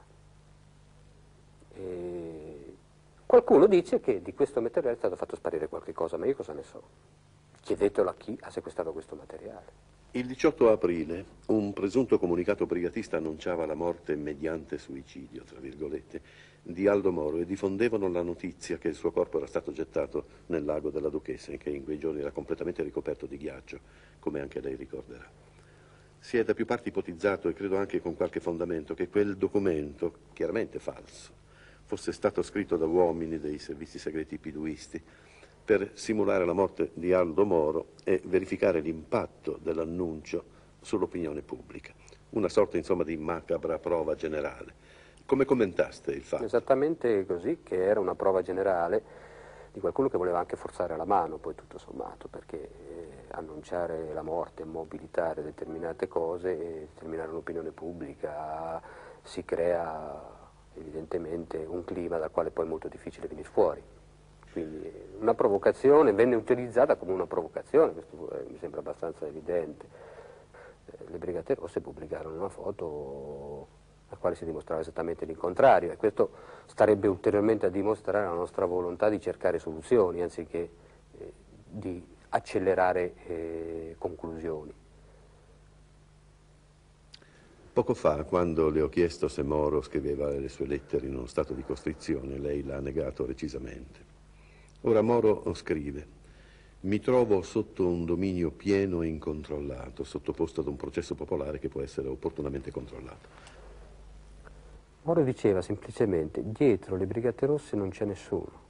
[SPEAKER 25] E qualcuno dice che di questo materiale è stato fatto sparire qualche cosa, ma io cosa ne so? Chiedetelo a chi ha sequestrato questo materiale.
[SPEAKER 10] Il diciotto aprile un presunto comunicato brigatista annunciava la morte mediante suicidio, tra virgolette, di Aldo Moro, e diffondevano la notizia che il suo corpo era stato gettato nel lago della Duchessa, che in quei giorni era completamente ricoperto di ghiaccio, come anche lei ricorderà. Si è da più parti ipotizzato, e credo anche con qualche fondamento, che quel documento, chiaramente falso, fosse stato scritto da uomini dei servizi segreti piduisti per simulare la morte di Aldo Moro e verificare l'impatto dell'annuncio sull'opinione pubblica. Una sorta, insomma, di macabra prova generale. Come commentaste il fatto?
[SPEAKER 25] Esattamente così, che era una prova generale di qualcuno che voleva anche forzare la mano, poi tutto sommato, perché eh, annunciare la morte, mobilitare determinate cose e determinare l'opinione pubblica si crea evidentemente un clima dal quale poi è molto difficile venire fuori. Quindi una provocazione venne utilizzata come una provocazione, questo eh, mi sembra abbastanza evidente. Eh, le Brigate Rosse pubblicarono una foto la quale si dimostrava esattamente il contrario, e questo starebbe ulteriormente a dimostrare la nostra volontà di cercare soluzioni anziché eh, di accelerare eh, conclusioni.
[SPEAKER 10] Poco fa, quando le ho chiesto se Moro scriveva le sue lettere in uno stato di costrizione, lei l'ha negato recisamente. Ora Moro scrive: mi trovo sotto un dominio pieno e incontrollato, sottoposto ad un processo popolare che può essere opportunamente controllato.
[SPEAKER 25] Moro diceva semplicemente: dietro le Brigate Rosse non c'è nessuno.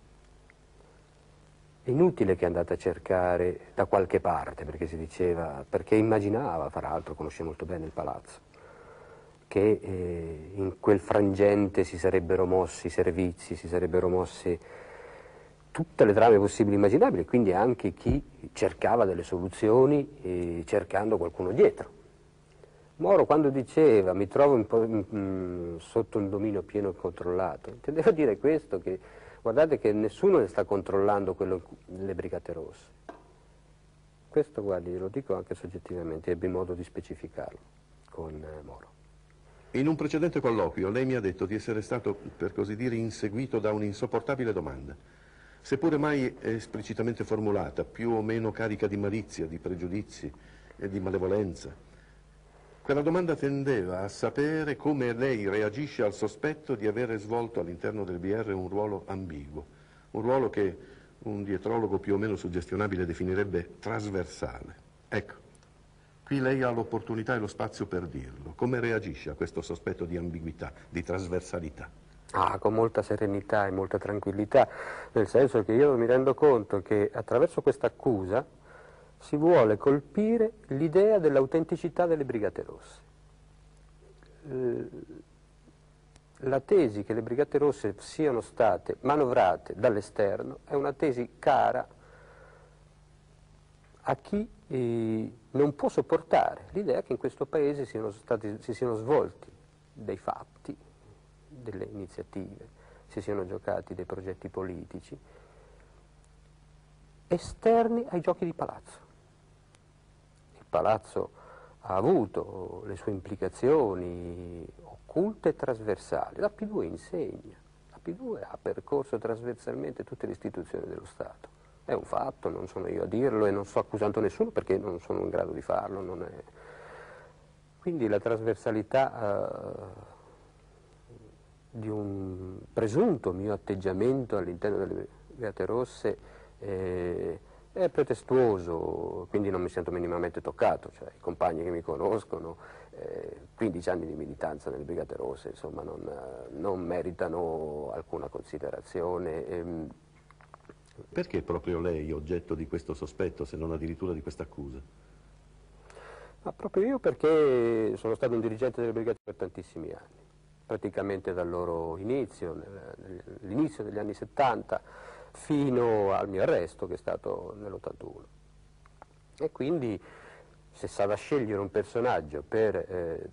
[SPEAKER 25] È inutile che andate a cercare da qualche parte, perché si diceva, perché immaginava, fra l'altro conosce molto bene il palazzo, che eh, in quel frangente si sarebbero mossi i servizi, si sarebbero mosse tutte le trame possibili e immaginabili, quindi anche chi cercava delle soluzioni eh, cercando qualcuno dietro. Moro, quando diceva mi trovo in, in, in, sotto un dominio pieno e controllato, intendeva dire questo, che guardate che nessuno ne sta controllando quello, le Brigate Rosse. Questo, guardi, lo dico anche soggettivamente, ebbi modo di specificarlo con eh, Moro.
[SPEAKER 10] In un precedente colloquio lei mi ha detto di essere stato, per così dire, inseguito da un'insopportabile domanda, seppure mai esplicitamente formulata, più o meno carica di malizia, di pregiudizi e di malevolenza. Quella domanda tendeva a sapere come lei reagisce al sospetto di avere svolto all'interno del B R un ruolo ambiguo, un ruolo che un dietrologo più o meno suggestionabile definirebbe trasversale. Ecco, qui lei ha l'opportunità e lo spazio per dirlo. Come reagisce a questo sospetto di ambiguità, di trasversalità?
[SPEAKER 25] Ah, con molta serenità e molta tranquillità, nel senso che io mi rendo conto che attraverso questa accusa si vuole colpire l'idea dell'autenticità delle Brigate Rosse. Eh, la tesi che le Brigate Rosse siano state manovrate dall'esterno è una tesi cara a chi eh, non può sopportare l'idea che in questo Paese siano stati, si siano svolti dei fatti, delle iniziative, si siano giocati dei progetti politici esterni ai giochi di palazzo. Il palazzo ha avuto le sue implicazioni occulte e trasversali. La P due insegna, la P due ha percorso trasversalmente tutte le istituzioni dello Stato. È un fatto, non sono io a dirlo e non sto accusando nessuno perché non sono in grado di farlo. Non è... Quindi la trasversalità eh, di un presunto mio atteggiamento all'interno delle Brigate Rosse eh, è pretestuoso, quindi non mi sento minimamente toccato, cioè i compagni che mi conoscono, eh, quindici anni di militanza nelle Brigate Rosse, insomma non, non meritano alcuna considerazione. Ehm.
[SPEAKER 8] Perché proprio lei oggetto di questo sospetto, se non addirittura di questa accusa?
[SPEAKER 25] Ma proprio io perché sono stato un dirigente delle Brigate per tantissimi anni, praticamente dal loro inizio, l'inizio degli anni settanta, fino al mio arresto che è stato nell'ottantuno. E quindi se sa da scegliere un personaggio per eh,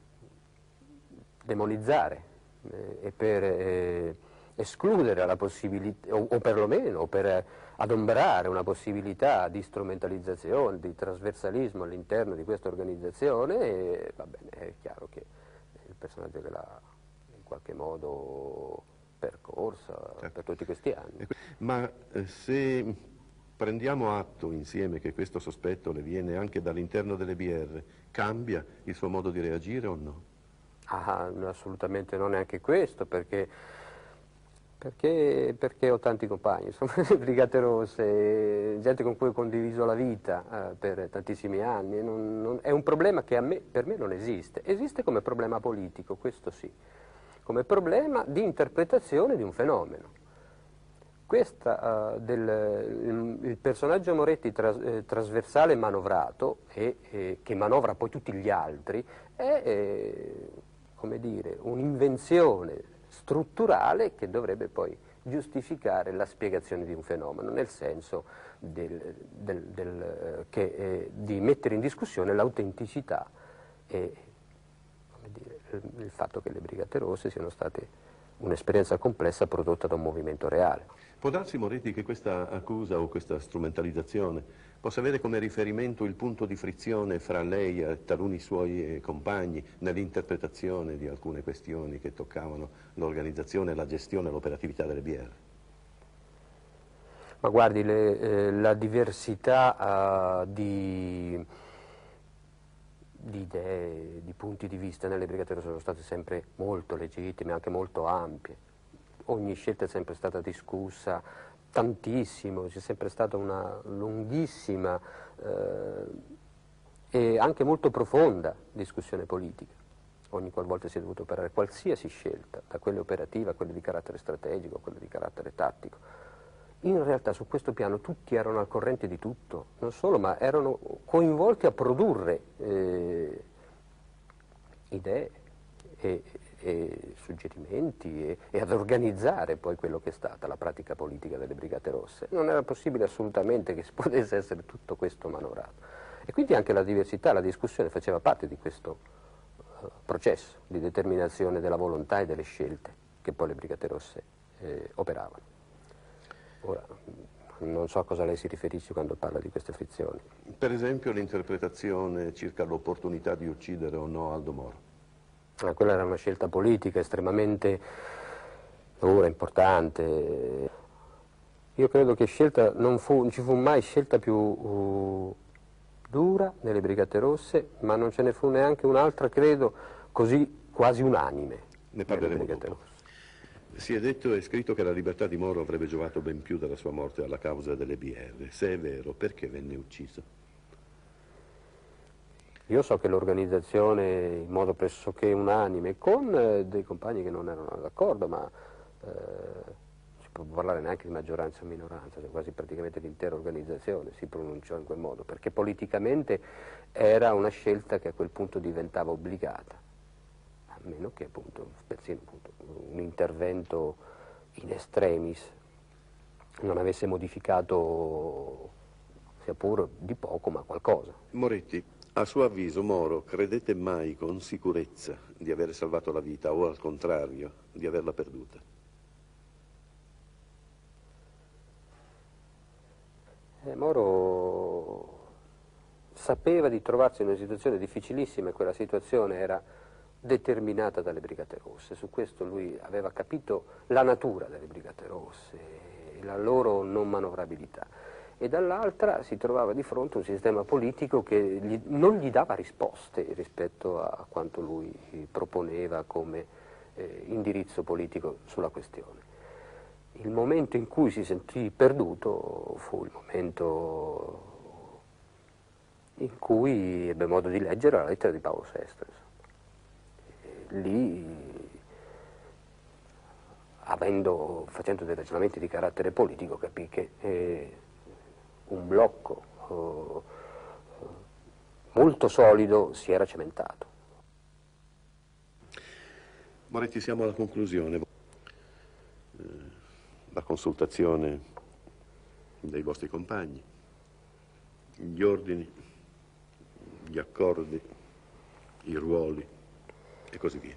[SPEAKER 25] demonizzare eh, e per eh, escludere la possibilità, o, o perlomeno per eh, adombrare una possibilità di strumentalizzazione, di trasversalismo all'interno di questa organizzazione, eh, va bene, è chiaro che il personaggio che l'ha in qualche modo percorsa certo. per tutti questi anni.
[SPEAKER 8] Ma eh, se prendiamo atto insieme che questo sospetto le viene anche dall'interno delle B R, cambia il suo modo di reagire o no?
[SPEAKER 25] Ah, no, assolutamente non è anche questo, perché, perché, perché ho tanti compagni, sono Brigate Rosse, gente con cui ho condiviso la vita eh, per tantissimi anni. Non, non, è un problema che a me, per me non esiste, esiste come problema politico, questo sì, come problema di interpretazione di un fenomeno. Questa, uh, del, il, il personaggio Moretti tras, eh, trasversale manovrato, e, eh, che manovra poi tutti gli altri, è eh, come dire, un'invenzione strutturale che dovrebbe poi giustificare la spiegazione di un fenomeno, nel senso del, del, del, eh, che, eh, di mettere in discussione l'autenticità e come dire, il, il fatto che le Brigate Rosse siano state un'esperienza complessa prodotta da un movimento reale.
[SPEAKER 8] Può darsi, Moretti, che questa accusa o questa strumentalizzazione possa avere come riferimento il punto di frizione fra lei e taluni suoi compagni nell'interpretazione di alcune questioni che toccavano l'organizzazione, la gestione e l'operatività delle B R?
[SPEAKER 25] Ma guardi, le, eh, la diversità uh, di, di idee, di punti di vista nelle Brigate Rosse sono state sempre molto legittime, anche molto ampie. Ogni scelta è sempre stata discussa tantissimo, c'è sempre stata una lunghissima eh, e anche molto profonda discussione politica. Ogni qualvolta si è dovuto operare qualsiasi scelta, da quella operativa a quelle di carattere strategico a quelle di carattere tattico. In realtà su questo piano tutti erano al corrente di tutto, non solo, ma erano coinvolti a produrre eh, idee e, e suggerimenti e, e ad organizzare poi quello che è stata la pratica politica delle Brigate Rosse. Non era possibile assolutamente che potesse essere tutto questo manovrato. E quindi anche la diversità, la discussione faceva parte di questo uh, processo di determinazione della volontà e delle scelte che poi le Brigate Rosse eh, operavano. Ora, non so a cosa lei si riferisce quando parla di queste frizioni.
[SPEAKER 8] Per esempio l'interpretazione circa l'opportunità di uccidere o no Aldo Moro.
[SPEAKER 25] Ah, quella era una scelta politica estremamente dura, importante. Io credo che scelta non, fu, non ci fu mai scelta più uh, dura nelle Brigate Rosse, ma non ce ne fu neanche un'altra, credo, così quasi unanime.
[SPEAKER 8] Ne parleremo dopo. Si è detto e scritto che la libertà di Moro avrebbe giovato ben più della sua morte alla causa delle B R. Se è vero, perché venne ucciso?
[SPEAKER 25] Io so che l'organizzazione, in modo pressoché unanime, con eh, dei compagni che non erano d'accordo, ma eh, si può parlare neanche di maggioranza o minoranza, cioè quasi praticamente l'intera organizzazione si pronunciò in quel modo, perché politicamente era una scelta che a quel punto diventava obbligata, a meno che appunto, persino, appunto un intervento in extremis non avesse modificato, sia pure di poco, ma qualcosa.
[SPEAKER 10] Moretti, a suo avviso Moro credete mai con sicurezza di aver salvato la vita o al contrario di averla perduta?
[SPEAKER 25] Eh, Moro sapeva di trovarsi in una situazione difficilissima e quella situazione era determinata dalle Brigate Rosse. Su questo lui aveva capito la natura delle Brigate Rosse e la loro non manovrabilità. E dall'altra si trovava di fronte a un sistema politico che gli, non gli dava risposte rispetto a quanto lui proponeva come eh, indirizzo politico sulla questione. Il momento in cui si sentì perduto fu il momento in cui ebbe modo di leggere la lettera di Paolo sesto. Insomma. Lì, avendo, facendo dei ragionamenti di carattere politico, capì che eh, un blocco oh, molto solido si era cementato.
[SPEAKER 10] Moretti, siamo alla conclusione. Eh, la consultazione dei vostri compagni, gli ordini, gli accordi, i ruoli e così via.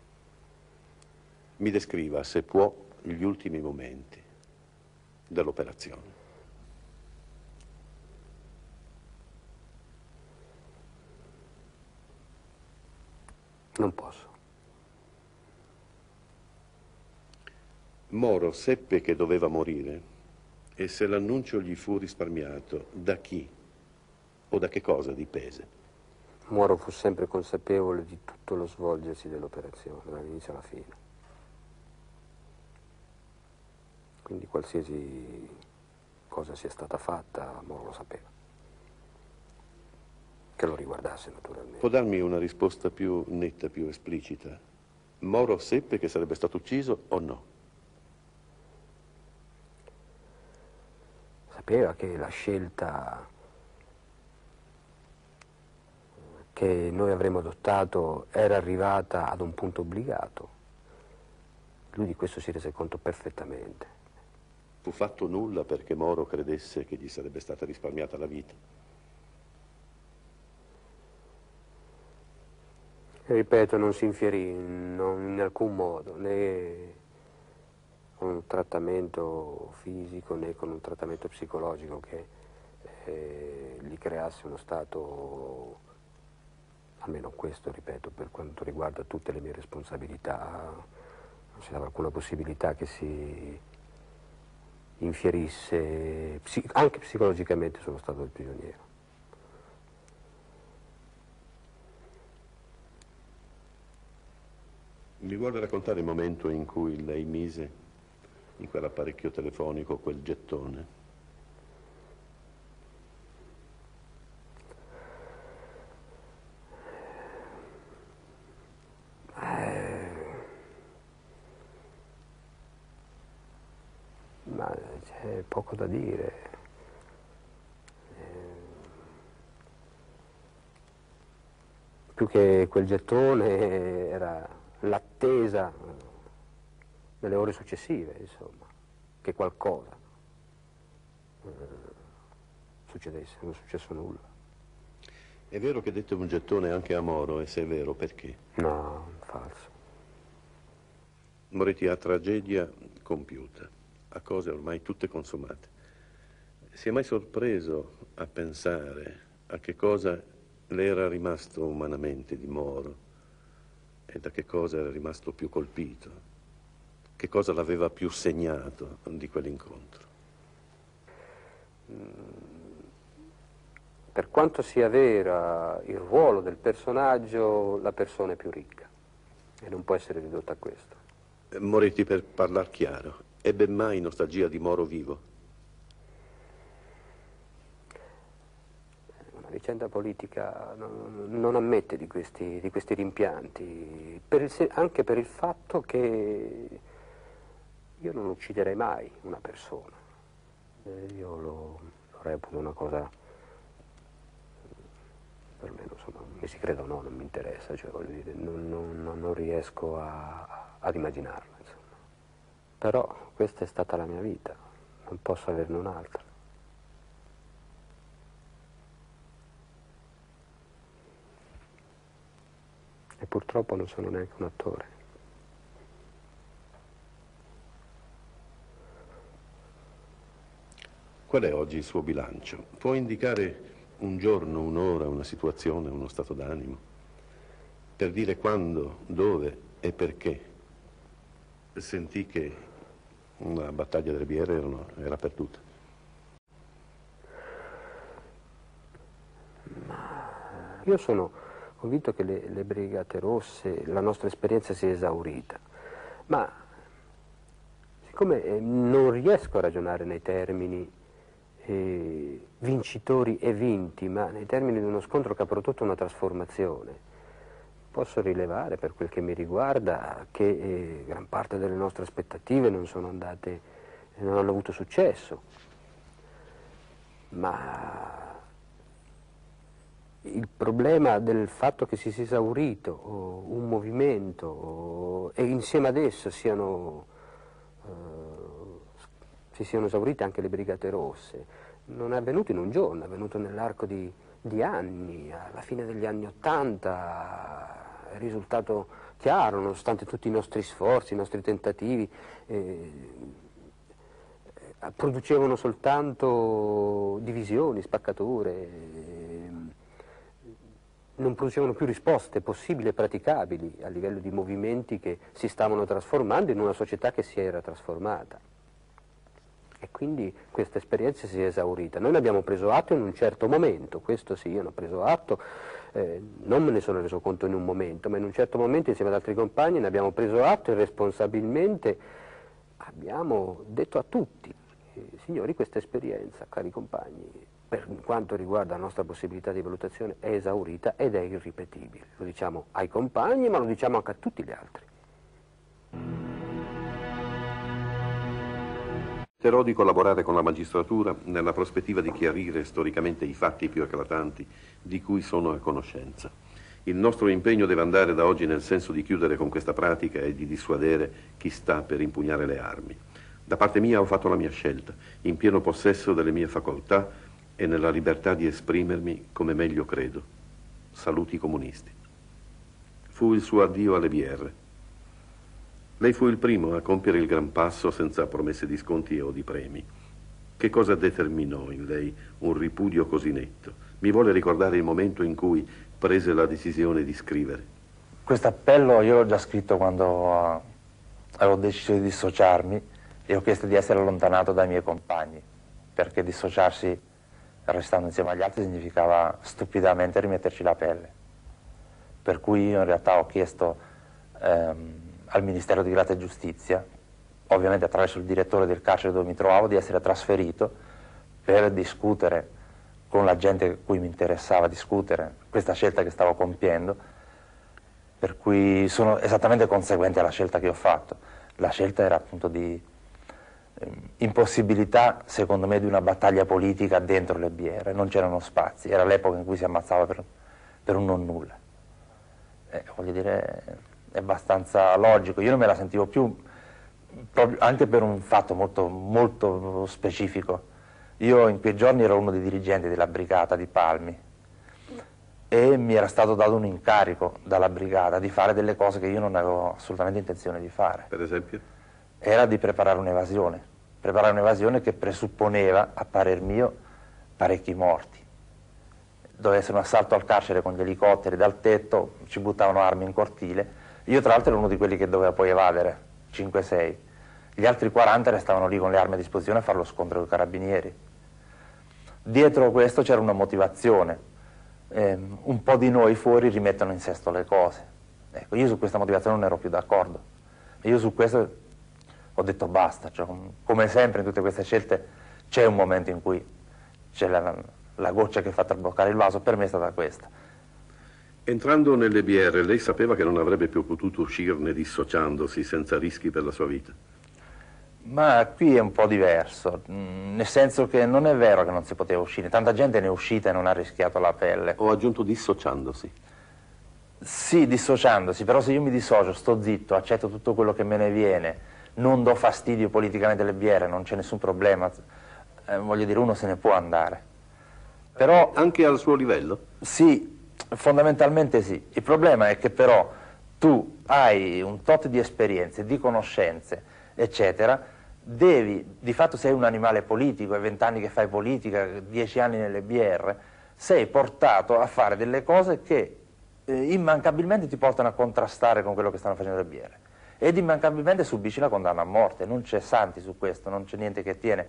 [SPEAKER 10] Mi descriva, se può, gli ultimi momenti dell'operazione.
[SPEAKER 25] Non posso.
[SPEAKER 10] Moro seppe che doveva morire e se l'annuncio gli fu risparmiato, da chi o da che cosa dipese?
[SPEAKER 25] Moro fu sempre consapevole di tutto lo svolgersi dell'operazione, dall'inizio alla fine. Quindi qualsiasi cosa sia stata fatta, Moro lo sapeva. Che lo riguardasse naturalmente.
[SPEAKER 10] Può darmi una risposta più netta, più esplicita? Moro seppe che sarebbe stato ucciso o no?
[SPEAKER 25] Sapeva che la scelta che noi avremmo adottato era arrivata ad un punto obbligato. Lui di questo si rese conto perfettamente.
[SPEAKER 10] Fu fatto nulla perché Moro credesse che gli sarebbe stata risparmiata la vita?
[SPEAKER 25] Ripeto, non si infierì non in alcun modo, né con un trattamento fisico né con un trattamento psicologico che eh, gli creasse uno stato, almeno questo, ripeto, per quanto riguarda tutte le mie responsabilità, non si dava alcuna possibilità che si infierisse, anche psicologicamente sono stato il prigioniero.
[SPEAKER 10] Mi vuole raccontare il momento in cui lei mise in quell'apparecchio telefonico quel gettone?
[SPEAKER 25] Eh, ma c'è poco da dire. Eh, più che quel gettone era l'attesa nelle ore successive, insomma, che qualcosa eh, succedesse, non è successo nulla.
[SPEAKER 10] È vero che dette un gettone anche a Moro, e se è vero, perché?
[SPEAKER 25] No, falso.
[SPEAKER 10] Moretti, a tragedia compiuta, a cose ormai tutte consumate. Si è mai sorpreso a pensare a che cosa le era rimasto umanamente di Moro e da che cosa era rimasto più colpito? Che cosa l'aveva più segnato di quell'incontro?
[SPEAKER 25] Per quanto sia vera il ruolo del personaggio, la persona è più ricca e non può essere ridotta a questo.
[SPEAKER 10] Moretti, per parlar chiaro, ebbe mai nostalgia di Moro vivo?
[SPEAKER 25] Una vicenda politica non, non ammette di questi, di questi rimpianti, per il, anche per il fatto che io non ucciderei mai una persona. Eh, io lo, lo reputo una cosa, per me, insomma, mi si creda o no, non mi interessa, cioè, voglio dire, non, non, non riesco a, ad immaginarla, insomma. Però questa è stata la mia vita, non posso averne un'altra. E purtroppo non sono neanche un attore.
[SPEAKER 10] Qual è oggi il suo bilancio? Può indicare un giorno, un'ora, una situazione, uno stato d'animo? Per dire quando, dove e perché sentì che una battaglia delle Biere era, era perduta?
[SPEAKER 25] Io sono convinto che le, le Brigate Rosse, la nostra esperienza sia esaurita, ma siccome eh, non riesco a ragionare nei termini eh, vincitori e vinti, ma nei termini di uno scontro che ha prodotto una trasformazione, posso rilevare, per quel che mi riguarda, che eh, gran parte delle nostre aspettative non sono andate, non hanno avuto successo, ma il problema del fatto che si sia esaurito oh, un movimento oh, e insieme ad esso siano, uh, si siano esaurite anche le Brigate Rosse non è avvenuto in un giorno, è avvenuto nell'arco di, di anni. Alla fine degli anni Ottanta è risultato chiaro, nonostante tutti i nostri sforzi, i nostri tentativi, eh, producevano soltanto divisioni, spaccature, eh, non producevano più risposte possibili e praticabili a livello di movimenti che si stavano trasformando in una società che si era trasformata. E quindi questa esperienza si è esaurita. Noi ne abbiamo preso atto in un certo momento, questo sì, io ne ho preso atto, eh, non me ne sono reso conto in un momento, ma in un certo momento insieme ad altri compagni ne abbiamo preso atto e responsabilmente abbiamo detto a tutti, eh, signori, questa esperienza, cari compagni, per quanto riguarda la nostra possibilità di valutazione è esaurita ed è irripetibile. Lo diciamo ai compagni, ma lo diciamo anche a tutti gli altri.
[SPEAKER 10] Tenterò di collaborare con la magistratura nella prospettiva di chiarire storicamente i fatti più eclatanti di cui sono a conoscenza. Il nostro impegno deve andare da oggi nel senso di chiudere con questa pratica e di dissuadere chi sta per impugnare le armi. Da parte mia ho fatto la mia scelta, in pieno possesso delle mie facoltà e nella libertà di esprimermi come meglio credo. Saluti comunisti. Fu il suo addio alle B R. Lei fu il primo a compiere il gran passo senza promesse di sconti o di premi. Che cosa determinò in lei un ripudio così netto? Mi vuole ricordare il momento in cui prese la decisione di scrivere?
[SPEAKER 13] Questo appello io l'ho già scritto quando uh, avevo deciso di dissociarmi e ho chiesto di essere allontanato dai miei compagni, perché dissociarsi restando insieme agli altri significava stupidamente rimetterci la pelle. Per cui io in realtà ho chiesto ehm, al Ministero di Grazia e Giustizia, ovviamente attraverso il direttore del carcere dove mi trovavo, di essere trasferito per discutere con la gente a cui mi interessava discutere questa scelta che stavo compiendo, per cui sono esattamente conseguente alla scelta che ho fatto. La scelta era appunto di eh, impossibilità, secondo me, di una battaglia politica dentro le B R, non c'erano spazi, era l'epoca in cui si ammazzava per, per un non nulla. Eh, voglio dire, è abbastanza logico, io non me la sentivo più, proprio, anche per un fatto molto, molto specifico. Io in quei giorni ero uno dei dirigenti della brigata di Palmi e mi era stato dato un incarico dalla brigata di fare delle cose che io non avevo assolutamente intenzione di fare.
[SPEAKER 10] Per esempio?
[SPEAKER 13] Era di preparare un'evasione, preparare un'evasione che presupponeva, a parer mio, parecchi morti. Doveva essere un assalto al carcere con gli elicotteri dal tetto, ci buttavano armi in cortile. Io tra l'altro ero uno di quelli che doveva poi evadere, cinque sei. Gli altri quaranta restavano lì con le armi a disposizione a fare lo scontro con i carabinieri. Dietro questo c'era una motivazione. Eh, un po' di noi fuori rimettono in sesto le cose. Ecco, io su questa motivazione non ero più d'accordo. E io su questo ho detto basta. Cioè, come sempre in tutte queste scelte c'è un momento in cui c'è la, la goccia che fa traboccare il vaso per me è stata questa.
[SPEAKER 8] Entrando nelle B R, lei sapeva che non avrebbe più potuto uscirne dissociandosi senza rischi per la sua vita?
[SPEAKER 13] Ma qui è un po' diverso, nel senso che non è vero che non si poteva uscire, tanta gente ne è uscita e non ha rischiato la pelle.
[SPEAKER 8] Ho aggiunto dissociandosi.
[SPEAKER 13] Sì, dissociandosi, però se io mi dissocio, sto zitto, accetto tutto quello che me ne viene, non do fastidio politicamente alle B R, non c'è nessun problema, eh, voglio dire, uno se ne può andare. Però,
[SPEAKER 8] anche al suo livello?
[SPEAKER 13] Sì, fondamentalmente sì. Il problema è che però tu hai un tot di esperienze, di conoscenze, eccetera, devi, di fatto sei un animale politico, hai vent'anni che fai politica, dieci anni nelle B R, sei portato a fare delle cose che eh, immancabilmente ti portano a contrastare con quello che stanno facendo le B R ed immancabilmente subisci la condanna a morte, non c'è santi su questo, non c'è niente che tiene.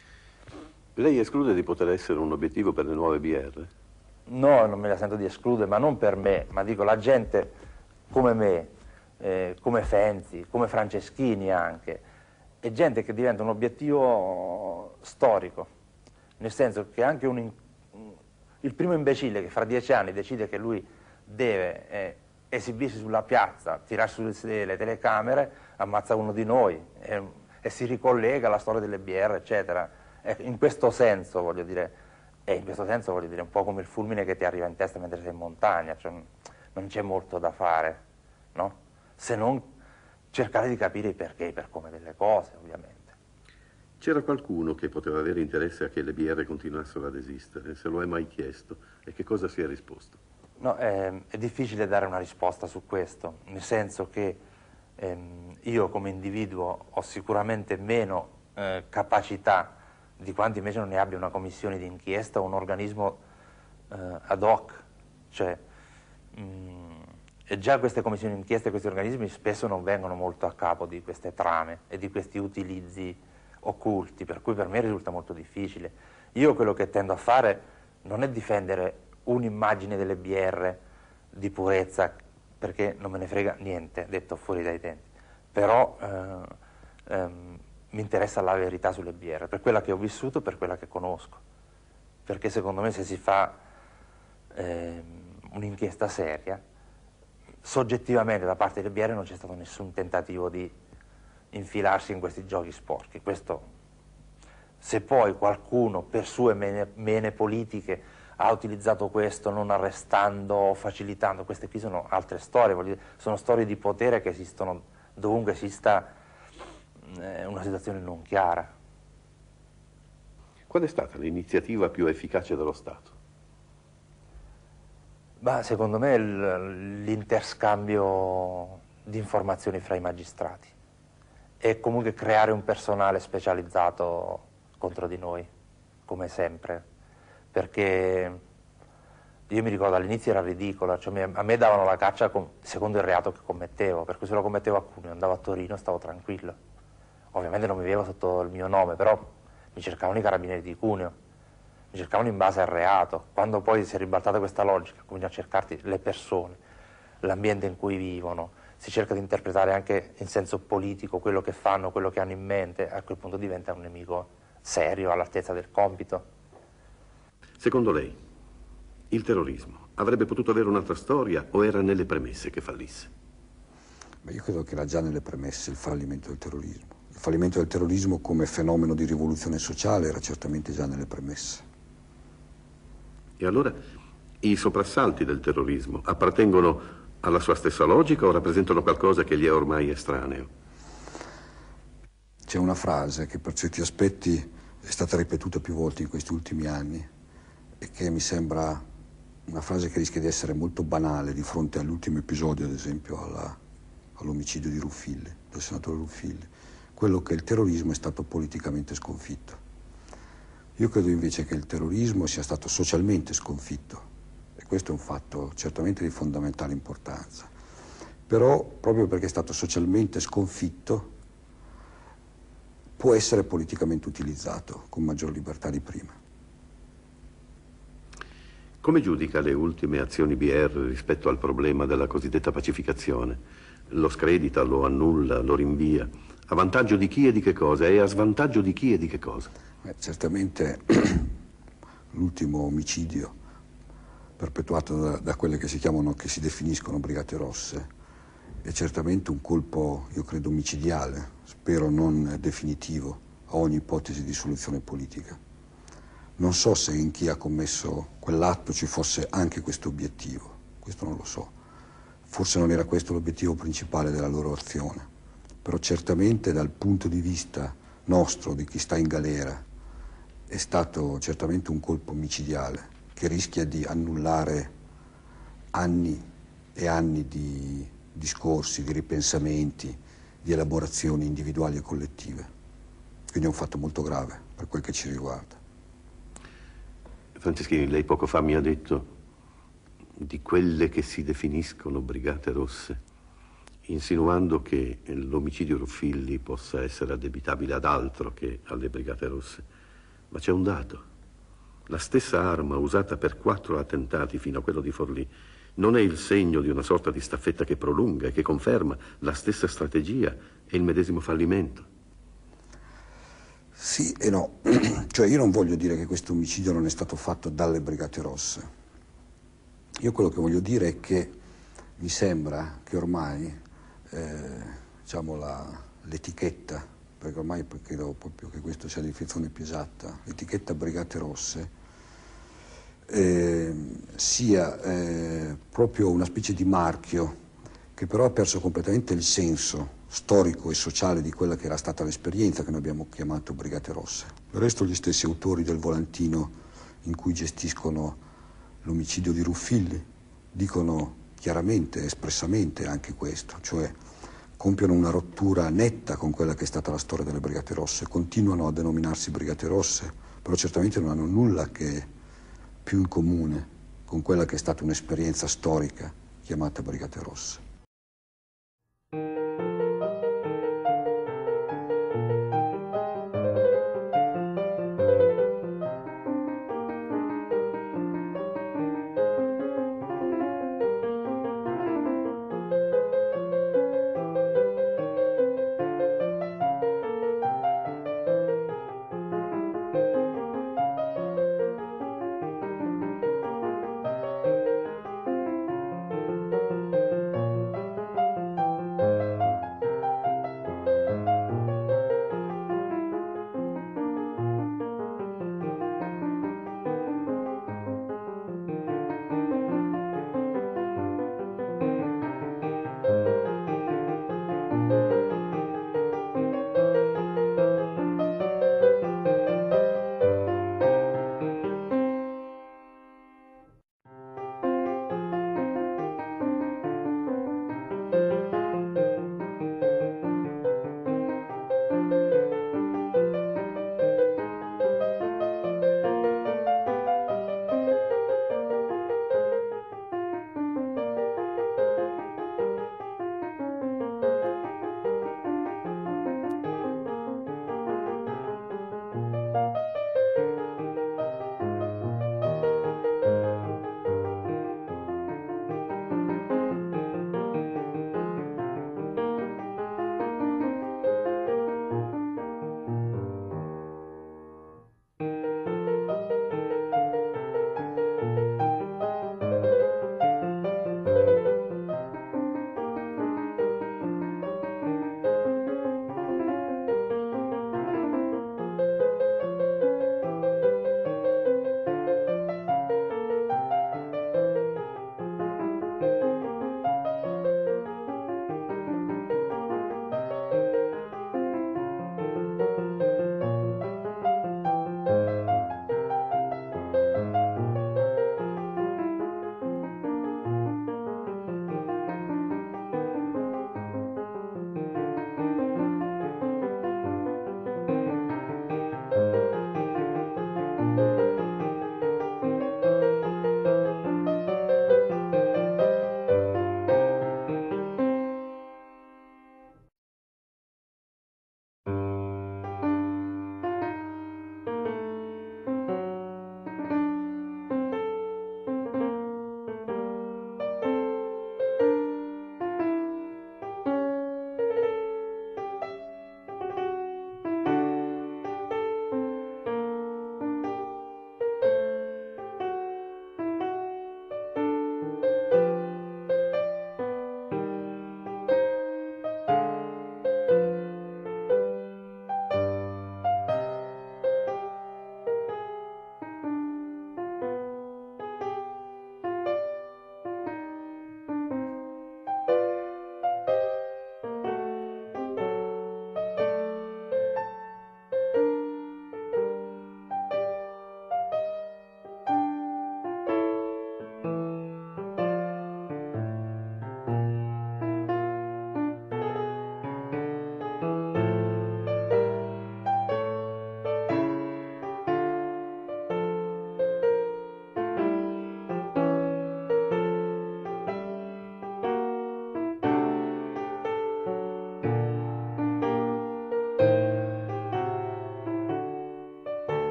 [SPEAKER 8] Lei esclude di poter essere un obiettivo per le nuove B R?
[SPEAKER 13] No, non me la sento di escludere, ma non per me, ma dico la gente come me, eh, come Fenzi, come Franceschini anche, è gente che diventa un obiettivo storico, nel senso che anche un, il primo imbecille che fra dieci anni decide che lui deve eh, esibirsi sulla piazza, tirare su le telecamere, ammazza uno di noi e, e si ricollega alla storia delle B R, eccetera. E in questo senso, voglio dire, e in questo senso voglio dire un po' come il fulmine che ti arriva in testa mentre sei in montagna, cioè non c'è molto da fare, no? Se non cercare di capire i perché e i per come delle cose, ovviamente.
[SPEAKER 8] C'era qualcuno che poteva avere interesse a che le B R continuassero ad esistere? Se lo è mai chiesto? E che cosa si è risposto?
[SPEAKER 13] No, è, è difficile dare una risposta su questo, nel senso che ehm, io come individuo ho sicuramente meno eh, capacità di quanti invece non ne abbia una commissione di inchiesta o un organismo eh, ad hoc, cioè mh, e già queste commissioni di inchiesta e questi organismi spesso non vengono molto a capo di queste trame e di questi utilizzi occulti, per cui per me risulta molto difficile. Io quello che tendo a fare non è difendere un'immagine delle B R di purezza, perché non me ne frega niente, detto fuori dai tempi, però eh, ehm, mi interessa la verità sulle B R, per quella che ho vissuto, per quella che conosco, perché secondo me se si fa eh, un'inchiesta seria, soggettivamente da parte delle B R non c'è stato nessun tentativo di infilarsi in questi giochi sporchi. Questo, se poi qualcuno per sue mene, mene politiche ha utilizzato questo non arrestando o facilitando, queste qui sono altre storie, voglio dire, sono storie di potere che esistono dovunque esista una situazione non chiara.
[SPEAKER 8] Qual è stata l'iniziativa più efficace dello Stato?
[SPEAKER 13] Bah, secondo me l'interscambio di informazioni fra i magistrati e comunque creare un personale specializzato contro di noi, come sempre, perché io mi ricordo all'inizio era ridicolo, cioè a me davano la caccia con, secondo il reato che commettevo, per cui se lo commettevo a Cuneo andavo a Torino, stavo tranquillo. Ovviamente non mi vivevo sotto il mio nome, però mi cercavano i carabinieri di Cuneo, mi cercavano in base al reato. Quando poi si è ribaltata questa logica, cominciano a cercarti le persone, l'ambiente in cui vivono, si cerca di interpretare anche in senso politico quello che fanno, quello che hanno in mente, a quel punto diventa un nemico serio, all'altezza del compito.
[SPEAKER 8] Secondo lei, il terrorismo avrebbe potuto avere un'altra storia o era nelle premesse che fallisse?
[SPEAKER 21] Beh, io credo che era già nelle premesse il fallimento del terrorismo. Il fallimento del terrorismo come fenomeno di rivoluzione sociale era certamente già nelle premesse.
[SPEAKER 8] E allora i soprassalti del terrorismo appartengono alla sua stessa logica o rappresentano qualcosa che gli è ormai estraneo?
[SPEAKER 21] C'è una frase che per certi aspetti è stata ripetuta più volte in questi ultimi anni e che mi sembra una frase che rischia di essere molto banale di fronte all'ultimo episodio, ad esempio all'omicidio di Ruffilli, del senatore Ruffilli, quello che il terrorismo è stato politicamente sconfitto. Io credo invece che il terrorismo sia stato socialmente sconfitto e questo è un fatto certamente di fondamentale importanza, però proprio perché è stato socialmente sconfitto può essere politicamente utilizzato con maggior libertà di prima.
[SPEAKER 8] Come giudica le ultime azioni B R rispetto al problema della cosiddetta pacificazione? Lo scredita, lo annulla, lo rinvia? A vantaggio di chi e di che cosa? E a svantaggio di chi e di che cosa?
[SPEAKER 21] Eh, certamente l'ultimo omicidio perpetuato da, da quelle che si chiamano, che si definiscono Brigate Rosse, è certamente un colpo, io credo, micidiale, spero non definitivo, a ogni ipotesi di soluzione politica. Non so se in chi ha commesso quell'atto ci fosse anche questo obiettivo, questo non lo so. Forse non era questo l'obiettivo principale della loro azione, però certamente dal punto di vista nostro, di chi sta in galera, è stato certamente un colpo micidiale che rischia di annullare anni e anni di discorsi, di ripensamenti, di elaborazioni individuali e collettive. Quindi è un fatto molto grave per quel che ci riguarda.
[SPEAKER 10] Franceschini, lei poco fa mi ha detto di quelle che si definiscono Brigate Rosse, insinuando che l'omicidio Ruffilli possa essere addebitabile ad altro che alle Brigate Rosse. Ma c'è un dato. La stessa arma usata per quattro attentati fino a quello di Forlì non è il segno di una sorta di staffetta che prolunga e che conferma la stessa strategia e il medesimo fallimento?
[SPEAKER 21] Sì e no. Cioè io non voglio dire che questo omicidio non è stato fatto dalle Brigate Rosse. Io quello che voglio dire è che mi sembra che ormai eh, diciamo la, l'etichetta, perché ormai credo proprio che questa sia la definizione più esatta, l'etichetta Brigate Rosse eh, sia eh, proprio una specie di marchio che però ha perso completamente il senso storico e sociale di quella che era stata l'esperienza che noi abbiamo chiamato Brigate Rosse. Del resto gli stessi autori del volantino in cui gestiscono l'omicidio di Ruffilli dicono chiaramente, espressamente anche questo, cioè compiono una rottura netta con quella che è stata la storia delle Brigate Rosse, continuano a denominarsi Brigate Rosse, però certamente non hanno nulla che più in comune con quella che è stata un'esperienza storica chiamata Brigate Rosse.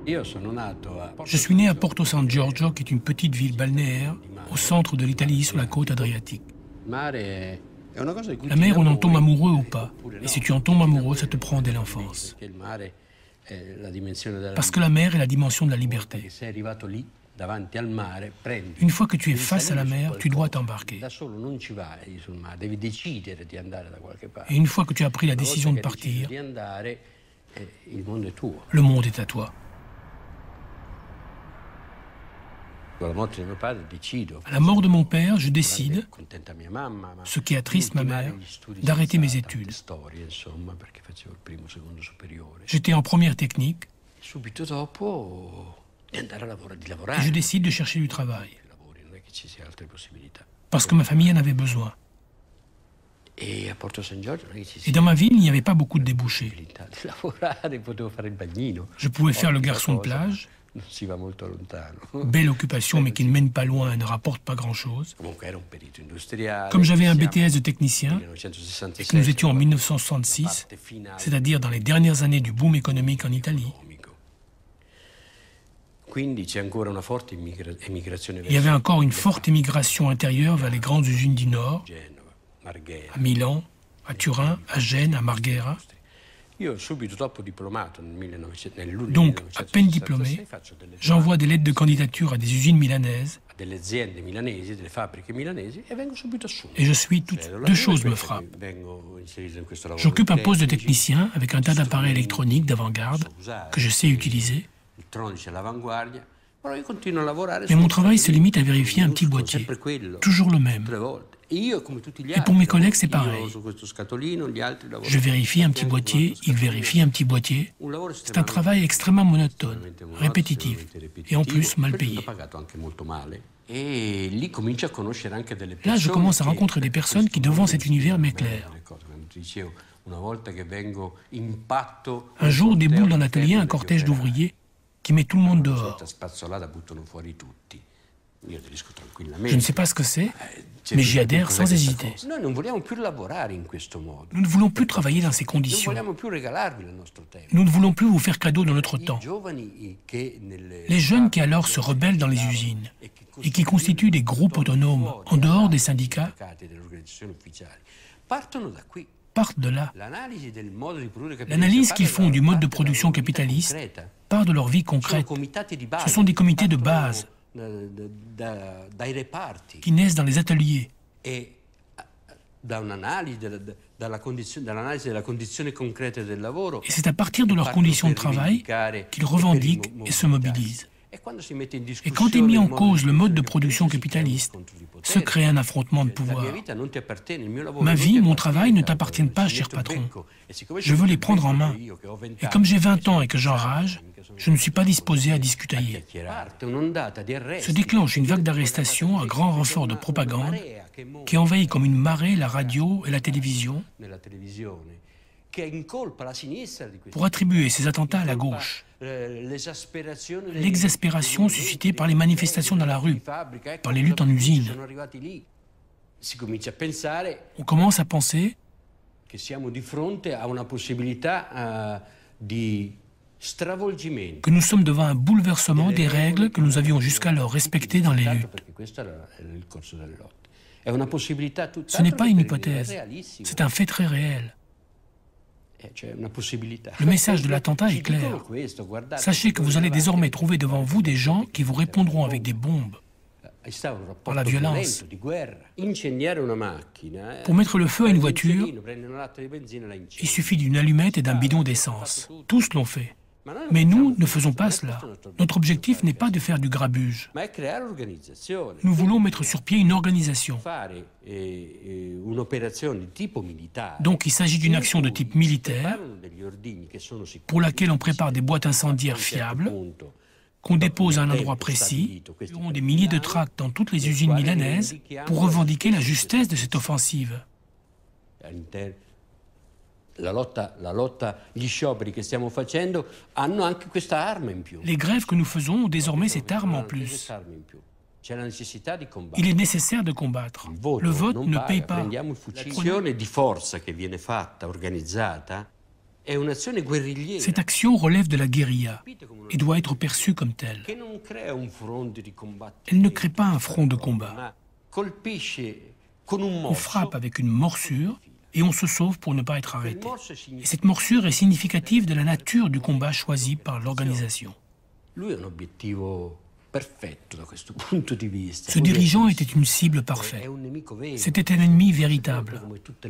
[SPEAKER 14] Je suis né à Porto San Giorgio, qui est une petite ville balnéaire au centre de l'Italie, sur la côte adriatique. La mer, on en tombe amoureux ou pas. Et si tu en tombes amoureux, ça te prend dès l'enfance. Parce que la mer est la dimension de la liberté. Une fois que tu es face à la mer, tu dois t'embarquer. Et une fois que tu as pris la décision de partir, le monde est à toi. À la mort de mon père, je décide, ce qui attriste ma mère, d'arrêter mes études. J'étais en première technique et je décide de chercher du travail, parce que ma famille en avait besoin. Et dans ma ville, il n'y avait pas beaucoup de débouchés. Je pouvais faire le garçon de plage, belle occupation mais qui ne mène pas loin et ne rapporte pas grand-chose. Comme j'avais un B T S de technicien et que nous étions en mille neuf cent soixante-six, c'est-à-dire dans les dernières années du boom économique en Italie, il y avait encore une forte émigration intérieure vers les grandes usines du Nord, à Milan, à Turin, à Gênes, à Marghera. Donc, à peine diplômé, j'envoie des lettres de candidature à des usines milanaises et je suis toutes deux choses me frappent. J'occupe un poste de technicien avec un tas d'appareils électroniques d'avant-garde que je sais utiliser. Mais mon travail se limite à vérifier un petit boîtier, toujours le même. Et pour mes collègues, c'est pareil. Je vérifie un petit boîtier, ils vérifient un petit boîtier. C'est un travail extrêmement monotone, répétitif, et en plus mal payé. Là, je commence à rencontrer des personnes qui, devant cet univers, m'éclairent. Un jour, déboule dans l'atelier un cortège d'ouvriers qui met tout le monde dehors. Je ne sais pas ce que c'est, mais j'y adhère sans hésiter. Nous ne voulons plus travailler dans ces conditions. Nous ne voulons plus vous faire cadeau de notre temps. Les jeunes qui alors se rebellent dans les usines et qui constituent des groupes autonomes en dehors des syndicats partent de là. L'analyse qu'ils font du mode de production capitaliste part de leur vie concrète. Ce sont des comités de base qui naissent dans les ateliers. Et c'est à partir de leurs conditions de travail qu'ils revendiquent et se mobilisent. Et quand est mis en cause le mode de production capitaliste, se crée un affrontement de pouvoir. Ma vie, mon travail ne t'appartiennent pas, cher patron. Je veux les prendre en main. Et comme j'ai vingt ans et que j'enrage, je ne suis pas disposé à discutailler. Se déclenche une vague d'arrestations à grand renfort de propagande qui envahit comme une marée la radio et la télévision pour attribuer ces attentats à la gauche. L'exaspération suscitée par les manifestations dans la rue, par les luttes en usine. On commence à penser que nous sommes devant un bouleversement des règles que nous avions jusqu'alors respectées dans les luttes. Ce n'est pas une hypothèse, c'est un fait très réel. Le message de l'attentat est clair. Sachez que vous allez désormais trouver devant vous des gens qui vous répondront avec des bombes, par la violence. Pour mettre le feu à une voiture, il suffit d'une allumette et d'un bidon d'essence. Tous l'ont fait. Mais nous ne faisons pas cela. Notre objectif n'est pas de faire du grabuge. Nous voulons mettre sur pied une organisation. Donc il s'agit d'une action de type militaire, pour laquelle on prépare des boîtes incendiaires fiables, qu'on dépose à un endroit précis. Nous aurons des milliers de tracts dans toutes les usines milanaises pour revendiquer la justesse de cette offensive. Les grèves que nous faisons ont désormais cette arme en plus. Il est nécessaire de combattre. Le vote ne paye pas. Cette action relève de la guérilla et doit être perçue comme telle. Elle ne crée pas un front de combat. On frappe avec une morsure et on se sauve pour ne pas être arrêté. Et cette morsure est significative de la nature du combat choisi par l'organisation. Ce dirigeant était une cible parfaite. C'était un ennemi véritable.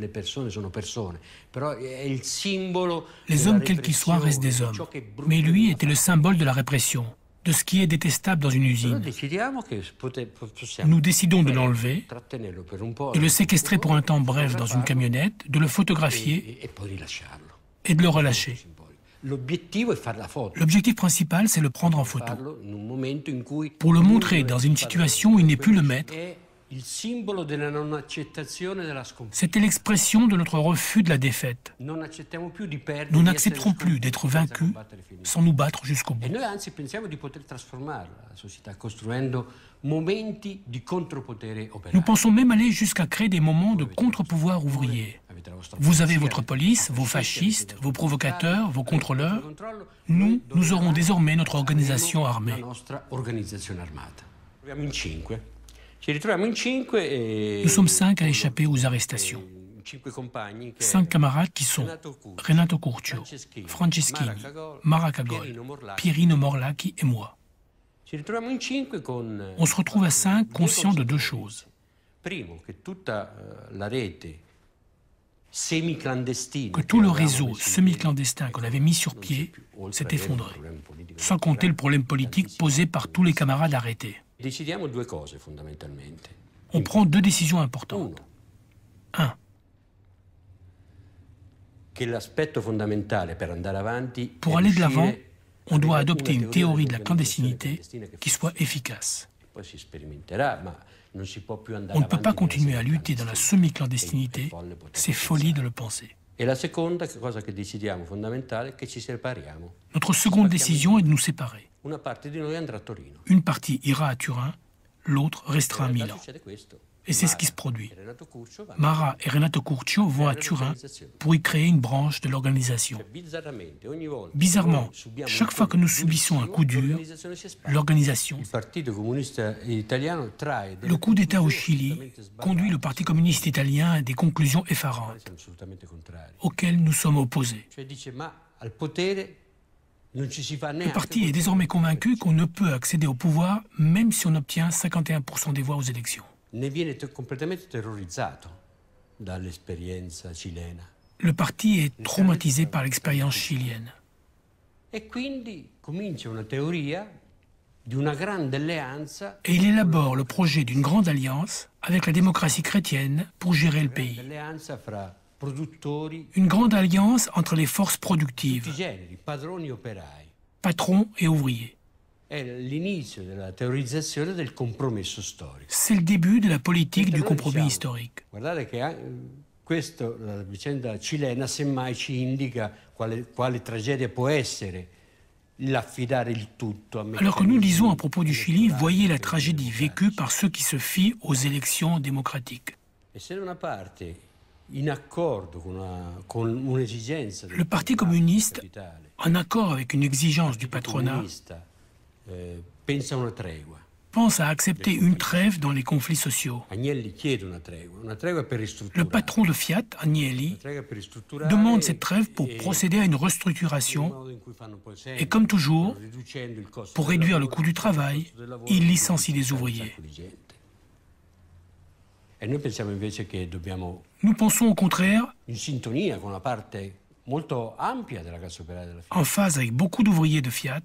[SPEAKER 14] Les hommes, quels qu'ils soient, restent des hommes. Mais lui était le symbole de la répression, de ce qui est détestable dans une usine. Nous décidons de l'enlever, de le séquestrer pour un temps bref dans une camionnette, de le photographier et de le relâcher. L'objectif principal, c'est le prendre en photo, pour le montrer dans une situation où il n'est plus le maître. C'était l'expression de notre refus de la défaite. Nous n'accepterons plus d'être vaincus sans nous battre jusqu'au bout. Nous pensons même aller jusqu'à créer des moments de contre-pouvoir ouvrier. Vous avez votre police, vos fascistes, vos provocateurs, vos contrôleurs. Nous, nous aurons désormais notre organisation armée. Nous sommes cinq à échapper aux arrestations. Cinq camarades qui sont Renato Curcio, Franceschini, Maracagol, Pierino Morlacchi et moi. On se retrouve à cinq conscients de deux choses. Que tout le réseau semi-clandestin qu'on avait mis sur pied s'est effondré, sans compter le problème politique posé par tous les camarades arrêtés. On prend deux décisions importantes. Un. Pour aller de l'avant, on doit adopter une théorie de la clandestinité qui soit efficace. On ne peut pas continuer à lutter dans la semi-clandestinité, c'est folie de le penser. Notre seconde décision est de nous séparer. Une partie ira à Turin, l'autre restera à Milan. Et c'est ce qui se produit. Mara et Renato Curcio vont à Turin pour y créer une branche de l'organisation. Bizarrement, chaque fois que nous subissons un coup dur, l'organisation, le coup d'État au Chili, conduit le Parti communiste italien à des conclusions effarantes, auxquelles nous sommes opposés. Le parti est désormais convaincu qu'on ne peut accéder au pouvoir même si on obtient cinquante et un pour cent des voix aux élections. Le parti est traumatisé par l'expérience chilienne. Et il élabore le projet d'une grande alliance avec la démocratie chrétienne pour gérer le pays. Une grande alliance entre les forces productives, patrons et ouvriers. C'est le début de la politique du compromis historique. Alors que nous disons à propos du Chili, voyez la tragédie vécue par ceux qui se fient aux élections démocratiques. Le Parti communiste, en accord avec une exigence du patronat, pense à accepter une trêve dans les conflits sociaux. Le patron de Fiat, Agnelli, demande cette trêve pour procéder à une restructuration et, comme toujours, pour réduire le coût du travail, il licencie les ouvriers. Nous pensons au contraire, en phase avec beaucoup d'ouvriers de Fiat,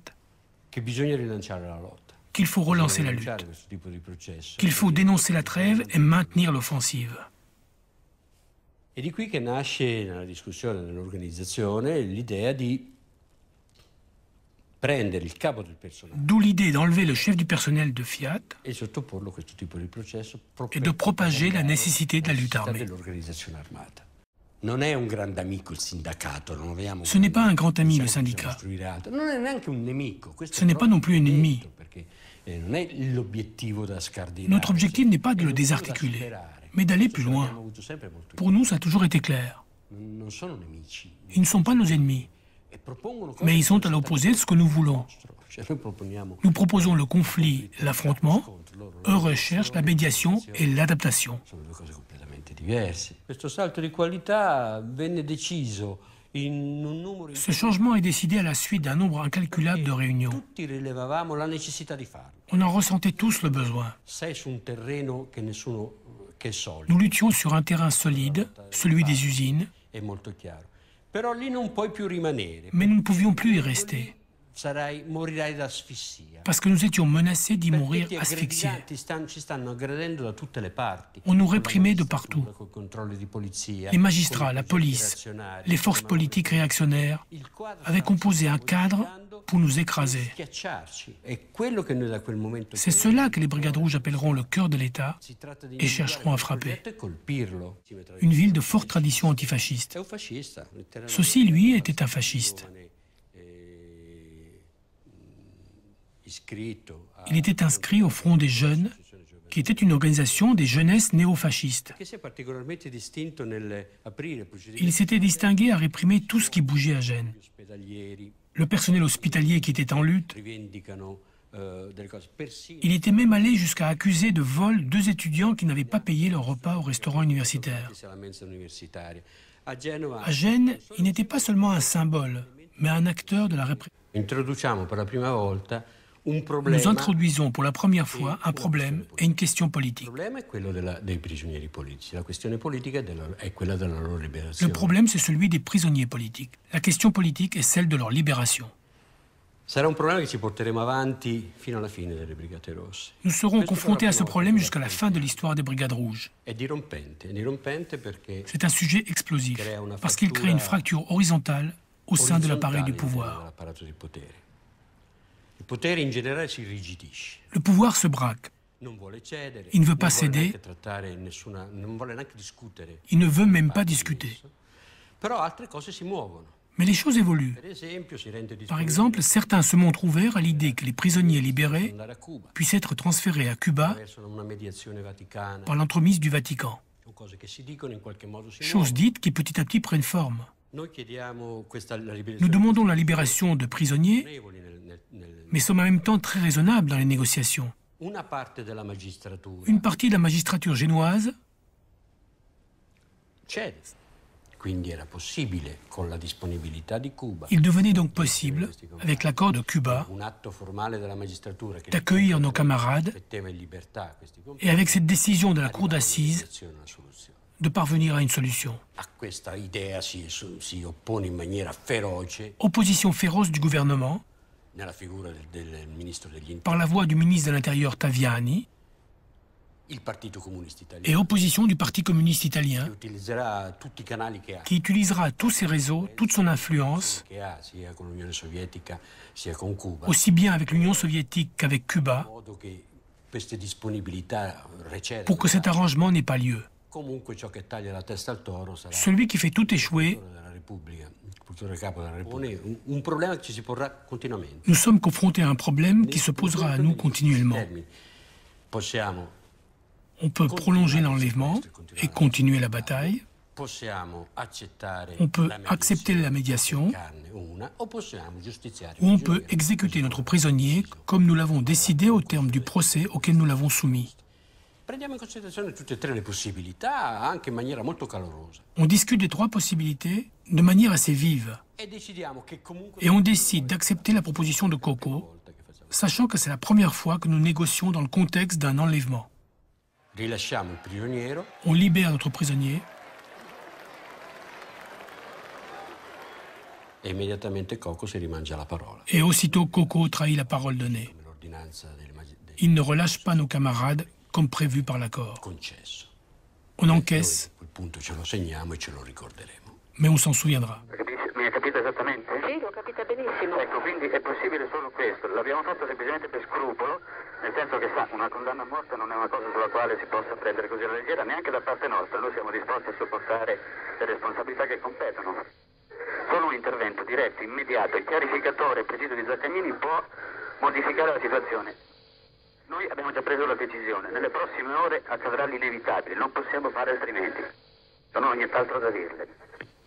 [SPEAKER 14] qu'il faut relancer la lutte, qu'il faut dénoncer la trêve et maintenir l'offensive.
[SPEAKER 15] È di qui che nasce nella discussione dell'organizzazione l'idea di prendere il capo del personale
[SPEAKER 14] D'où l'idée d'enlever le chef du personnel de Fiat
[SPEAKER 15] e sottoporlo a questo tipo di processo
[SPEAKER 14] et de propager la nécessité de la lutte armée.
[SPEAKER 15] dell'organizzazione armata. Non è un grande amico il sindacato, non abbiamo
[SPEAKER 14] Ce n'est pas un grand ami le syndicat.
[SPEAKER 15] non è neanche un nemico,
[SPEAKER 14] Ce n'est pas non plus un ennemi.
[SPEAKER 15] eh, non è l'obiettivo da scardinare.
[SPEAKER 14] Notre objectif n'est pas de le désarticuler, mais d'aller plus loin. Pour nous, ça a toujours été clair. Ils ne sont pas nos ennemis, mais ils sont à l'opposé de ce que nous voulons. Nous proposons le conflit, l'affrontement, eux recherchent la médiation et l'adaptation. Ce changement est décidé à la suite d'un nombre incalculable de réunions. On en ressentait tous le besoin. Nous luttions sur un terrain solide, celui des usines, mais nous ne pouvions plus y rester, parce que nous étions menacés d'y mourir asphyxiés. On nous réprimait de partout. Les magistrats, la police, les forces politiques réactionnaires avaient composé un cadre pour nous écraser. C'est cela que les Brigades Rouges appelleront le cœur de l'État et chercheront à frapper. Une ville de forte tradition antifasciste. Ceci, lui, était un fasciste. Il était inscrit au Front des Jeunes, qui était une organisation des jeunesses néofascistes. Il s'était distingué à réprimer tout ce qui bougeait à Gênes. Le personnel hospitalier qui était en lutte. Il était même allé jusqu'à accuser de vol deux étudiants qui n'avaient pas payé leur repas au restaurant universitaire. À Gênes, il n'était pas seulement un symbole, mais un acteur de la répression. Nous introduisons pour la première fois un problème et une question politique. Le problème, c'est celui des prisonniers politiques. La question politique est celle de leur libération. Nous serons confrontés à ce problème jusqu'à la fin de l'histoire des Brigades Rouges. C'est un sujet explosif, parce qu'il crée une fracture horizontale au sein de l'appareil du pouvoir. Le pouvoir se braque. Il ne veut pas céder. Il ne veut même pas discuter. Mais les choses évoluent. Par exemple, certains se montrent ouverts à l'idée que les prisonniers libérés puissent être transférés à Cuba par l'entremise du Vatican. Choses dites qui petit à petit prennent forme. Nous demandons la libération de prisonniers, mais sommes en même temps très raisonnables dans les négociations. Une partie de la magistrature génoise il devenait donc possible, avec l'accord de Cuba, d'accueillir nos camarades et avec cette décision de la Cour d'assises, de parvenir à une solution. Opposition féroce du gouvernement, par la voix du ministre de l'Intérieur Taviani, et opposition du Parti communiste italien, qui utilisera tous ses réseaux, toute son influence, aussi bien avec l'Union soviétique qu'avec Cuba, pour que cet arrangement n'ait pas lieu. Celui qui fait tout échouer, nous sommes confrontés à un problème qui se posera à nous continuellement. On peut prolonger l'enlèvement et continuer la bataille. On peut accepter la médiation ou on peut exécuter notre prisonnier comme nous l'avons décidé au terme du procès auquel nous l'avons soumis. On discute des trois possibilités de manière assez vive. Et on décide d'accepter la proposition de Coco, sachant que c'est la première fois que nous négocions dans le contexte d'un enlèvement. On libère notre prisonnier. Et aussitôt Coco trahit la parole donnée. Il ne relâche pas nos camarades comme prévu par l'accord. On encaisse, mais on s'en souviendra.
[SPEAKER 16] Mi ha capito esattamente? Sì, l'ho capita benissimo. Ecco, quindi è possibile solo questo. L'abbiamo fatto semplicemente per scrupolo, nel senso che sa, una condanna a morte non è una cosa sulla quale si possa prendere così alla leggera, neanche da parte nostra. Noi siamo disposti a sopportare le responsabilità che competono. Solo un intervento diretto, immediato e chiarificatore e preciso di Zaccagnini può modificare la situazione. Noi abbiamo già preso la decisione, nelle prossime ore accadrà l'inevitabile, non possiamo fare altrimenti. Non ho nient'altro da dirle.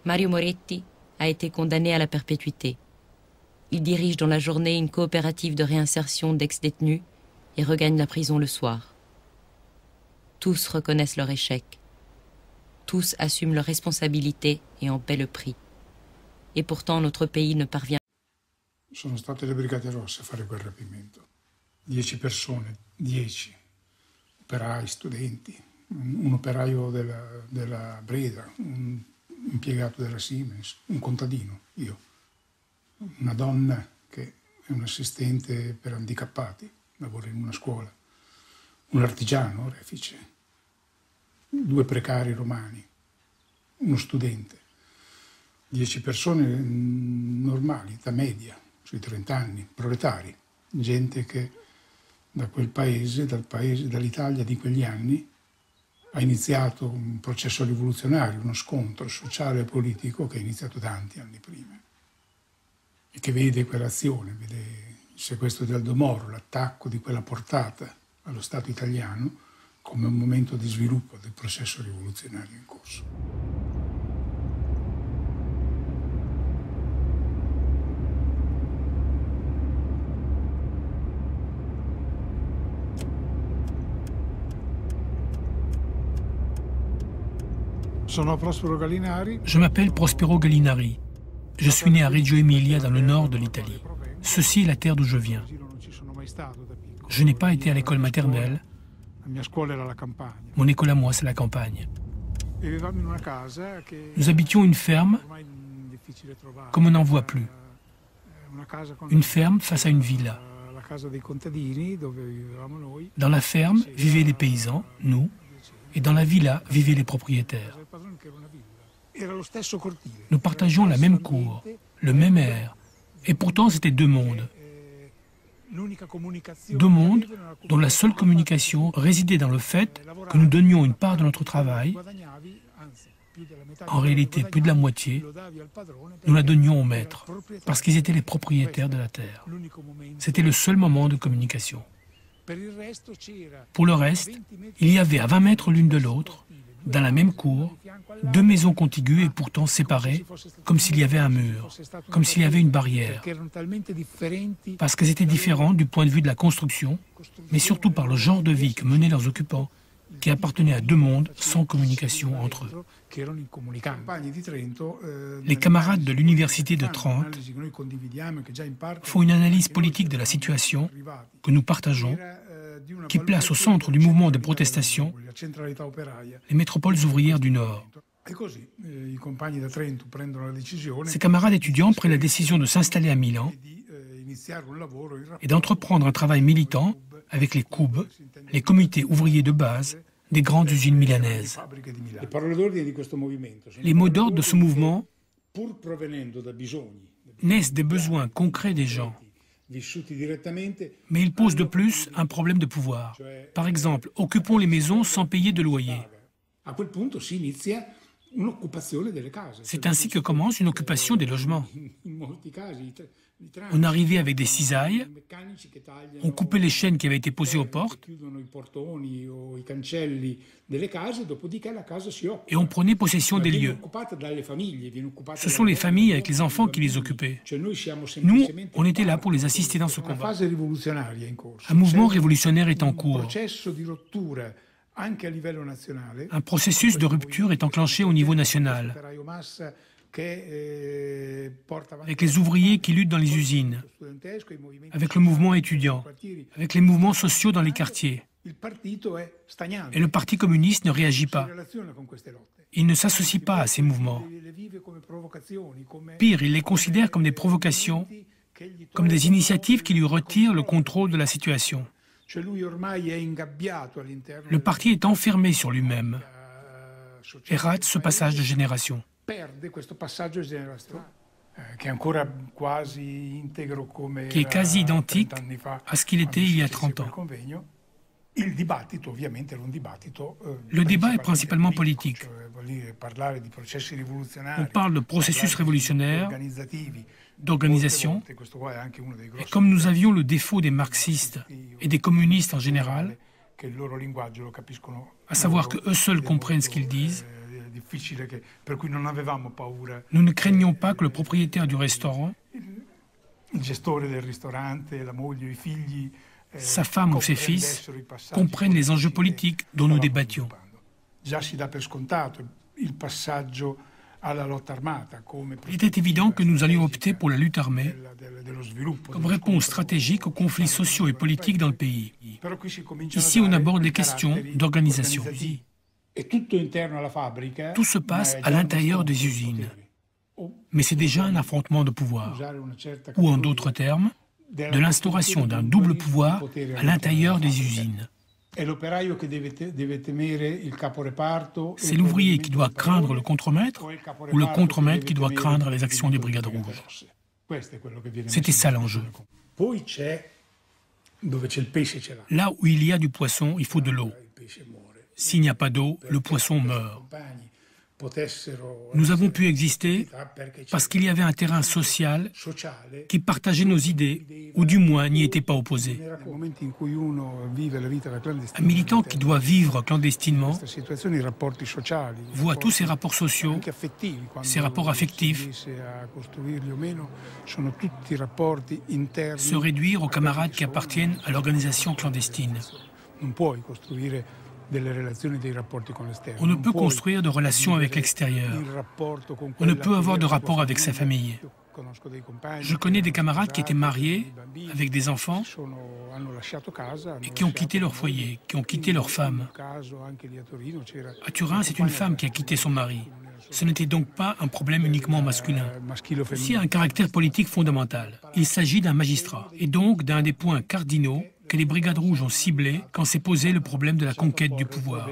[SPEAKER 3] Mario Moretti a été condamné à la perpétuité. Il dirige dans la journée une coopérative de réinsertion d'ex-détenus et regagne la prison le soir. Tous reconnaissent leur échec. Tous assument leurs responsabilités et en paient le prix. Et pourtant notre pays ne parvient.
[SPEAKER 18] Sono state le Brigate Rosse a fare quel rapimento. Dieci persone, dieci operai, studenti, un operaio della, della Breda, un impiegato della Siemens, un contadino, io, una donna che è un assistente per handicappati, lavora in una scuola, un artigiano, refice, due precari romani, uno studente, dieci persone normali, da media, sui trenta anni, proletari, gente che da quel paese, dal paese, dall'Italia di quegli anni, ha iniziato un processo rivoluzionario, uno scontro sociale e politico che è iniziato tanti anni prima e che vede quell'azione, vede il sequestro di Aldo Moro, l'attacco di quella portata allo Stato italiano come un momento di sviluppo del processo rivoluzionario in corso.
[SPEAKER 14] Je m'appelle Prospero Gallinari. Je suis né à Reggio Emilia, dans le nord de l'Italie. Ceci est la terre d'où je viens. Je n'ai pas été à l'école maternelle. Mon école à moi, c'est la campagne. Nous habitions une ferme, comme on n'en voit plus. Une ferme face à une villa. Dans la ferme vivaient les paysans, nous, et dans la villa vivaient les propriétaires. Nous partagions la même cour, le même air, et pourtant c'était deux mondes. Deux mondes dont la seule communication résidait dans le fait que nous donnions une part de notre travail, en réalité plus de la moitié, nous la donnions au maître, parce qu'ils étaient les propriétaires de la terre. C'était le seul moment de communication. Pour le reste, il y avait à vingt mètres l'une de l'autre, dans la même cour, deux maisons contiguës et pourtant séparées, comme s'il y avait un mur, comme s'il y avait une barrière, parce qu'elles étaient différentes du point de vue de la construction, mais surtout par le genre de vie que menaient leurs occupants, qui appartenaient à deux mondes sans communication entre eux. Les camarades de l'université de Trente font une analyse politique de la situation que nous partageons, qui place au centre du mouvement de protestation les métropoles ouvrières du Nord. Ces camarades étudiants prennent la décision de s'installer à Milan et d'entreprendre un travail militant avec les C U B, les comités ouvriers de base des grandes usines milanaises. Les mots d'ordre de ce mouvement naissent des besoins concrets des gens. Mais ils posent de plus un problème de pouvoir. Par exemple, occupons les maisons sans payer de loyer. C'est ainsi que commence une occupation des logements. On arrivait avec des cisailles, on coupait les chaînes qui avaient été posées aux portes et on prenait possession des lieux. Ce sont les familles avec les enfants qui les occupaient. Nous, on était là pour les assister dans ce combat. Un mouvement révolutionnaire est en cours. Un processus de rupture est enclenché au niveau national, avec les ouvriers qui luttent dans les usines, avec le mouvement étudiant, avec les mouvements sociaux dans les quartiers. Et le Parti communiste ne réagit pas. Il ne s'associe pas à ces mouvements. Pire, il les considère comme des provocations, comme des initiatives qui lui retirent le contrôle de la situation. Le parti est enfermé sur lui-même et rate ce passage de génération. Qui est quasi identique à ce qu'il était il y a trente ans. Le débat est principalement politique. On parle de processus révolutionnaire, d'organisation, et comme nous avions le défaut des marxistes et des communistes en général, à savoir qu'eux seuls comprennent ce qu'ils disent, Nous ne craignions pas que le propriétaire du restaurant, sa femme ou ses fils, comprennent les enjeux politiques dont nous débattions. Il était évident que nous allions opter pour la lutte armée comme réponse stratégique aux conflits sociaux et politiques dans le pays. Ici, on aborde les questions d'organisation. Tout se passe à l'intérieur des usines. Mais c'est déjà un affrontement de pouvoir, ou en d'autres termes, de l'instauration d'un double pouvoir à l'intérieur des usines. C'est l'ouvrier qui doit craindre le contremaître ou le contremaître qui doit craindre les actions des brigades rouges. C'était ça l'enjeu. Là où il y a du poisson, il faut de l'eau. S'il n'y a pas d'eau, le poisson meurt. Nous avons pu exister parce qu'il y avait un terrain social qui partageait nos idées, ou du moins n'y était pas opposé. Un militant qui doit vivre clandestinement voit tous ses rapports sociaux, ses rapports affectifs, se réduire aux camarades qui appartiennent à l'organisation clandestine. On ne peut construire de relations avec l'extérieur. On ne peut avoir de rapport avec sa famille. Je connais des camarades qui étaient mariés, avec des enfants, et qui ont quitté leur foyer, qui ont quitté leur femme. À Turin, c'est une femme qui a quitté son mari. Ce n'était donc pas un problème uniquement masculin. Ceci a un caractère politique fondamental. Il s'agit d'un magistrat, et donc d'un des points cardinaux que les brigades rouges ont ciblé quand s'est posé le problème de la conquête du pouvoir.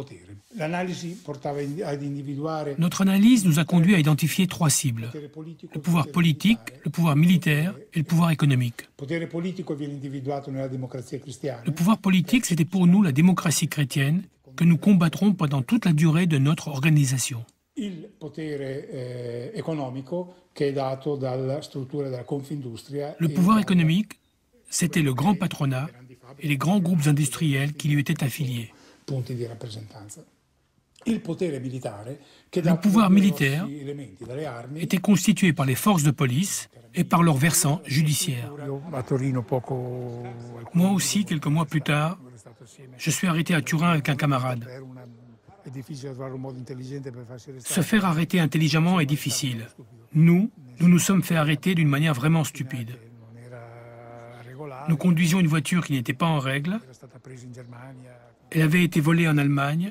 [SPEAKER 14] Notre analyse nous a conduit à identifier trois cibles: le pouvoir politique, le pouvoir militaire et le pouvoir économique. Le pouvoir politique, c'était pour nous la démocratie chrétienne que nous combattrons pendant toute la durée de notre organisation. Le pouvoir économique, c'était le grand patronat et les grands groupes industriels qui lui étaient affiliés. Le pouvoir militaire était constitué par les forces de police et par leur versant judiciaire. Moi aussi, quelques mois plus tard, je suis arrêté à Turin avec un camarade. Se faire arrêter intelligemment est difficile. Nous, nous nous sommes fait arrêter d'une manière vraiment stupide. Nous conduisions une voiture qui n'était pas en règle. Elle avait été volée en Allemagne.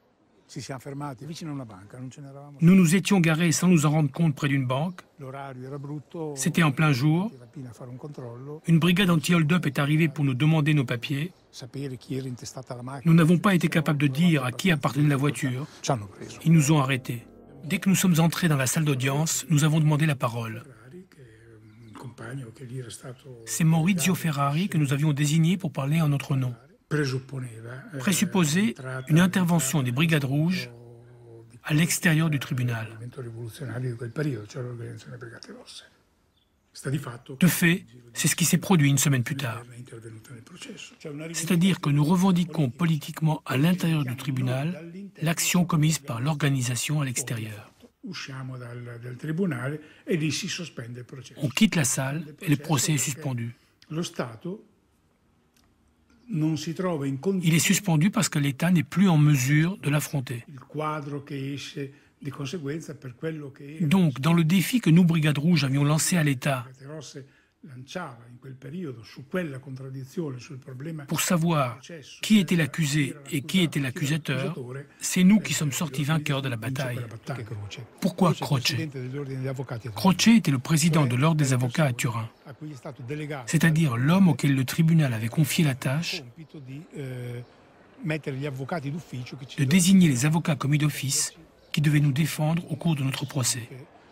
[SPEAKER 14] Nous nous étions garés sans nous en rendre compte près d'une banque. C'était en plein jour. Une brigade anti-hold-up est arrivée pour nous demander nos papiers. Nous n'avons pas été capables de dire à qui appartenait la voiture. Ils nous ont arrêtés. Dès que nous sommes entrés dans la salle d'audience, nous avons demandé la parole. C'est Maurizio Ferrari que nous avions désigné pour parler en notre nom. Présupposait une intervention des brigades rouges à l'extérieur du tribunal. De fait, c'est ce qui s'est produit une semaine plus tard. C'est-à-dire que nous revendiquons politiquement à l'intérieur du tribunal l'action commise par l'organisation à l'extérieur. On quitte la salle et le procès est suspendu. Il est suspendu parce que l'État n'est plus en mesure de l'affronter. Donc, dans le défi que nous, Brigades Rouges, avions lancé à l'État pour savoir qui était l'accusé et qui était l'accusateur, c'est nous qui sommes sortis vainqueurs de la bataille. Pourquoi Croce? Croce était le président de l'Ordre des avocats à Turin, c'est-à-dire l'homme auquel le tribunal avait confié la tâche de désigner les avocats commis d'office qui devaient nous défendre au cours de notre procès.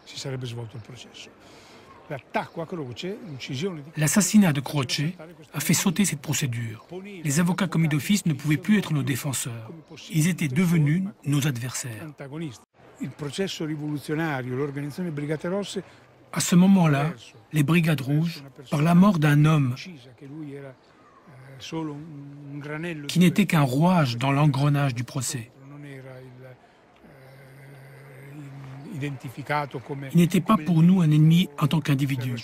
[SPEAKER 14] L'assassinat de Croce a fait sauter cette procédure. Les avocats commis d'office ne pouvaient plus être nos défenseurs. Ils étaient devenus nos adversaires. À ce moment-là, les Brigades Rouges, par la mort d'un homme qui n'était qu'un rouage dans l'engrenage du procès, Il n'était pas pour nous un ennemi en tant qu'individu.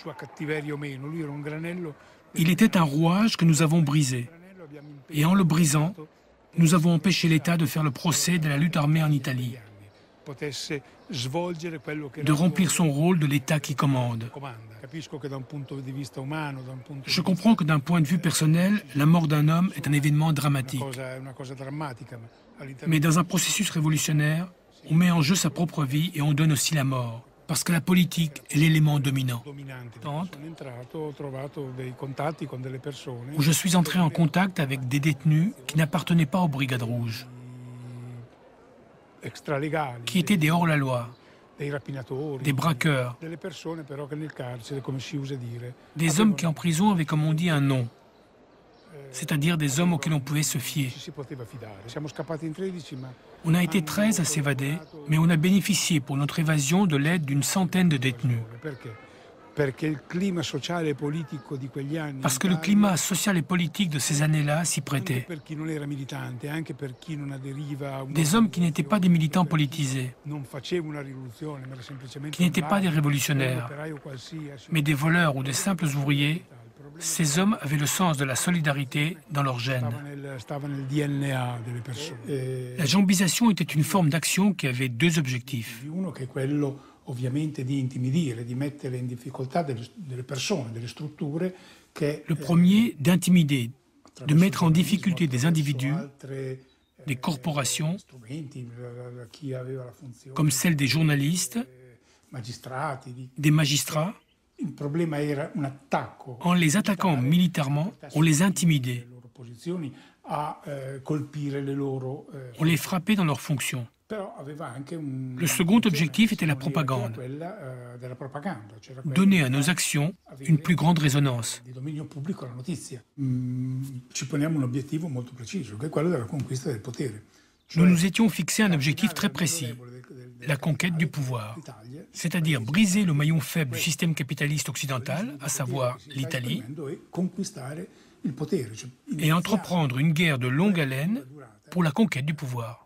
[SPEAKER 14] Il était un rouage que nous avons brisé. Et en le brisant, nous avons empêché l'État de faire le procès de la lutte armée en Italie, de remplir son rôle de l'État qui commande. Je comprends que d'un point de vue personnel, la mort d'un homme est un événement dramatique. Mais dans un processus révolutionnaire, on met en jeu sa propre vie et on donne aussi la mort, parce que la politique est l'élément dominant. Où je suis entré en contact avec des détenus qui n'appartenaient pas aux Brigades Rouges, qui étaient des hors-la-loi, des braqueurs, des hommes qui en prison avaient, comme on dit, un nom, c'est-à-dire des hommes auxquels on pouvait se fier. On a été treize à s'évader, mais on a bénéficié pour notre évasion de l'aide d'une centaine de détenus. Parce que le climat social et politique de ces années-là s'y prêtait. Des hommes qui n'étaient pas des militants politisés, qui n'étaient pas des révolutionnaires, mais des voleurs ou des simples ouvriers, ces hommes avaient le sens de la solidarité dans leur gène. La jambisation était une forme d'action qui avait deux objectifs. Le premier, d'intimider, de mettre en difficulté des individus, des corporations, comme celle des journalistes, des magistrats. En les attaquant militairement, on les intimidait. On les frappait dans leurs fonctions. Le second objectif était la propagande. Donner à nos actions une plus grande résonance. Nous nous étions fixé un objectif très précis, la conquête du pouvoir, c'est-à-dire briser le maillon faible du système capitaliste occidental, à savoir l'Italie, et entreprendre une guerre de longue haleine pour la conquête du pouvoir.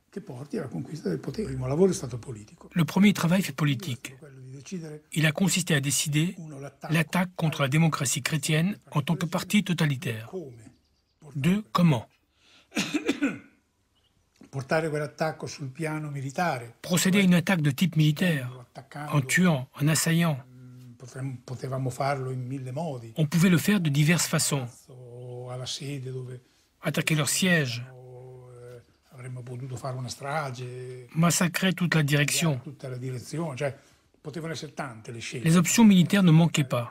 [SPEAKER 14] Le premier travail fait politique. Il a consisté à décider l'attaque contre la démocratie chrétienne en tant que parti totalitaire. Deux, comment? Procéder à une attaque de type militaire, en tuant, en assaillant. On pouvait le faire de diverses façons. Attaquer leur siège, massacrer toute la direction. Les options militaires ne manquaient pas.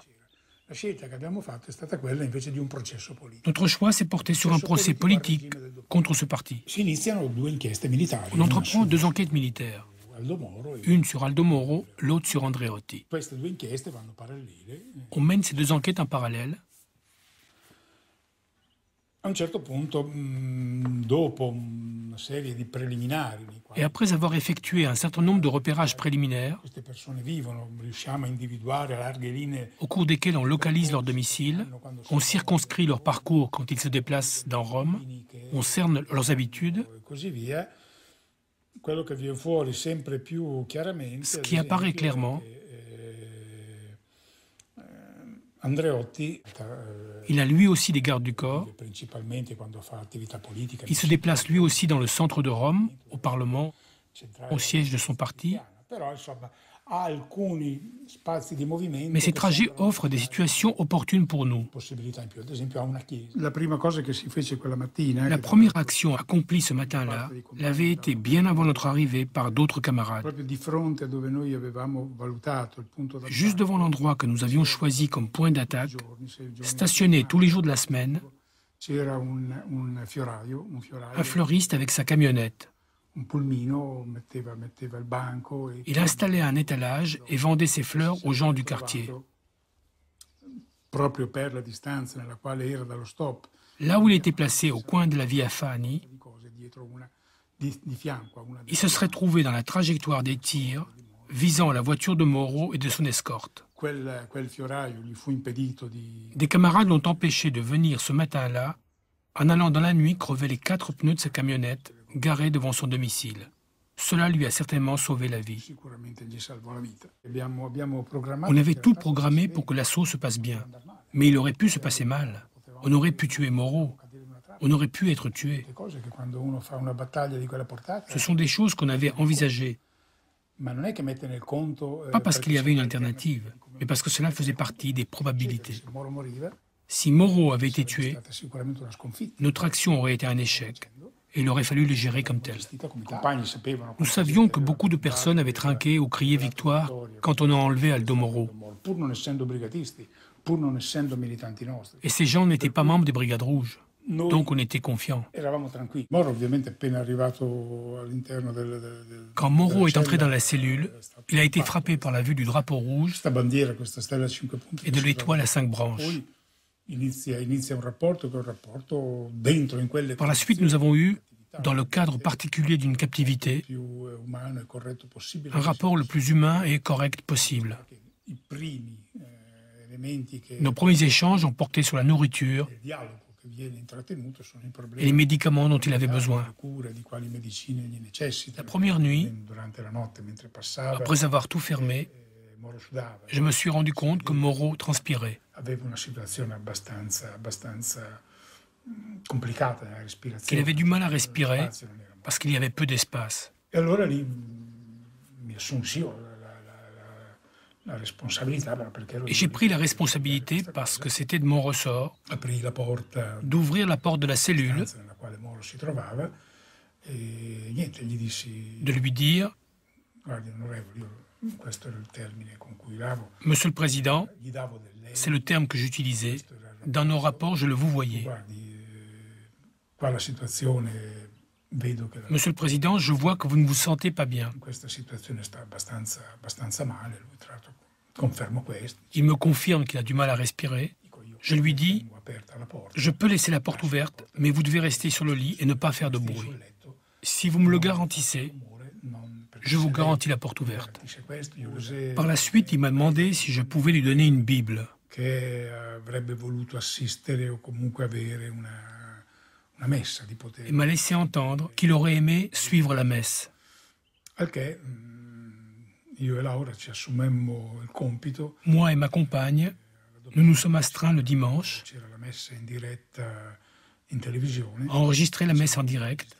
[SPEAKER 14] Notre choix s'est porté sur un procès politique contre ce parti. On entreprend deux enquêtes militaires, une sur Aldo Moro, l'autre sur Andreotti. On mène ces deux enquêtes en parallèle. Et après avoir effectué un certain nombre de repérages préliminaires, au cours desquels on localise leur domicile, on circonscrit leur parcours quand ils se déplacent dans Rome, on cerne leurs habitudes, ce qui apparaît clairement, il a lui aussi des gardes du corps. Il se déplace lui aussi dans le centre de Rome, au Parlement, au siège de son parti. Mais ces trajets offrent des situations opportunes pour nous. La première action accomplie ce matin-là l'avait été bien avant notre arrivée par d'autres camarades. Juste devant l'endroit que nous avions choisi comme point d'attaque, stationné tous les jours de la semaine, un fleuriste avec sa camionnette. Il installait un étalage et vendait ses fleurs aux gens du quartier. Là où il était placé, au coin de la Via Fani, il se serait trouvé dans la trajectoire des tirs visant la voiture de Moro et de son escorte. Des camarades l'ont empêché de venir ce matin-là en allant dans la nuit crever les quatre pneus de sa camionnette garée devant son domicile. Cela lui a certainement sauvé la vie. On avait tout programmé pour que l'assaut se passe bien, mais il aurait pu se passer mal. On aurait pu tuer Moro, on aurait pu être tué. Ce sont des choses qu'on avait envisagées. Pas parce qu'il y avait une alternative, mais parce que cela faisait partie des probabilités. Si Moro avait été tué, notre action aurait été un échec, et il aurait fallu le gérer comme tel. Nous savions que beaucoup de personnes avaient trinqué ou crié victoire quand on a enlevé Aldo Moro. Et ces gens n'étaient pas membres des Brigades Rouges. Donc on était confiants. Quand Moro est entré dans la cellule, il a été frappé par la vue du drapeau rouge et de l'étoile à cinq branches. Par la suite, nous avons eu, dans le cadre particulier d'une captivité, un rapport le plus humain et correct possible. Nos premiers échanges ont porté sur la nourriture et les médicaments dont il avait besoin. La première nuit, après avoir tout fermé, je me suis rendu compte que Moro transpirait. Qu'il avait du mal à respirer parce qu'il y avait peu d'espace. Et j'ai pris la responsabilité, parce que c'était de mon ressort, d'ouvrir la porte de la cellule, de lui dire: Monsieur le Président, c'est le terme que j'utilisais, dans nos rapports je le vous voyais. Monsieur le Président, je vois que vous ne vous sentez pas bien. Il me confirme qu'il a du mal à respirer. Je lui dis: je peux laisser la porte ouverte, mais vous devez rester sur le lit et ne pas faire de bruit. Si vous me le garantissez, je vous garantis la porte ouverte. Par la suite, il m'a demandé si je pouvais lui donner une Bible. Il m'a laissé entendre qu'il aurait aimé suivre la messe. Moi et ma compagne, nous nous sommes astreints le dimanche à enregistrer la messe en direct,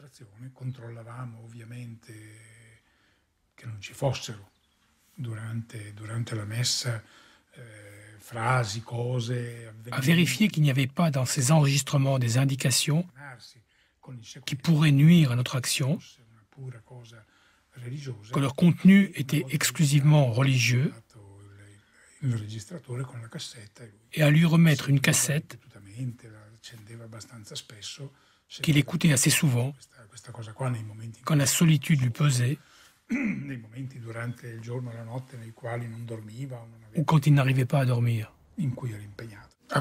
[SPEAKER 14] à vérifier qu'il n'y avait pas dans ces enregistrements des indications qui pourraient nuire à notre action, que leur contenu était exclusivement religieux, et à lui remettre une cassette qu'il écoutait assez souvent quand la solitude lui pesait ou quand il n'arrivait pas à dormir. À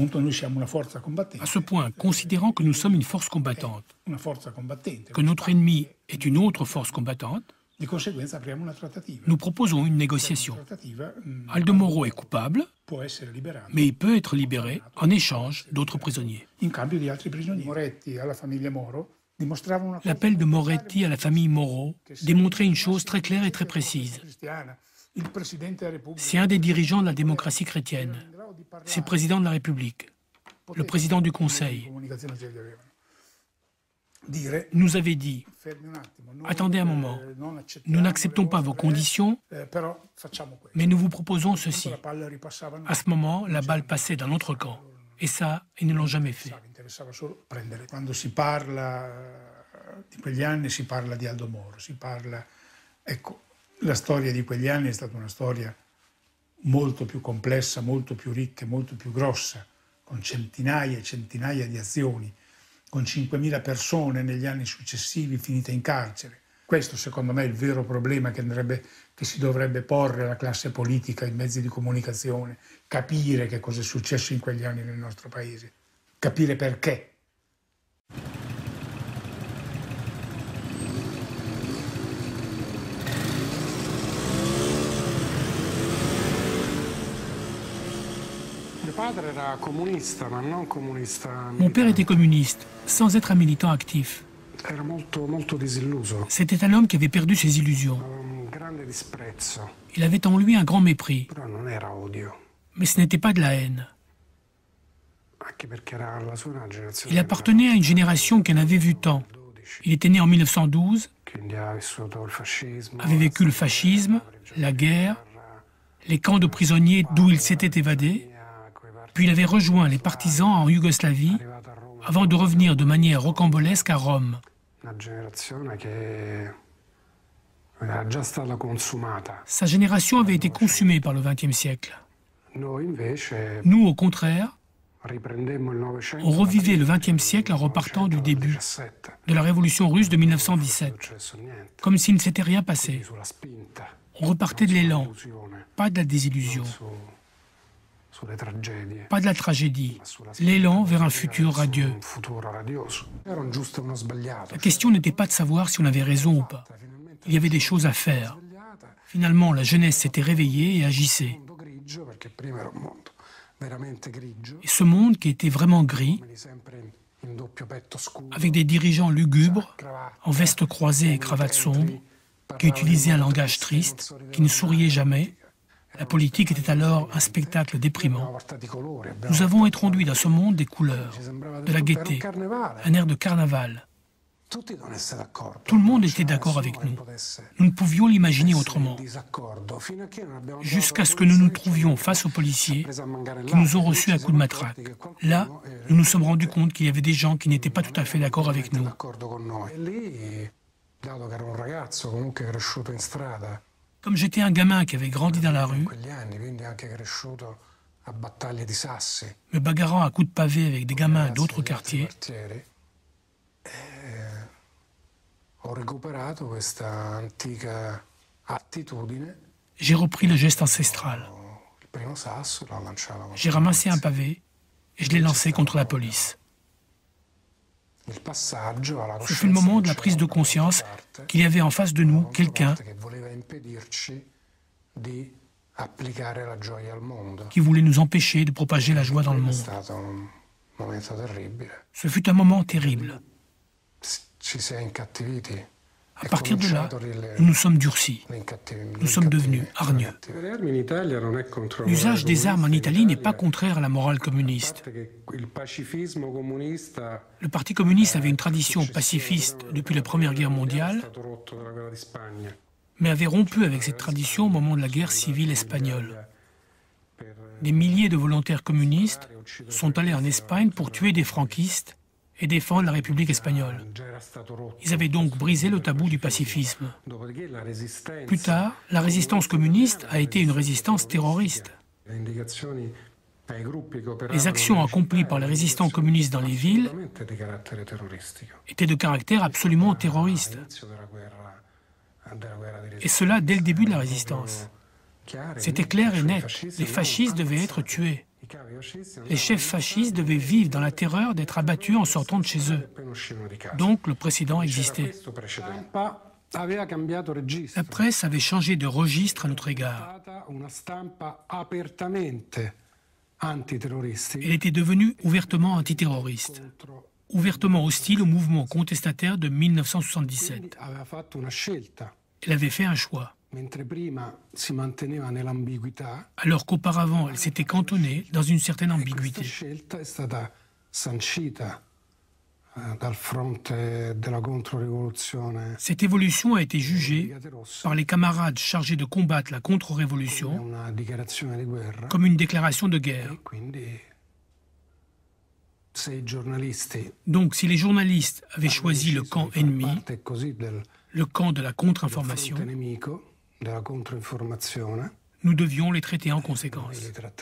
[SPEAKER 14] ce point, considérant que nous sommes une force combattante, que notre ennemi est une autre force combattante, nous proposons une négociation. Aldo Moro est coupable, mais il peut être libéré en échange d'autres prisonniers. L'appel de Moretti à la famille Moro démontrait une chose très claire et très précise. C'est un des dirigeants de la démocratie chrétienne. C'est le président de la République, le président du Conseil. Nous avait dit: attendez un moment, nous n'acceptons pas vos conditions, mais nous vous proposons ceci. À ce moment, la balle passait dans notre camp. Et ça, ils ne l'ont jamais fait.
[SPEAKER 18] Quando si parla di quegli anni si parla di Aldo Moro, si parla, ecco, la storia di quegli anni è stata una storia molto più complessa, molto più ricca, molto più grossa, con centinaia e centinaia di azioni, con cinquemila persone negli anni successivi finite in carcere. Questo secondo me è il vero problema che, andrebbe, che si dovrebbe porre alla classe politica, ai mezzi di comunicazione, capire che cosa è successo in quegli anni nel nostro paese, capire perché.
[SPEAKER 14] Mon père était communiste, sans être un militant actif. C'était un homme qui avait perdu ses illusions. Il avait en lui un grand mépris. Mais ce n'était pas de la haine. Il appartenait à une génération qui en avait vu tant. Il était né en mille neuf cent douze, avait vécu le fascisme, la guerre, les camps de prisonniers d'où il s'était évadé, puis il avait rejoint les partisans en Yougoslavie avant de revenir de manière rocambolesque à Rome. Sa génération avait été consumée par le vingtième siècle. Nous, au contraire, on revivait le vingtième siècle en repartant du début, de la révolution russe de mille neuf cent dix-sept, comme s'il ne s'était rien passé. On repartait de l'élan, pas de la désillusion, pas de la tragédie, l'élan vers un futur radieux. La question n'était pas de savoir si on avait raison ou pas. Il y avait des choses à faire. Finalement, la jeunesse s'était réveillée et agissait. Et ce monde qui était vraiment gris, avec des dirigeants lugubres, en veste croisée et cravate sombre, qui utilisaient un langage triste, qui ne souriaient jamais, la politique était alors un spectacle déprimant. Nous avons introduit dans ce monde des couleurs, de la gaieté, un air de carnaval. Tout le monde était d'accord avec nous. Nous ne pouvions l'imaginer autrement. Jusqu'à ce que nous nous trouvions face aux policiers qui nous ont reçus à coups de matraque. Là, nous nous sommes rendus compte qu'il y avait des gens qui n'étaient pas tout à fait d'accord avec nous. Comme j'étais un gamin qui avait grandi dans la rue, me bagarrant à coups de pavé avec des gamins d'autres quartiers, j'ai repris le geste ancestral. J'ai ramassé un pavé et je l'ai lancé contre la police. Ce fut le moment de la prise de conscience qu'il y avait en face de nous quelqu'un qui voulait nous empêcher de propager la joie dans le monde. Ce fut un moment terrible. À partir de là, nous nous sommes durcis. Nous sommes devenus hargneux. L'usage des armes en Italie n'est pas contraire à la morale communiste. Le Parti communiste avait une tradition pacifiste depuis la Première Guerre mondiale, mais avait rompu avec cette tradition au moment de la guerre civile espagnole. Des milliers de volontaires communistes sont allés en Espagne pour tuer des franquistes et défendre la République espagnole. Ils avaient donc brisé le tabou du pacifisme. Plus tard, la résistance communiste a été une résistance terroriste. Les actions accomplies par les résistants communistes dans les villes étaient de caractère absolument terroriste. Et cela dès le début de la résistance. C'était clair et net, les fascistes devaient être tués. Les chefs fascistes devaient vivre dans la terreur d'être abattus en sortant de chez eux. Donc le précédent existait. La presse avait changé de registre à notre égard. Elle était devenue ouvertement antiterroriste, ouvertement hostile au mouvement contestataire de mille neuf cent soixante-dix-sept. Elle avait fait un choix. Alors qu'auparavant, elle s'était cantonnée dans une certaine ambiguïté. Cette évolution a été jugée par les camarades chargés de combattre la contre-révolution comme une déclaration de guerre. Donc, si les journalistes avaient choisi le camp ennemi, le camp de la contre-information, nous devions les traiter en conséquence.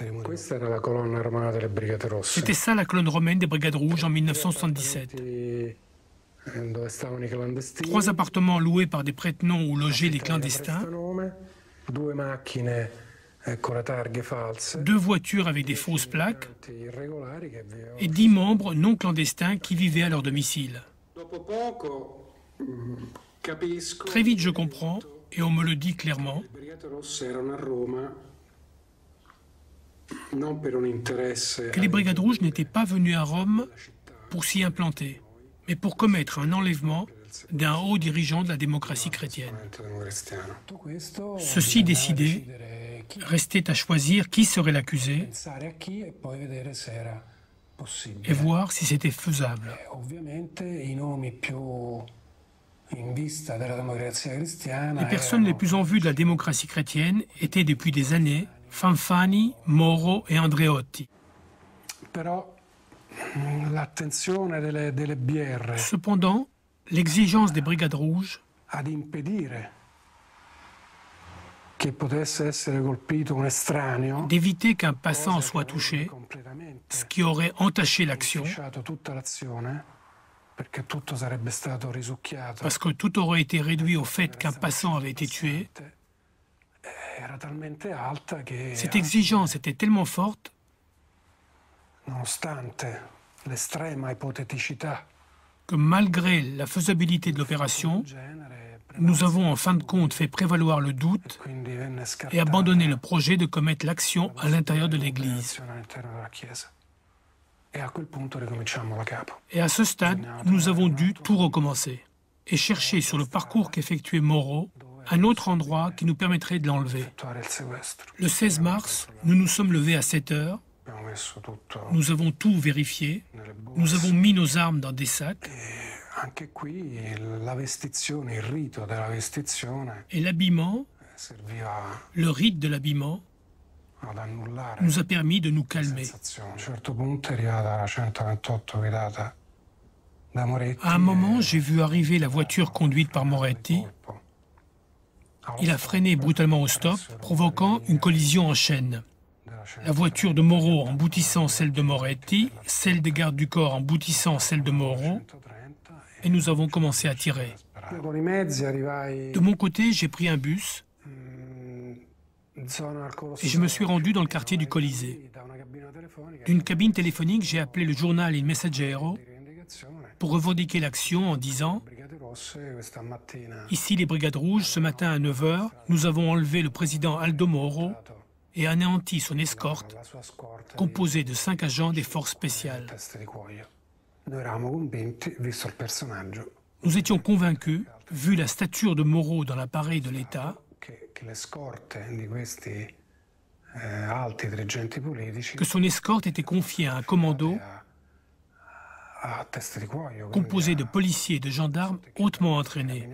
[SPEAKER 14] C'était ça la colonne romaine des Brigades Rouges en mille neuf cent soixante-dix-sept. Trois appartements loués par des prête-noms ou logés les clandestins, deux voitures avec des fausses plaques et dix membres non clandestins qui vivaient à leur domicile. Très vite, je comprends, et on me le dit clairement, que les Brigades Rouges n'étaient pas venues à Rome pour s'y implanter. mais pour commettre un enlèvement d'un haut dirigeant de la démocratie chrétienne. Ceci décidé, restait à choisir qui serait l'accusé et voir si c'était faisable. Les personnes les plus en vue de la démocratie chrétienne étaient depuis des années Fanfani, Moro et Andreotti. Cependant, l'exigence des Brigades Rouges d'éviter qu'un passant soit touché, ce qui aurait entaché l'action, parce que tout aurait été réduit au fait qu'un passant avait été tué. Cette exigence était tellement forte que malgré la faisabilité de l'opération, nous avons en fin de compte fait prévaloir le doute et abandonné le projet de commettre l'action à l'intérieur de l'Église. Et à ce stade, nous avons dû tout recommencer et chercher sur le parcours qu'effectuait Moro un autre endroit qui nous permettrait de l'enlever. Le seize mars, nous nous sommes levés à sept heures. Nous avons tout vérifié. Nous avons mis nos armes dans des sacs. Et l'habillement, le rite de l'habillement, nous a permis de nous calmer. À un moment, j'ai vu arriver la voiture conduite par Moretti. Il a freiné brutalement au stop, provoquant une collision en chaîne. La voiture de Moro emboutissant celle de Moretti, celle des gardes du corps emboutissant celle de Moro, et nous avons commencé à tirer. De mon côté, j'ai pris un bus et je me suis rendu dans le quartier du Colisée. D'une cabine téléphonique, j'ai appelé le journal Il Messaggero pour revendiquer l'action en disant « Ici les Brigades Rouges, ce matin à neuf heures, nous avons enlevé le président Aldo Moro et anéanti son escorte, composée de cinq agents des forces spéciales. » Nous étions convaincus, vu la stature de Moro dans l'appareil de l'État, que son escorte était confiée à un commando composé de policiers et de gendarmes hautement entraînés.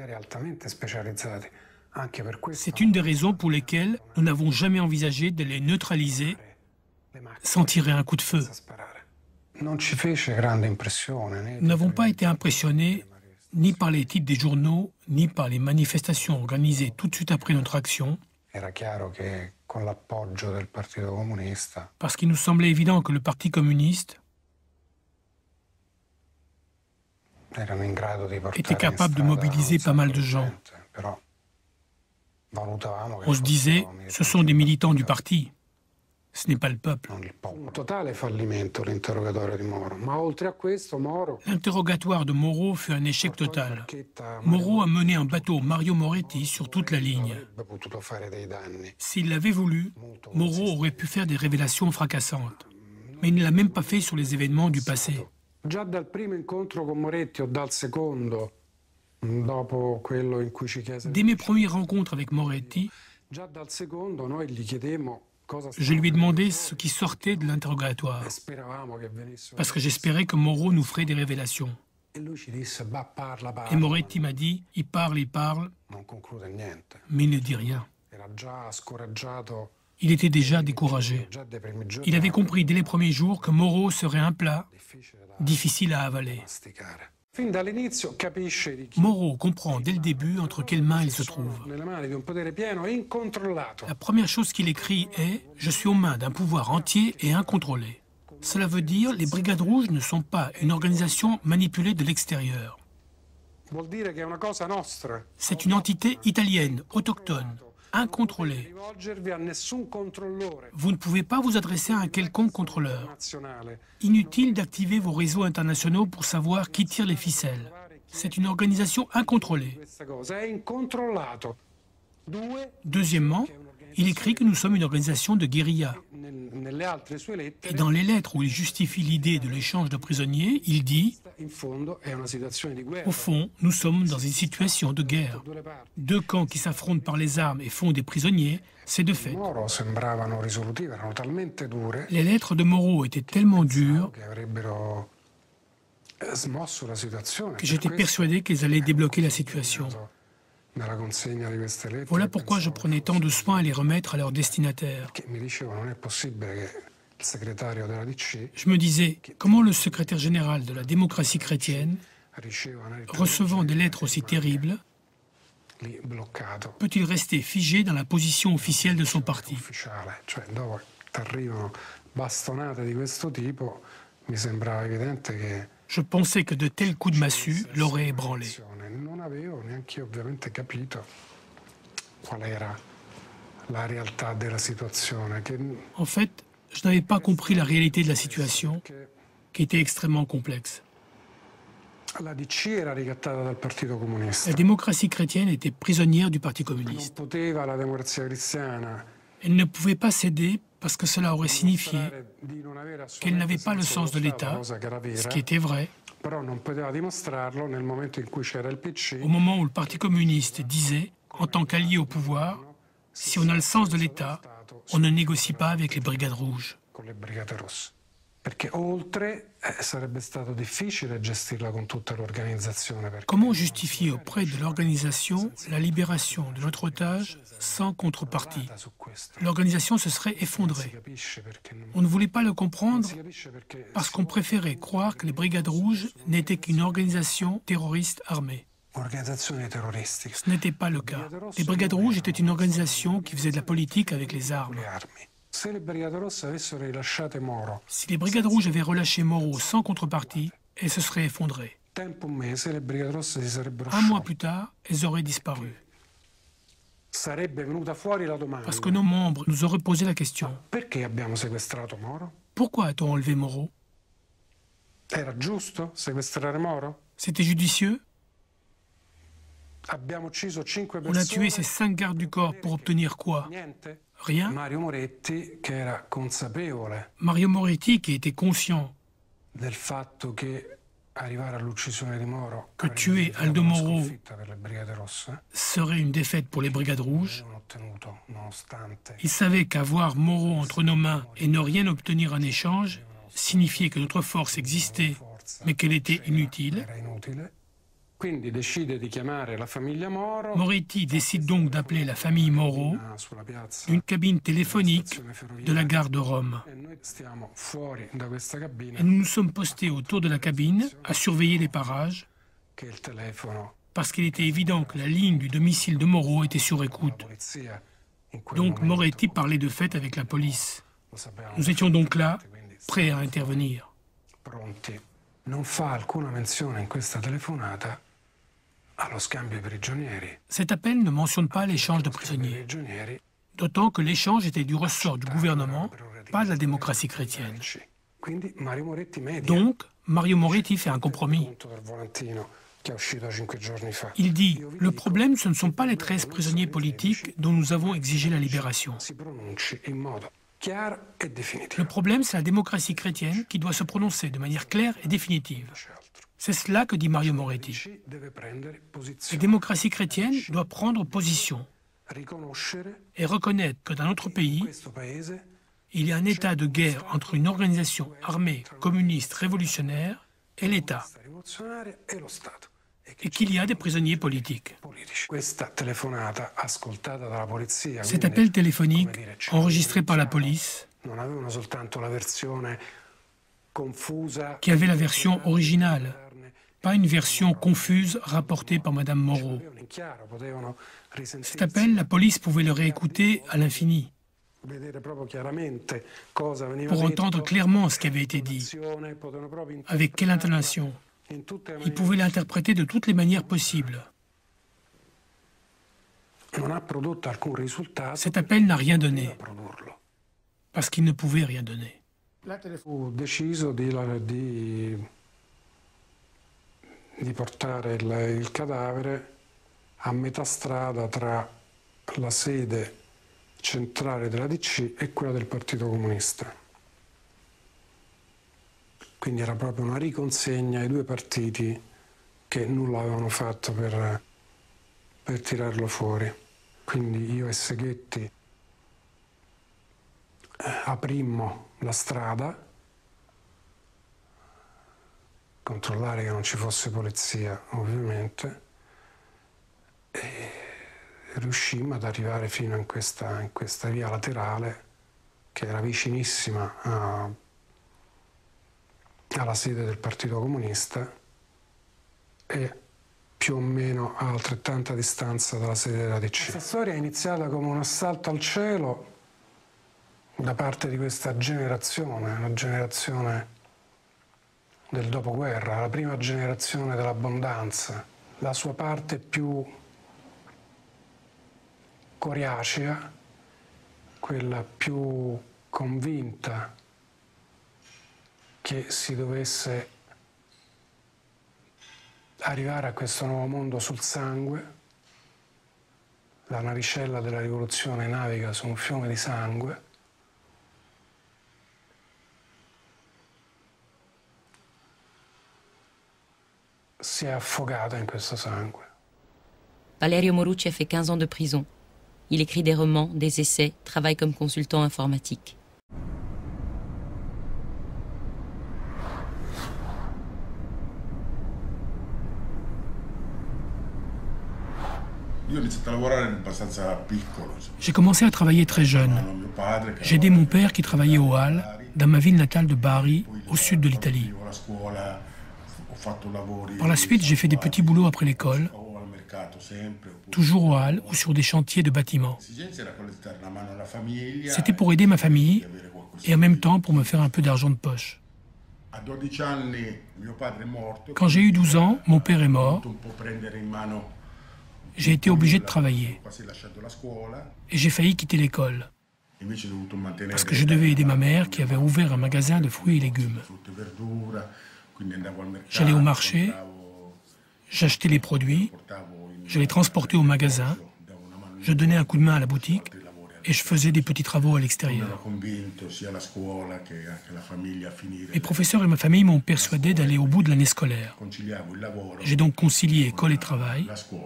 [SPEAKER 14] C'est une des raisons pour lesquelles nous n'avons jamais envisagé de les neutraliser sans tirer un coup de feu. Nous n'avons pas été impressionnés ni par les titres des journaux, ni par les manifestations organisées tout de suite après notre action, parce qu'il nous semblait évident que le Parti communiste était capable de mobiliser pas mal de gens. On se disait, ce sont des militants du parti, ce n'est pas le peuple. L'interrogatoire de Moro fut un échec total. Moro a mené un bateau Mario Moretti sur toute la ligne. S'il l'avait voulu, Moro aurait pu faire des révélations fracassantes. Mais il ne l'a même pas fait sur les événements du passé. Dès mes premières rencontres avec Moretti, je lui ai demandé ce qui sortait de l'interrogatoire, parce que j'espérais que Moro nous ferait des révélations. Et Moretti m'a dit, il parle, il parle, mais il ne dit rien. Il était déjà découragé. Il avait compris dès les premiers jours que Moro serait un plat difficile à avaler. Moro comprend dès le début entre quelles mains il se trouve. La première chose qu'il écrit est « Je suis aux mains d'un pouvoir entier et incontrôlé ». Cela veut dire les Brigades Rouges ne sont pas une organisation manipulée de l'extérieur. C'est une entité italienne, autochtone, incontrôlée. Vous ne pouvez pas vous adresser à un quelconque contrôleur. Inutile d'activer vos réseaux internationaux pour savoir qui tire les ficelles. C'est une organisation incontrôlée. Deuxièmement, il écrit que nous sommes une organisation de guérilla. Et dans les lettres où il justifie l'idée de l'échange de prisonniers, il dit Au fond, nous sommes dans une situation de guerre. Deux camps qui s'affrontent par les armes et font des prisonniers, c'est de fait. Les lettres de Moro étaient tellement dures que j'étais persuadé qu'elles allaient débloquer la situation. Voilà pourquoi je prenais tant de soin à les remettre à leur destinataire. Je me disais, comment le secrétaire général de la démocratie chrétienne, recevant des lettres aussi terribles, peut-il rester figé dans la position officielle de son parti? Je pensais que de tels coups de massue l'auraient ébranlé. En fait, je n'avais pas compris la réalité de la situation, qui était extrêmement complexe. La démocratie chrétienne était prisonnière du Parti communiste. Elle ne pouvait pas céder parce que cela aurait signifié qu'elle n'avait pas le sens de l'État, ce qui était vrai. Au moment où le Parti communiste disait, en tant qu'allié au pouvoir, si on a le sens de l'État, on ne négocie pas avec les Brigades rouges. Comment justifier auprès de l'organisation la libération de notre otage sans contrepartie? L'organisation se serait effondrée. On ne voulait pas le comprendre parce qu'on préférait croire que les Brigades rouges n'étaient qu'une organisation terroriste armée. Ce n'était pas le cas. Les Brigades rouges étaient une organisation qui faisait de la politique avec les armes. Si les Brigades rouges avaient relâché Moro sans contrepartie, elles se seraient effondrées. Un mois plus tard, elles auraient disparu. Parce que nos membres nous auraient posé la question. Pourquoi a-t-on enlevé Moro? C'était judicieux? On a tué ces cinq gardes du corps pour obtenir quoi? Rien. Mario Moretti, qui était conscient que tuer Aldo Moro serait une défaite pour les Brigades rouges, il savait qu'avoir Moro entre nos mains et ne rien obtenir en échange signifiait que notre force existait, mais qu'elle était inutile. Moretti décide donc d'appeler la famille Moro d'une cabine téléphonique de la gare de Rome. Et nous nous sommes postés autour de la cabine à surveiller les parages parce qu'il était évident que la ligne du domicile de Moro était sur écoute. Donc Moretti parlait de fait avec la police. Nous étions donc là, prêts à intervenir. Cet appel ne mentionne pas l'échange de prisonniers, d'autant que l'échange était du ressort du gouvernement, pas de la démocratie chrétienne. Donc, Mario Moretti fait un compromis. Il dit « Le problème, ce ne sont pas les treize prisonniers politiques dont nous avons exigé la libération. Le problème, c'est la démocratie chrétienne qui doit se prononcer de manière claire et définitive. » C'est cela que dit Mario Moretti. La démocratie chrétienne doit prendre position et reconnaître que dans notre pays, il y a un état de guerre entre une organisation armée communiste révolutionnaire et l'État, et qu'il y a des prisonniers politiques. Cet appel téléphonique, enregistré par la police, qui avait la version originale, pas une version confuse rapportée par Madame Moro. Cet appel, la police pouvait le réécouter à l'infini pour entendre clairement ce qui avait été dit, avec quelle intonation. Ils pouvaient l'interpréter de toutes les manières possibles. Cet appel n'a rien donné, parce qu'il ne pouvait rien donner.
[SPEAKER 11] Fu deciso di, di, di portare il, il cadavere a metà strada tra la sede centrale della D C e quella del Partito Comunista. Quindi era proprio una riconsegna ai due partiti che nulla avevano fatto per, per tirarlo fuori. Quindi io e Seghetti eh, aprimmo la strada, controllare che non ci fosse polizia ovviamente, e riuscimmo ad arrivare fino in questa, in questa via laterale che era vicinissima a, alla sede del Partito Comunista e più o meno a altrettanta distanza dalla sede della D C. Questa storia è iniziata come un assalto al cielo da parte di questa generazione, una generazione del dopoguerra, la prima generazione dell'abbondanza. La sua parte più coriacea, quella più convinta che si dovesse arrivare a questo nuovo mondo sul sangue. La navicella della rivoluzione naviga su un fiume di sangue. Si è affogata in questo sangue.
[SPEAKER 3] Valerio Morucci a fait quinze ans de prison. Il écrit des romans, des essais, travaille comme consultant informatique.
[SPEAKER 14] J'ai commencé à travailler très jeune. J'ai aidé mon père qui travaillait au Hall, dans ma ville natale de Bari, au sud de l'Italie. Par la suite, j'ai fait des petits boulots après l'école, toujours au Hall ou sur des chantiers de bâtiments. C'était pour aider ma famille et en même temps pour me faire un peu d'argent de poche. Quand j'ai eu douze ans, mon père est mort. J'ai été obligé de travailler et j'ai failli quitter l'école parce que je devais aider ma mère qui avait ouvert un magasin de fruits et légumes. J'allais au marché, j'achetais les produits, je les transportais au magasin, je donnais un coup de main à la boutique et je faisais des petits travaux à l'extérieur. Les professeurs et ma famille m'ont persuadé d'aller au bout de l'année scolaire. J'ai donc concilié école et travail.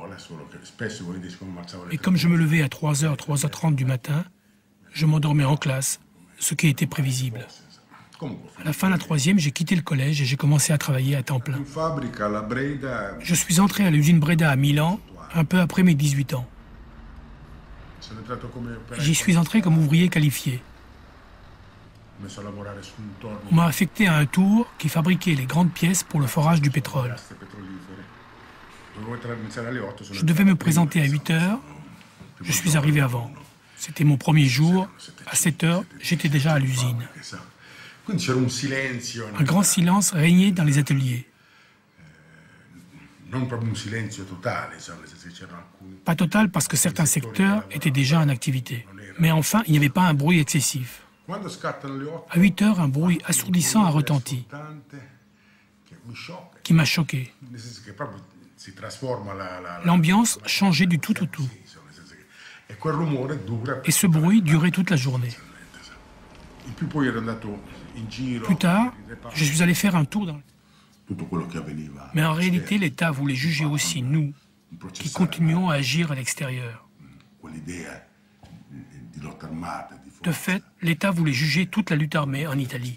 [SPEAKER 14] Et comme je me levais à trois heures, trois heures trente du matin, je m'endormais en classe, ce qui était prévisible. À la fin de la troisième, j'ai quitté le collège et j'ai commencé à travailler à temps plein. Je suis entré à l'usine Breda à Milan, un peu après mes dix-huit ans. J'y suis entré comme ouvrier qualifié. On m'a affecté à un tour qui fabriquait les grandes pièces pour le forage du pétrole. Je devais me présenter à huit heures, je suis arrivé avant. C'était mon premier jour, à sept heures, j'étais déjà à l'usine. Un grand silence régnait dans les ateliers. Pas total parce que certains secteurs étaient déjà en activité. Mais enfin, il n'y avait pas un bruit excessif. À huit heures, un bruit assourdissant a retenti, qui m'a choqué. L'ambiance changeait du tout au tout. Et ce bruit durait toute la journée. Plus tard, je suis allé faire un tour dans... Mais en réalité, l'État voulait juger aussi nous, qui continuons à agir à l'extérieur. De fait, l'État voulait juger toute la lutte armée en Italie.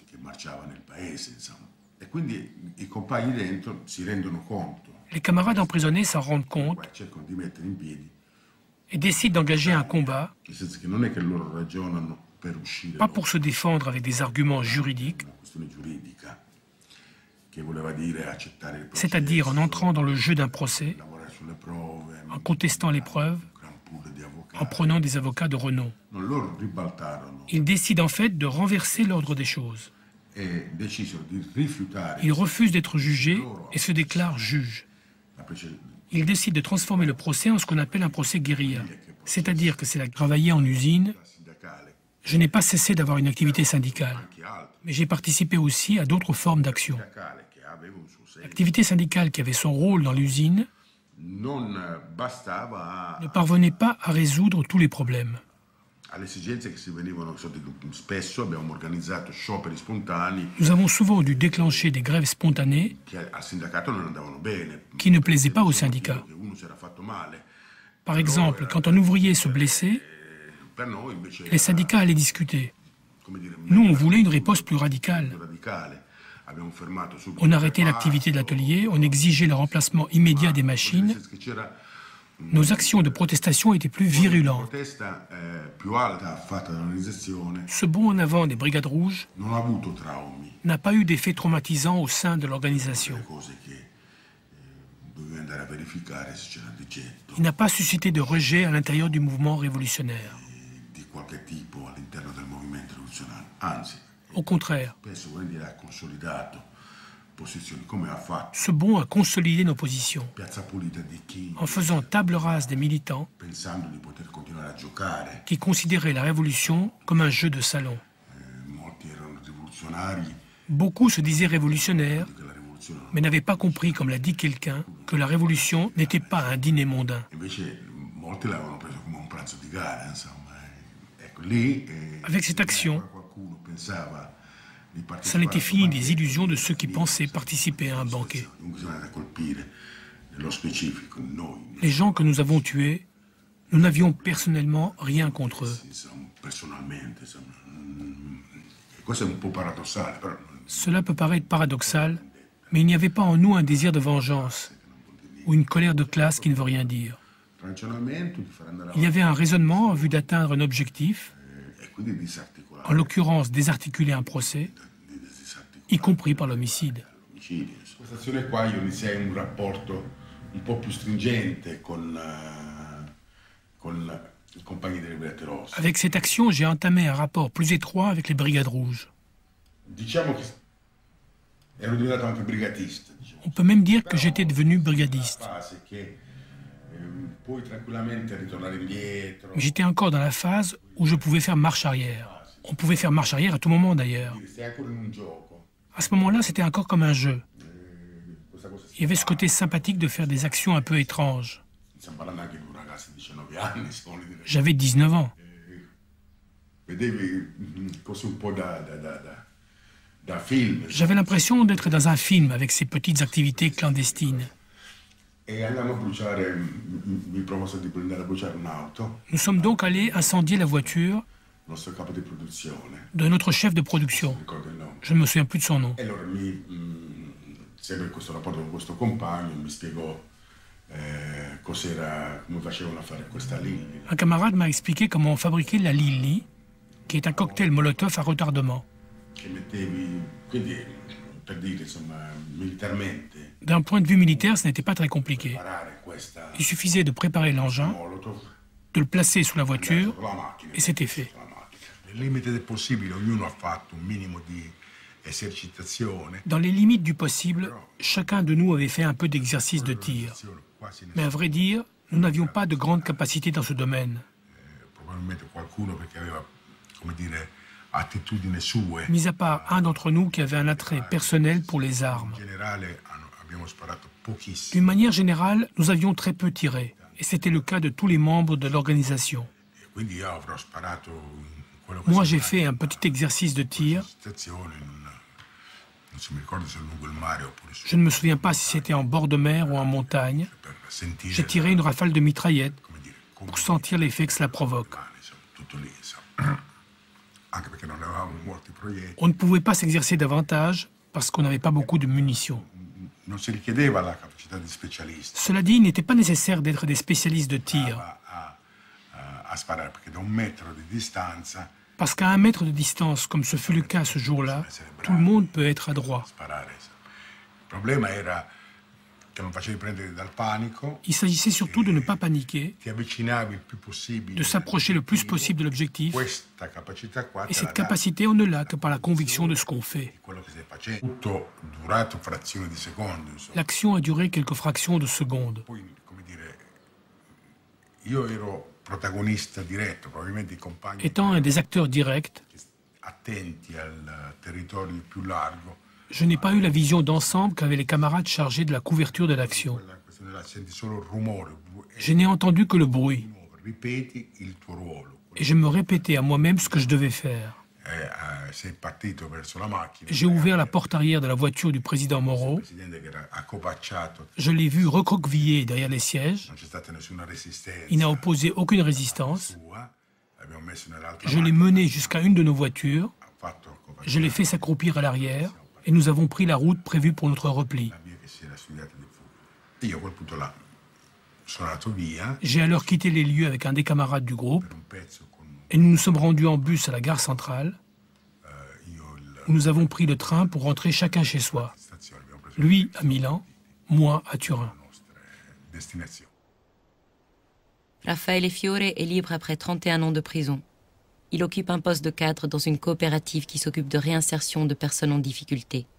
[SPEAKER 14] Les camarades emprisonnés s'en rendent compte et décident d'engager un combat, pas pour se défendre avec des arguments juridiques, c'est-à-dire en entrant dans le jeu d'un procès, en contestant les preuves, en prenant des avocats de renom. Ils décident en fait de renverser l'ordre des choses. Ils refusent d'être jugés et se déclarent juges. Ils décident de transformer le procès en ce qu'on appelle un procès guérilla, c'est-à-dire que c'est la travailler en usine. Je n'ai pas cessé d'avoir une activité syndicale, mais j'ai participé aussi à d'autres formes d'action. L'activité syndicale qui avait son rôle dans l'usine ne parvenait pas à résoudre tous les problèmes. Nous avons souvent dû déclencher des grèves spontanées qui ne plaisaient pas au syndicat. Par exemple, quand un ouvrier se blessait, les syndicats allaient discuter. Nous, on voulait une riposte plus radicale. On arrêtait l'activité de l'atelier, on exigeait le remplacement immédiat des machines. Nos actions de protestation étaient plus virulentes. Ce bond en avant des Brigades Rouges n'a pas eu d'effet traumatisant au sein de l'organisation. Il n'a pas suscité de rejet à l'intérieur du mouvement révolutionnaire. Au contraire, ce bond a consolidé nos positions en faisant table rase des militants qui considéraient la révolution comme un jeu de salon. Beaucoup se disaient révolutionnaires, mais n'avaient pas compris, comme l'a dit quelqu'un, que la révolution n'était pas un dîner mondain. Avec cette action, ça n'était fini des illusions de ceux qui pensaient participer à un banquet. Les gens que nous avons tués, nous n'avions personnellement rien contre eux. Cela peut paraître paradoxal, mais il n'y avait pas en nous un désir de vengeance ou une colère de classe qui ne veut rien dire. Il y avait un raisonnement en vue d'atteindre un objectif, en l'occurrence désarticuler un procès, y compris par l'homicide. Avec cette action, j'ai entamé un rapport plus étroit avec les Brigades Rouges. On peut même dire que j'étais devenu brigadiste. Mais j'étais encore dans la phase où je pouvais faire marche arrière. On pouvait faire marche arrière à tout moment d'ailleurs. À ce moment-là, c'était encore comme un jeu. Il y avait ce côté sympathique de faire des actions un peu étranges. J'avais dix-neuf ans. J'avais l'impression d'être dans un film avec ces petites activités clandestines. Nous sommes donc allés incendier la voiture de notre chef de production. Je ne me souviens plus de son nom. Un camarade m'a expliqué comment on fabriquait la Lilli, qui est un cocktail Molotov à retardement. D'un point de vue militaire, ce n'était pas très compliqué. Il suffisait de préparer l'engin, de le placer sous la voiture, et c'était fait. Dans les limites du possible, chacun de nous avait fait un peu d'exercice de tir. Mais à vrai dire, nous n'avions pas de grande capacité dans ce domaine. Mis à part un d'entre nous qui avait un attrait personnel pour les armes. D'une manière générale, nous avions très peu tiré, et c'était le cas de tous les membres de l'organisation. Moi, j'ai fait un petit exercice de tir. Je ne me souviens pas si c'était en bord de mer ou en montagne. J'ai tiré une rafale de mitraillette pour sentir l'effet que cela provoque. On ne pouvait pas s'exercer davantage parce qu'on n'avait pas beaucoup de munitions. Cela dit, il n'était pas nécessaire d'être des spécialistes de tir. Parce qu'à un mètre de distance, comme ce fut le cas ce jour-là, tout le monde peut être adroit. Il s'agissait surtout de ne pas paniquer, de s'approcher le plus possible de l'objectif, et cette capacité, on ne l'a que par la conviction de ce qu'on fait. L'action a duré quelques fractions de secondes. Étant un des acteurs directs, je n'ai pas eu la vision d'ensemble qu'avaient les camarades chargés de la couverture de l'action. Je n'ai entendu que le bruit. et je me répétais à moi-même ce que je devais faire. J'ai ouvert la porte arrière de la voiture du président Moro. Je l'ai vu recroquevillé derrière les sièges. Il n'a opposé aucune résistance. Je l'ai mené jusqu'à une de nos voitures. Je l'ai fait s'accroupir à l'arrière et nous avons pris la route prévue pour notre repli. J'ai alors quitté les lieux avec un des camarades du groupe et nous nous sommes rendus en bus à la gare centrale. Nous avons pris le train pour rentrer chacun chez soi. Lui à Milan, moi à Turin.
[SPEAKER 3] Raffaele Fiore est libre après trente et un ans de prison. Il occupe un poste de cadre dans une coopérative qui s'occupe de réinsertion de personnes en difficulté.